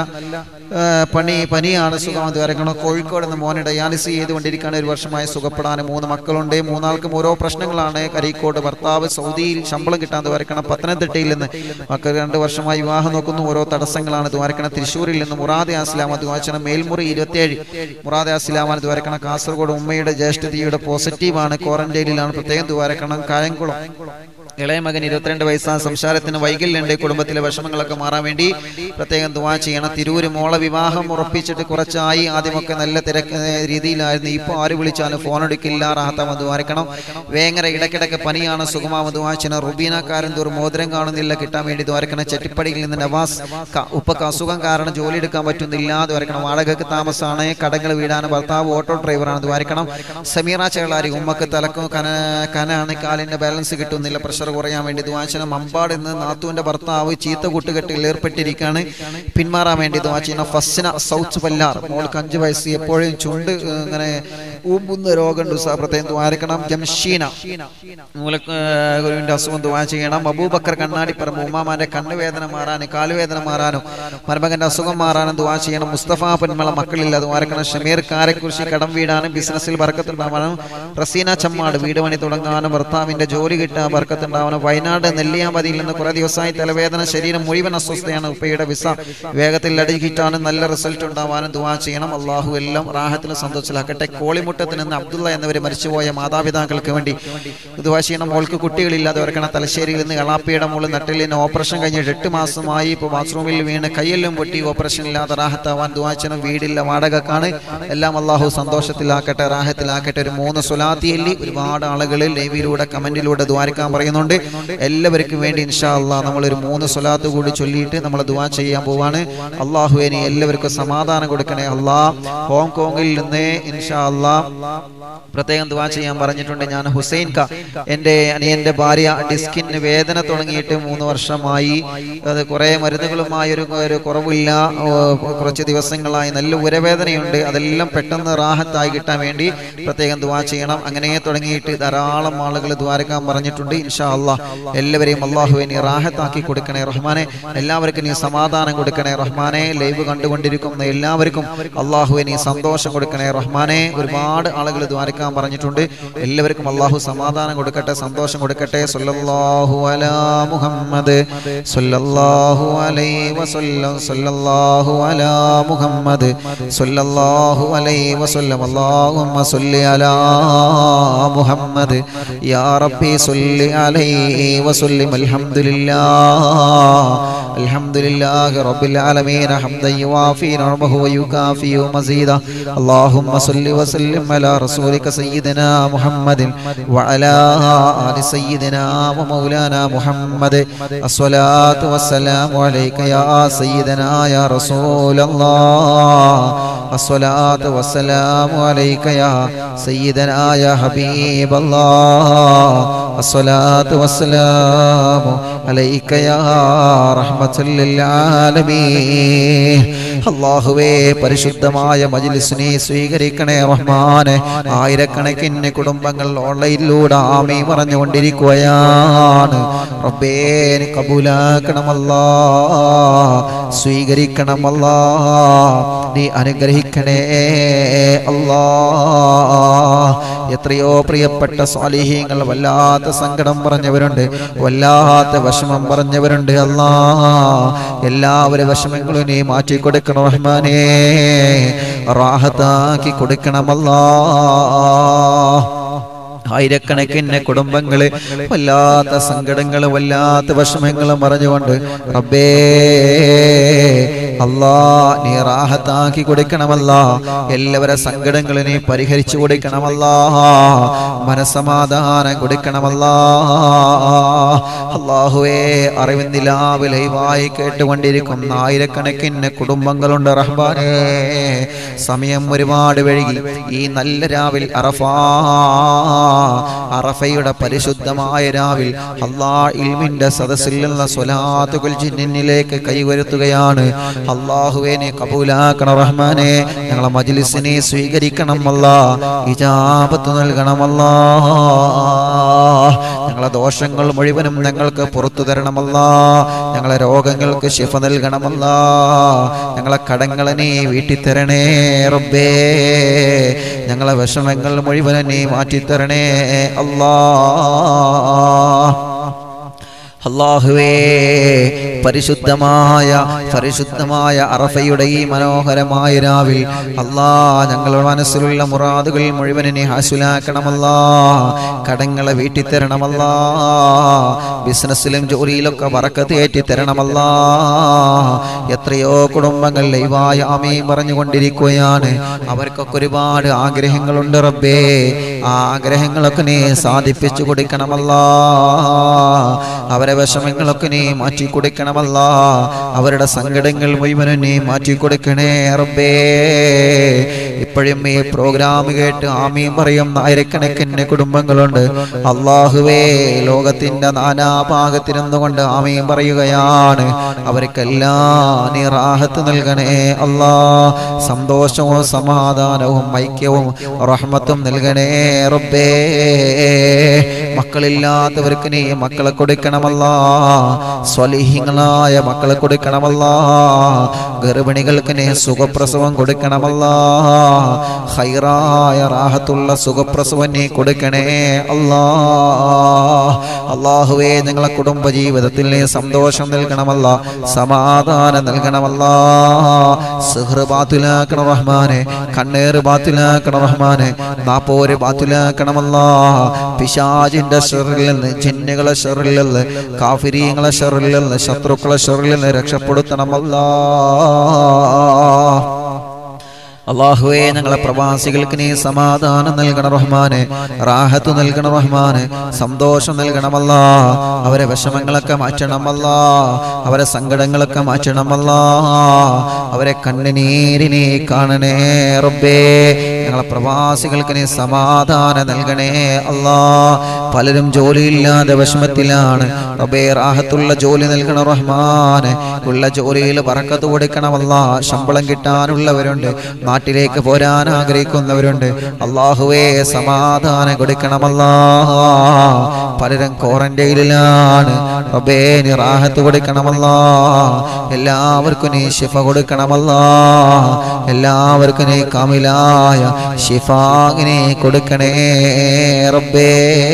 പനിയാണ്, സുഖം വരക്കണം. കോഴിക്കോട് നിന്ന് മോനെ ഡയാലിസ് ചെയ്തുകൊണ്ടിരിക്കുകയാണ്, 1 വർഷമായി സുഖപ്പെടാൻ. 3 മക്കളുണ്ട്, 3 ഓരോ പ്രശ്നങ്ങളാണ്. കരിക്കോട് ഭർത്താവ് സൗദിയിൽ ശമ്പളം കിട്ടാൻ വരക്കണം. പത്തനംതിട്ടയിൽ നിന്ന് മക്കൾ 2 വർഷമായി വിവാഹം നോക്കുന്നു, ഓരോ തടസ്സങ്ങളാണ് ദ്വാരക്കണം. തൃശ്ശൂരിൽ നിന്ന് മുറാദ് അസ്ലാമ ദ്വാരക്കണം. മേൽമുറി 27 മുറാദ് അസ്ലാമാണ് ദ്വാരക്കണം. കാസർഗോഡ് ഉമ്മയുടെ ജ്യേഷ്ഠതിയുടെ പോസിറ്റീവാണ്, ക്വാറന്റൈനിലാണ്, പ്രത്യേകം ദ്വാരക്കണം. കായംകുളം ഇളയ മകൻ 22 വയസ്സാണ്, സംസാരത്തിന് വൈകല്യമുണ്ട്. കുടുംബത്തിലെ വിഷമങ്ങളൊക്കെ മാറാൻ വേണ്ടി പ്രത്യേകം ദുആ ചെയ്യണം. തിരൂര് മോളെ വിവാഹം ഉറപ്പിച്ചിട്ട് കുറച്ചായി, ആദ്യമൊക്കെ നല്ല തിരക്ക് രീതിയിലായിരുന്നു, ഇപ്പോൾ ആര് വിളിച്ചാലും ഫോൺ എടുക്കില്ല, റാഹത്താമ ദ്വാരക്കണം. വേങ്ങര ഇടയ്ക്കിടയ്ക്ക് പനിയാണ്, സുഖമാമ ദ്വാ ചെയ്യണം. റുബീനക്കാരൻ ദൂർ മോതിരം കാണുന്നില്ല, കിട്ടാൻ വേണ്ടി ദ്വാരക്കണം. ചെട്ടിപ്പടിയിൽ നിന്ന് നവാസ് ഉപ്പക്ക് അസുഖം കാരണം ജോലി എടുക്കാൻ പറ്റുന്നില്ല, ദ്വാരക്കണം. വാടകയ്ക്ക് താമസമാണ്, കടങ്ങൾ വീടാണ്, ഭർത്താവ് ഓട്ടോ ഡ്രൈവറാണ്, ദ്വാരക്കണം. സമീറ ചേളാരി ഉമ്മക്ക് തലക്കും കനാണ്, കാലിന്റെ ബാലൻസ് കിട്ടുന്നില്ല, പ്രഷർ കുറയാൻ വേണ്ടി ദുആ ചെയ്യണം. മമ്പാട് നിന്ന് നാത്തൂന്റെ ഭർത്താവ് ചീത്ത കൂട്ടുകെട്ടിൽ ഏർപ്പെട്ടിരിക്കുകയാണ്, പിന്മാറാൻ വേണ്ടി ദുആ ചെയ്യണം. ഫസ്ന സൗത്ത് പല്ലാർ മോൾക്ക് 5 വയസ്സ്, എപ്പോഴും ചുണ്ട് ഇങ്ങനെ ഊമ്പുന്ന രോഗമുണ്ട്, പ്രത്യേകം ദ്വാരക്കണം. ജംഷീന മൂലക്കുരുവിന്റെ അസുഖം ദുആ ചെയ്യണം. അബൂബക്കർ കണ്ണാടിപ്പറമ്പ് ഉമ്മാമാന്റെ കണ്ണുവേദന മാറാനും കാലുവേദന മാറാനും മരുമകന്റെ അസുഖം മാറാനും ദുആ ചെയ്യണം. മുസ്തഫ പൊന്മള മക്കളില്ല, ദ്വാരക്കണം. ഷമീർ കാരക്കുറിശി കടം വീടാനും ബിസിനസ്സിൽ ബർക്കത്തുണ്ടാവാനും. റസീന ചമ്മാട് വീട് പണി തുടങ്ങാനും ഭർത്താവിന്റെ ജോലി കിട്ടാൻ ബർക്കത്തുണ്ടാവാനും. വയനാട് നെല്ലിയാമ്പതിയിൽ നിന്ന് കുറെ ദിവസമായി തലവേദന, ശരീരം മുഴുവൻ അസ്വസ്ഥയാണ്, ഉപ്പയുടെ വിസ വേഗത്തിൽ അടികിട്ടാനും നല്ല റിസൾട്ട് ഉണ്ടാവാനും ദുആ ചെയ്യണം. അള്ളാഹു എല്ലാം റാഹത്തിൽ സന്തോഷത്തിലാക്കട്ടെ. കോളിമുട്ടത്തിൽ നിന്ന് അബ്ദുള്ള എന്നിവർ മരിച്ചുപോയ മാതാപിതാക്കൾക്ക് വേണ്ടി ദുആ ചെയ്യണം. മോൾക്ക് കുട്ടികളില്ലാതെ വരക്കണം. തലശ്ശേരിയിൽ നിന്ന് എളാപ്പിയുടെ മോള് നട്ടിലിന് ഓപ്പറേഷൻ കഴിഞ്ഞിട്ട് 8 മാസമായി, ഇപ്പോൾ ബാത്റൂമിൽ വീണ് കയ്യെല്ലാം പൊട്ടി, ഓപ്പറേഷൻ ഇല്ലാതെ റാഹത്താവാൻ ദുആ ചെയ്യണം. വീടില്ല, വാടകക്കാണ്. എല്ലാം അള്ളാഹു സന്തോഷത്തിലാക്കട്ടെ, റാഹത്തിലാക്കട്ടെ. ഒരു 3 സ്വലാത്തിയല്ലി ഒരുപാട് ആളുകൾ ലൈവിലൂടെ കമന്റിലൂടെ ദ്വാരക്കാൻ പറയുന്നുണ്ട്. എല്ലാവർക്കും വേണ്ടി ഇൻഷാ അല്ലാഹ് നമ്മളൊരു 3 സ്വലാത്ത് കൂടി ചൊല്ലിയിട്ട് നമ്മൾ ദുആ ചെയ്യാൻ പോവാണ്. അള്ളാഹുവേ നീ എല്ലാവർക്കും സമാധാനം കൊടുക്കണേ അല്ലാഹ്. ഹോങ്കോങ്ങിൽ നിന്ന് ഇൻഷാ അല്ലാഹ് പ്രത്യേകം ദുആ ചെയ്യാൻ പറഞ്ഞിട്ടുണ്ട്. ഞാൻ ഹുസൈൻ ക, എൻ്റെ അനിയന്റെ ഭാര്യ ഡിസ്കിന് വേദന തുടങ്ങിയിട്ട് 3 വർഷമായി, അത് കുറെ മരുന്നുകളുമായി ഒരു കുറവില്ല, കുറച്ച് ദിവസങ്ങളായി നല്ല ഉരവേദനയുണ്ട്, അതെല്ലാം പെട്ടെന്ന് റാഹത്തായി കിട്ടാൻ വേണ്ടി പ്രത്യേകം ദുആ ചെയ്യണം. അങ്ങനെ തുടങ്ങിയിട്ട് ധാരാളം ആളുകൾ ദ്വാരക്കാൻ പറഞ്ഞിട്ടുണ്ട്. ഇൻഷാ അല്ലാഹ് എല്ലാവരെയും അല്ലാഹുവേ നീ റാഹത്താക്കി കൊടുക്കണേ റഹ്മാനെ, എല്ലാവർക്കും നീ സമാധാനം കൊടുക്കണേ റഹ്മാനെ. ലൈവ് കണ്ടുകൊണ്ടിരിക്കുന്ന എല്ലാവർക്കും അല്ലാഹുവേ നീ സന്തോഷം കൊടുക്കണേ റഹ്മാനെ. ഒരുപാട് ആളുകൾ ദ്വാരക്കാൻ പറഞ്ഞിട്ടുണ്ട്. എല്ലാവർക്കും അല്ലാഹു സമാധാനം കൊടുക്കട്ടെ, സന്തോഷം കൊടുക്കട്ടെ. സല്ലല്ലാഹു അലാ മുഹമ്മദ് സല്ലല്ലാഹു അലൈഹി വസല്ലം സല്ലല്ലാഹു അലാ മുഹമ്മദ് സല്ലല്ലാഹു അലൈഹി വസല്ലം. അല്ലാഹുമ്മ സല്ലി അലാ മുഹമ്മദ് യാ റബ്ബി സല്ലി അലൈഹി വസല്ലം. അൽഹംദുലില്ലാഹി റബ്ബിൽ ആലമീൻ ഹംദൻ യുവാഫി നിഅമഹു വയുകാഫി മസീദ. അല്ലാഹുമ്മ സല്ലി വസല്ലിം അലാ റസൂലിക സയ്യിദിനാ മുഹമ്മദിൻ വഅലാ ആലി സയ്യിദിനാ വമൗലാനാ മുഹമ്മദ്. അസ്സലാത്തു വസ്സലാമു അലൈക യാ സയ്യിദനാ യാ റസൂലല്ലാഹ്. അസ്സലാത്തു വസ്സലാമു അലൈക യാ സയ്യിദനാ യാ ഹബീബല്ലാഹ്. അസ്സലാത്തു വസ്സലാമു അലൈക യാ റഹ്മത്തുൽ ലിൽ ആലമീൻ. അല്ലാഹുവേ പരിശുദ്ധമായ മജ്ലിസിനെ സ്വീകരിക്കണേ റഹ്മാനെ. ആയിരക്കണക്കിന് കുടുംബങ്ങൾ ഓൺലൈനിലൂടെ ആമീൻ പറഞ്ഞുകൊണ്ടിരിക്കുകയാണ്. റബ്ബേ നീ കബൂലാക്കണമല്ലാ, സ്വീകരിക്കണമല്ലാ, നീ അനുഗ്രഹിക്കണേ അല്ലാ. എത്രയോ പ്രിയപ്പെട്ട സ്വാലിഹീങ്ങൾ വല്ലാത്ത സങ്കടം പറഞ്ഞവരുണ്ട്, വല്ലാത്ത വിഷമം പറഞ്ഞവരുണ്ട്. അല്ലാ എല്ലാവരുടെ വിഷമങ്ങളും നീ മാറ്റിക്കൊടുക്കണം റഹ്മാനേ, റാഹത്താക്കി കൊടുക്കണമല്ലാ. ആയിരക്കണക്കിന് കുടുംബങ്ങള് വല്ലാത്ത സങ്കടങ്ങൾ വല്ലാത്ത വിഷമങ്ങളും പറഞ്ഞുകൊണ്ട് റബ്ബേ അല്ലാ നീ റാഹത്താക്കി കൊടുക്കണമല്ലാ. എല്ലാവരുടെ സങ്കടങ്ങളും നീ പരിഹരിച്ചു കൊടുക്കണമല്ലാ, മനസമാധാനം കൊടുക്കണമല്ലാ. അല്ലാഹുവേ അറിവിന്ദിലാവ് ലൈവായി കേട്ടുകൊണ്ടിരിക്കുന്ന ആയിരക്കണക്കിന് കുടുംബങ്ങളുണ്ട് റഹ്മാനേ. സമയം ഒരുപാട് വൈകി, ഈ നല്ല രാവിൽ അറഫാ അറഫയുടെ പരിശുദ്ധമായ രാവിൽ അല്ലാ ഇൽമിന്റെ സദസ്സിൽ നിന്ന് സ്വലാത്തുൽ ജിന്നിലേക്ക് കൈവരുത്തുകയാണ്. അല്ലാഹുവേ നീ കബൂലാക്കണം റഹ്മാനെ. ഞങ്ങളെ മജ്ലിസിനെ സ്വീകരിക്കണം അല്ലാ, ഇജാബത്ത് നൽകണം അല്ലാ. ഞങ്ങളെ ദോഷങ്ങൾ മുഴുവനും ഞങ്ങൾക്ക് പുറത്തു തരണമല്ലാ. ഞങ്ങളെ രോഗങ്ങൾക്ക് ശിഫ നൽകണമല്ലാ. ഞങ്ങളെ കടങ്ങളെ നീ വീട്ടിത്തരണേ റബ്ബേ. ഞങ്ങളെ വിഷമങ്ങൾ മുഴുവനും നീ മാറ്റിത്തരണേ അല്ലാ. അല്ലാഹുവേ പരിശുദ്ധമായ അറഫയുടെ ഈ മനോഹരമായ രാവിൽ അല്ലാ ഞങ്ങളുടെ മനസ്സിലുള്ള മുറാദുകൾ മുഴുവനും നീ ഹാസിലാക്കണമല്ലാ. കടങ്ങളെ വീട്ടിത്തരണമല്ലാ. ബിസിനസ്സിലും ജോലിയിലൊക്കെ ബറക്കത്ത് ഏറ്റിത്തരണമല്ലാ. എത്രയോ കുടുംബങ്ങൾ ലൈവായ ആമീൻ പറഞ്ഞുകൊണ്ടിരിക്കുകയാണ്. അവർക്കൊക്കെ ഒരുപാട് ആഗ്രഹങ്ങളുണ്ട് റബ്ബേ. ആ ആഗ്രഹങ്ങളൊക്കെ നീ സാധിപ്പിച്ചു കൊടുക്കണമല്ലാ. അവരെ വിഷമങ്ങളൊക്കെ നീ മാറ്റി കൊടുക്കണമല്ലാ. അവരുടെ സങ്കടങ്ങൾ മുഴുവനും നീ മാറ്റി കൊടുക്കണേ റബ്ബേ. ഇപ്പോഴും ഈ പ്രോഗ്രാം കേട്ട് ആമീൻ പറയുന്ന ആയിരക്കണക്കിന് കുടുംബങ്ങളുണ്ട്. അല്ലാഹുവേ ലോകത്തിന്റെ നാനാഭാഗത്തിരുന്നുകൊണ്ട് ആമീൻ പറയുകയാണ്. അവർക്കെല്ലാം നീ റാഹത്ത് നൽകണേ അല്ലാ. സന്തോഷവും സമാധാനവും ഐക്യവും റഹ്മത്തും നൽകണേ റബ്ബേ. മക്കളില്ലാത്തവർക്ക് നീ മക്കളെ കൊടുക്കണമല്ലാ. സ്വലീഹികളായ മക്കളെ കൊടുക്കണമല്ലാ. ഗർഭിണികൾക്ക് നീ സുഖപ്രസവം കൊടുക്കണമല്ലാ. ഖൈറായ റാഹത്തുള്ള സുഖപ്രസവം നീ കൊടുക്കണേ അല്ലാ. അല്ലാഹുവേ ഞങ്ങളെ കുടുംബ ജീവിതത്തിൽ നീ സന്തോഷം നൽകണമല്ലാ. സമാധാനം നൽകണമല്ലാ. സിഹ്ർ ബാത്തിലാക്കണം റഹ്മാനെ. കണ്ണേറ് ബാത്തിലാക്കണം റഹ്മാനെ. നാപ്പോര് ബാത്തിലാക്കണമല്ലാ. പിശാചിന്റെ ശർറിൽ നിന്ന്, ജിന്നുകളെ ശർറിൽ നിന്ന്, കാഫിരീങ്ങളെ ശർറിൽ നിന്ന്, ശത്രുക്കളെ ശർറിൽ നിന്ന് രക്ഷപ്പെടുത്തണമല്ലാ. അല്ലാഹുവേ ഞങ്ങളെ പ്രവാസികൾക്ക് നീ സമാധാനം നൽകണം റഹ്മാനെ. റാഹത്ത് നൽകണം റഹ്മാനെ. സന്തോഷം നൽകണമല്ലാ. അവരെ വിഷമങ്ങളൊക്കെ മാറ്റണമല്ലാ. അവരെ സങ്കടങ്ങളൊക്കെ മാറ്റണമല്ലാ. അവരെ കണ്ണുനീരിനെ കാണണേ റബ്ബേ. ഞങ്ങളെ പ്രവാസികൾക്ക് നീ സമാധാനം നൽകണേ അല്ലാ. പലരും ജോലിയില്ലാതെ വിഷമത്തിലാണ് റബ്ബേ. റാഹത്തുള്ള ജോലി നൽകണം റഹ്മാനെ. ഉള്ള ജോലിയിൽ ബറക്കത്ത് കൊടുക്കണമല്ലാ. ശമ്പളം കിട്ടാനുള്ളവരുണ്ട്, നാട്ടിലേക്ക് പോരാൻ ആഗ്രഹിക്കുന്നവരുണ്ട്. അല്ലാഹുവേ സമാധാനം കൊടുക്കണമല്ലാ. പലരും ക്വാറന്റൈനിലാണ് റബ്ബേ. നീ റാഹത്ത് കൊടുക്കണമല്ലാ. എല്ലാവർക്കും നീ ശിഫ കൊടുക്കണമല്ലാ. എല്ലാവർക്കും നീ കാമിലായ ശിഫാങ്ങിനെ കൊടുക്കണേ റബ്ബേ.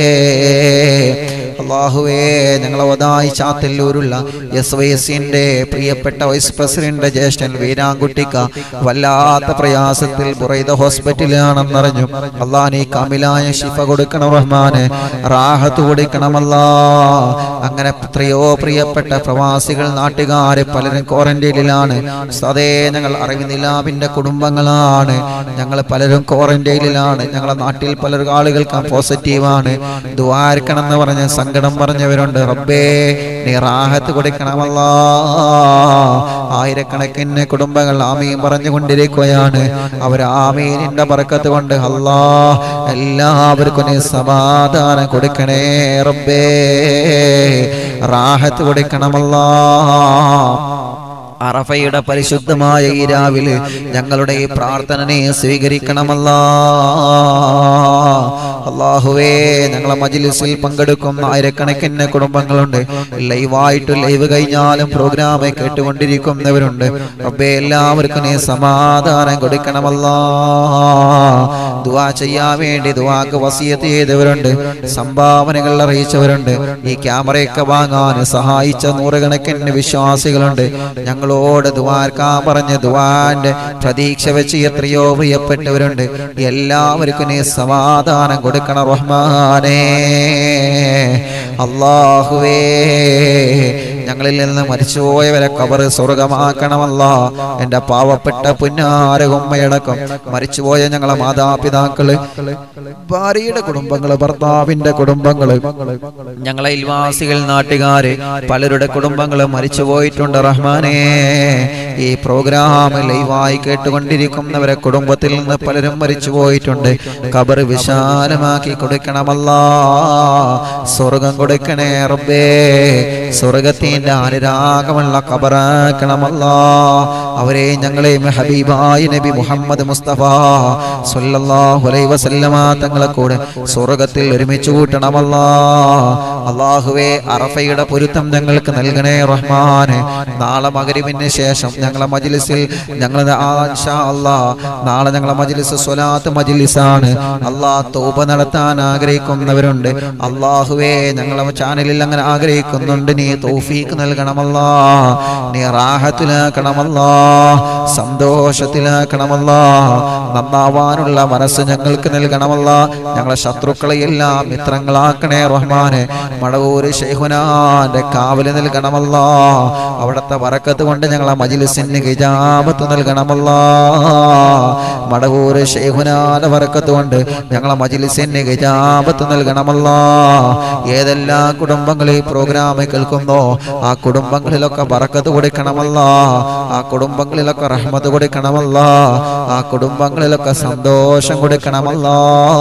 അല്ലാഹുവേ ഞങ്ങളെ വദായി ചാത്തല്ലൂരുള്ള SYSന്റെ പ്രിയപ്പെട്ട വൈസ് പ്രസിഡന്റ് ജ്യേഷ്ഠൻ വീരാൻകുട്ടിക്ക വല്ലാത്ത പ്രയാസത്തിൽ ബുറൈദ ഹോസ്പിറ്റലിലാണെന്നറിഞ്ഞു. അല്ലാ നീ കാമിലായ ശിഫ കൊടുക്കണം റഹ്മാനെ. റാഹത്ത് കൊടുക്കണമല്ലാ. അങ്ങനെ എത്രയോ പ്രിയപ്പെട്ട പ്രവാസികൾ, നാട്ടുകാര് പലരും ക്വാറന്റൈനിലാണ്. സദേ ഞങ്ങൾ അറിവിനിലാവിന്റെ കുടുംബങ്ങളാണ്. ഞങ്ങൾ പലരും ക്വാറന്റൈനിലാണ്. ഞങ്ങളുടെ നാട്ടിൽ പല ആളുകൾക്ക് പോസിറ്റീവാണ്. ദുആർക്കണം എന്ന് പറഞ്ഞ സങ്കടം പറഞ്ഞവരുണ്ട്. റബ്ബേ നീ റാഹത്ത് കൊടുക്കണമല്ലാ. ആയിരക്കണക്കിന് കുടുംബങ്ങൾ ആമീൻ പറഞ്ഞുകൊണ്ടിരിക്കുകയാണ്. അവർ ആമീനിന്റെ ബറക്കത്ത് കൊണ്ട് അല്ലാ എല്ലാവർക്കും നീ സമാധാനം കൊടുക്കണേ റബ്ബേ. റാഹത്ത് കൊടുക്കണമല്ലാ. അറഫയുടെ പരിശുദ്ധമായ ഈ രാവിലെ ഞങ്ങളുടെ ഈ പ്രാർത്ഥനയെ സ്വീകരിക്കണമല്ലാ. അല്ലാഹുവേ ഞങ്ങളെ മജ്ലിസിൽ പങ്കെടുക്കുന്ന ആയിരക്കണക്കിന് കുടുംബങ്ങളുണ്ട്. ലൈവ് കഴിഞ്ഞാലും പ്രോഗ്രാം കേട്ടുകൊണ്ടിരിക്കുന്നവരുണ്ട്. റബ്ബേ എല്ലാവർക്കും നീ സമാധാനം കൊടുക്കണമല്ലാ. ദുആ ചെയ്യാൻ വേണ്ടി ദുആക്ക് വസിയത്ത് ചെയ്തവരുണ്ട്. സംഭാവനകൾ അറിയിച്ചവരുണ്ട്. ഈ ക്യാമറയൊക്കെ വാങ്ങാൻ സഹായിച്ച നൂറുകണക്കിന് വിശ്വാസികളുണ്ട്. ഞങ്ങളോട് ദുആർക്കാൻ പറഞ്ഞ് ദുആന്റെ പ്രതീക്ഷ വെച്ച് എത്രയോ പ്രിയപ്പെട്ടവരുണ്ട്. എല്ലാവർക്കും നീ സമാധാനം കൊടുക്കണം റഹ്മാനേ. അല്ലാഹുവേ ഞങ്ങളിൽ നിന്ന് മരിച്ചുപോയവരെ ഖബർ സ്വർഗമാക്കണമല്ലാ. എൻ്റെ പാവപ്പെട്ട പുന്നാര ഉമ്മയടക്കം മരിച്ചുപോയ ഞങ്ങളെ മാതാപിതാക്കള്, ഭാര്യയുടെ കുടുംബങ്ങള്, ഭർത്താവിന്റെ കുടുംബങ്ങള്, ഞങ്ങളെ അയൽവാസികൾ, നാട്ടുകാര്, പലരുടെ കുടുംബങ്ങള് മരിച്ചുപോയിട്ടുണ്ട് റഹ്മാനേ. ഈ പ്രോഗ്രാം ലൈവായി കേട്ടുകൊണ്ടിരിക്കുന്നവരെ കുടുംബത്തിൽ നിന്ന് പലരും മരിച്ചു പോയിട്ടുണ്ട്. ഖബർ വിശാലമാക്കി കൊടുക്കണമല്ലാ. സ്വർഗം കൊടുക്കണേ റബ്ബേ. സ്വർഗത്തിന്റെ അനുരാഗമുള്ള ഖബറാക്കണമല്ലാ. അവരെ ഞങ്ങളെയും ഹബീബായ നബി മുഹമ്മദ് മുസ്തഫ സ്വല്ലല്ലാഹു അലൈഹി വസല്ലമ തങ്ങളെ കൂടെ സ്വർഗത്തിൽ ഒരുമിച്ച് കൂട്ടണമല്ലാ. അല്ലാഹുവേ, അറഫയുടെ പൊരുത്തം ഞങ്ങൾക്ക് നൽകണേ റഹ്മാനെ. നാളെ മഗ്‌രിബിന് ശേഷം ഞങ്ങളെ മജ്ലിസിൽ നാളെ ഞങ്ങളെ മജ്ലിസ് സ്വലാത്ത് മജ്ലിസാണ്. അല്ലാഹ് തൗബ നടത്താൻ ആഗ്രഹിക്കുന്നവരുണ്ട്. അല്ലാഹുവേ, ഞങ്ങളെ ചാനലിൽ അങ്ങനെ ആഗ്രഹിക്കുന്നുണ്ട്. നീ തൗഫീഖ് നൽകണമല്ലാ. നീ റാഹത്തിലാക്കണമല്ലാ. സന്തോഷത്തിലാക്കണമല്ലാ. നന്നാവാനുള്ള മനസ്സ് ഞങ്ങൾക്ക് നൽകണമല്ലാ. ഞങ്ങളെ ശത്രുക്കളെ എല്ലാം മിത്രങ്ങളാക്കണേ റഹ്മാനെ. മടവൂര് ശൈഖുനാന്റെ കാവല് നൽകണമല്ലാ. അവിടുത്തെ ബറക്കത്ത് കൊണ്ട് ഞങ്ങളെ മജ്ലിസിന് ഇജാബത്ത് നൽകണമല്ലാ. മടവൂര് ശൈഖുനാന്റെ ബറക്കത്ത് കൊണ്ട് ഞങ്ങളെ മജ്ലിസിന് ഇജാബത്ത് നൽകണമല്ലാ. ഏതെല്ലാം കുടുംബങ്ങളിൽ പ്രോഗ്രാം കേൾക്കുന്നോ ആ കുടുംബങ്ങളിലൊക്കെ ബറക്കത്ത് കൊടുക്കണമല്ലാ. ആ കുടുംബങ്ങളിലൊക്കെ റഹ്മത്ത് കൊടുക്കണമല്ലാ. ആ കുടുംബങ്ങളിലൊക്കെ സന്തോഷം കൊടുക്കണമല്ലാ.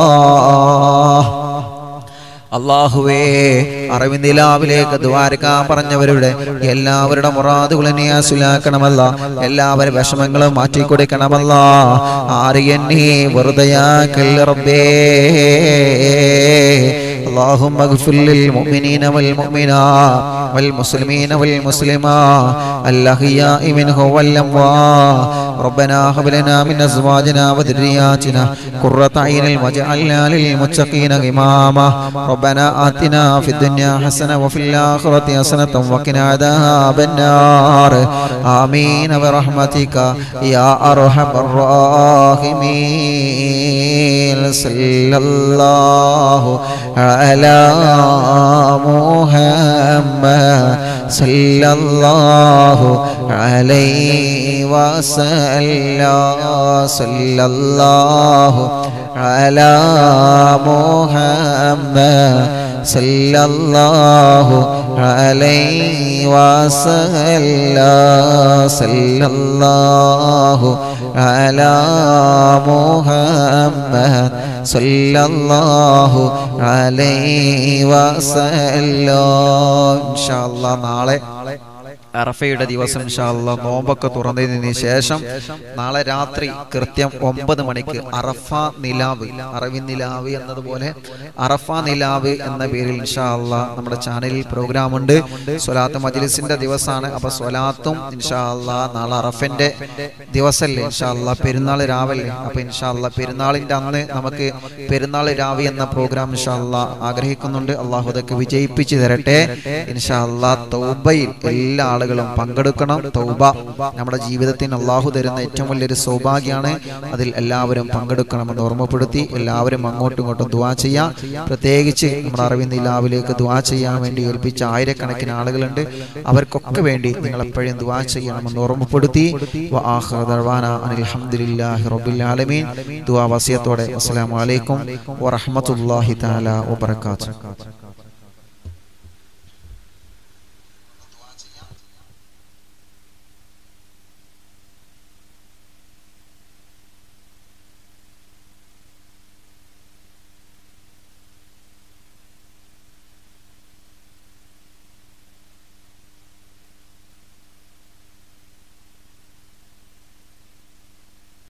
അല്ലാഹുവേ, അറിവിന്ദിലാവിലേക്ക് ദ്വാരക്കാൻ പറഞ്ഞവരുടെ എല്ലാവരുടെ മുറാദുകളെ നീ ഹാസിലാക്കണമല്ല. എല്ലാവരുടെ വിഷമങ്ങളും മാറ്റിക്കൊടുക്കണമല്ല. ആരെയും നീ വെറുതെയാക്കല്ല റബ്ബേ. اللهم اغفر للمؤمنين والمؤمنات والمسلمين والمسلمات الأحياء منهم والأموات. ربنا هب لنا من أزواجنا وذرياتنا قرة أعين واجعلنا للمتقين إماما. ربنا آتنا في الدنيا حسنة وفي الآخرة حسنة وقنا عذاب النار. آمين برحمتك يا أرحم الراحمين. صلى الله على محمد صلى الله عليه وسلم. صلى الله على محمد صلى الله عليه وسلم. صلى الله على محمد صلى الله عليه وسلم. إن شاء الله നാളെ അറഫയുടെ ദിവസം ഇൻഷാ അല്ലാഹ് നോമ്പൊക്കെ തുറന്നതിന് ശേഷം നാളെ രാത്രി കൃത്യം 9 മണിക്ക് അറഫ നിലാവ്, അറവിൻ നിലാവ് എന്നതുപോലെ അറഫ നിലാവ് എന്ന പേരിൽ ഇൻഷാ അല്ലാഹ് നമ്മുടെ ചാനലിൽ പ്രോഗ്രാം ഉണ്ട്. സ്വലാത്ത് മജ്ലിസിന്റെ ദിവസമാണ്. അപ്പൊ സ്വലാത്തും ഇൻഷാ അല്ലാഹ് നാളെ അറഫന്റെ ദിവസമല്ലേ, ഇൻഷാ അല്ലാഹ് പെരുന്നാൾ രാവല്ലേ. അപ്പൊ ഇൻഷാ അല്ലാഹ് പെരുന്നാളിന്റെ അന്ന് നമുക്ക് പെരുന്നാൾ രാവി എന്ന പ്രോഗ്രാം ഇൻഷാ അല്ലാഹ് ആഗ്രഹിക്കുന്നുണ്ട്. അള്ളാഹു അതൊക്കെ വിജയിപ്പിച്ചു തരട്ടെ ഇൻഷാ അല്ലാഹ്. തൗബയിൽ എല്ലാ ആളുകളും പങ്കെടുക്കണം. തൗബ നമ്മുടെ ജീവിതത്തിന് അള്ളാഹു തരുന്ന ഏറ്റവും വലിയൊരു സൗഭാഗ്യമാണ്. അതിൽ എല്ലാവരും പങ്കെടുക്കണമെന്ന് ഓർമ്മപ്പെടുത്തി എല്ലാവരും അങ്ങോട്ടും ഇങ്ങോട്ടും ദുആ ചെയ്യാം. പ്രത്യേകിച്ച് നമ്മുടെ അറവിൻ നിലാവിലേക്ക് ദുആ ചെയ്യാൻ വേണ്ടി ഏൽപ്പിച്ച ആയിരക്കണക്കിന് ആളുകളുണ്ട്. അവർക്കൊക്കെ വേണ്ടി നിങ്ങൾ എപ്പോഴും ദുആ ചെയ്യണമെന്ന് ഓർമ്മപ്പെടുത്തി. വആഖിറു ദഅ്വാനാ അനിൽ ഹംദുലില്ലാഹി റബ്ബിൽ ആലമീൻ. ദുആ വസിയത്തോടെ അസ്സലാമു അലൈക്കും വറഹ്മത്തുള്ളാഹി തആല വബറകാതുഹു.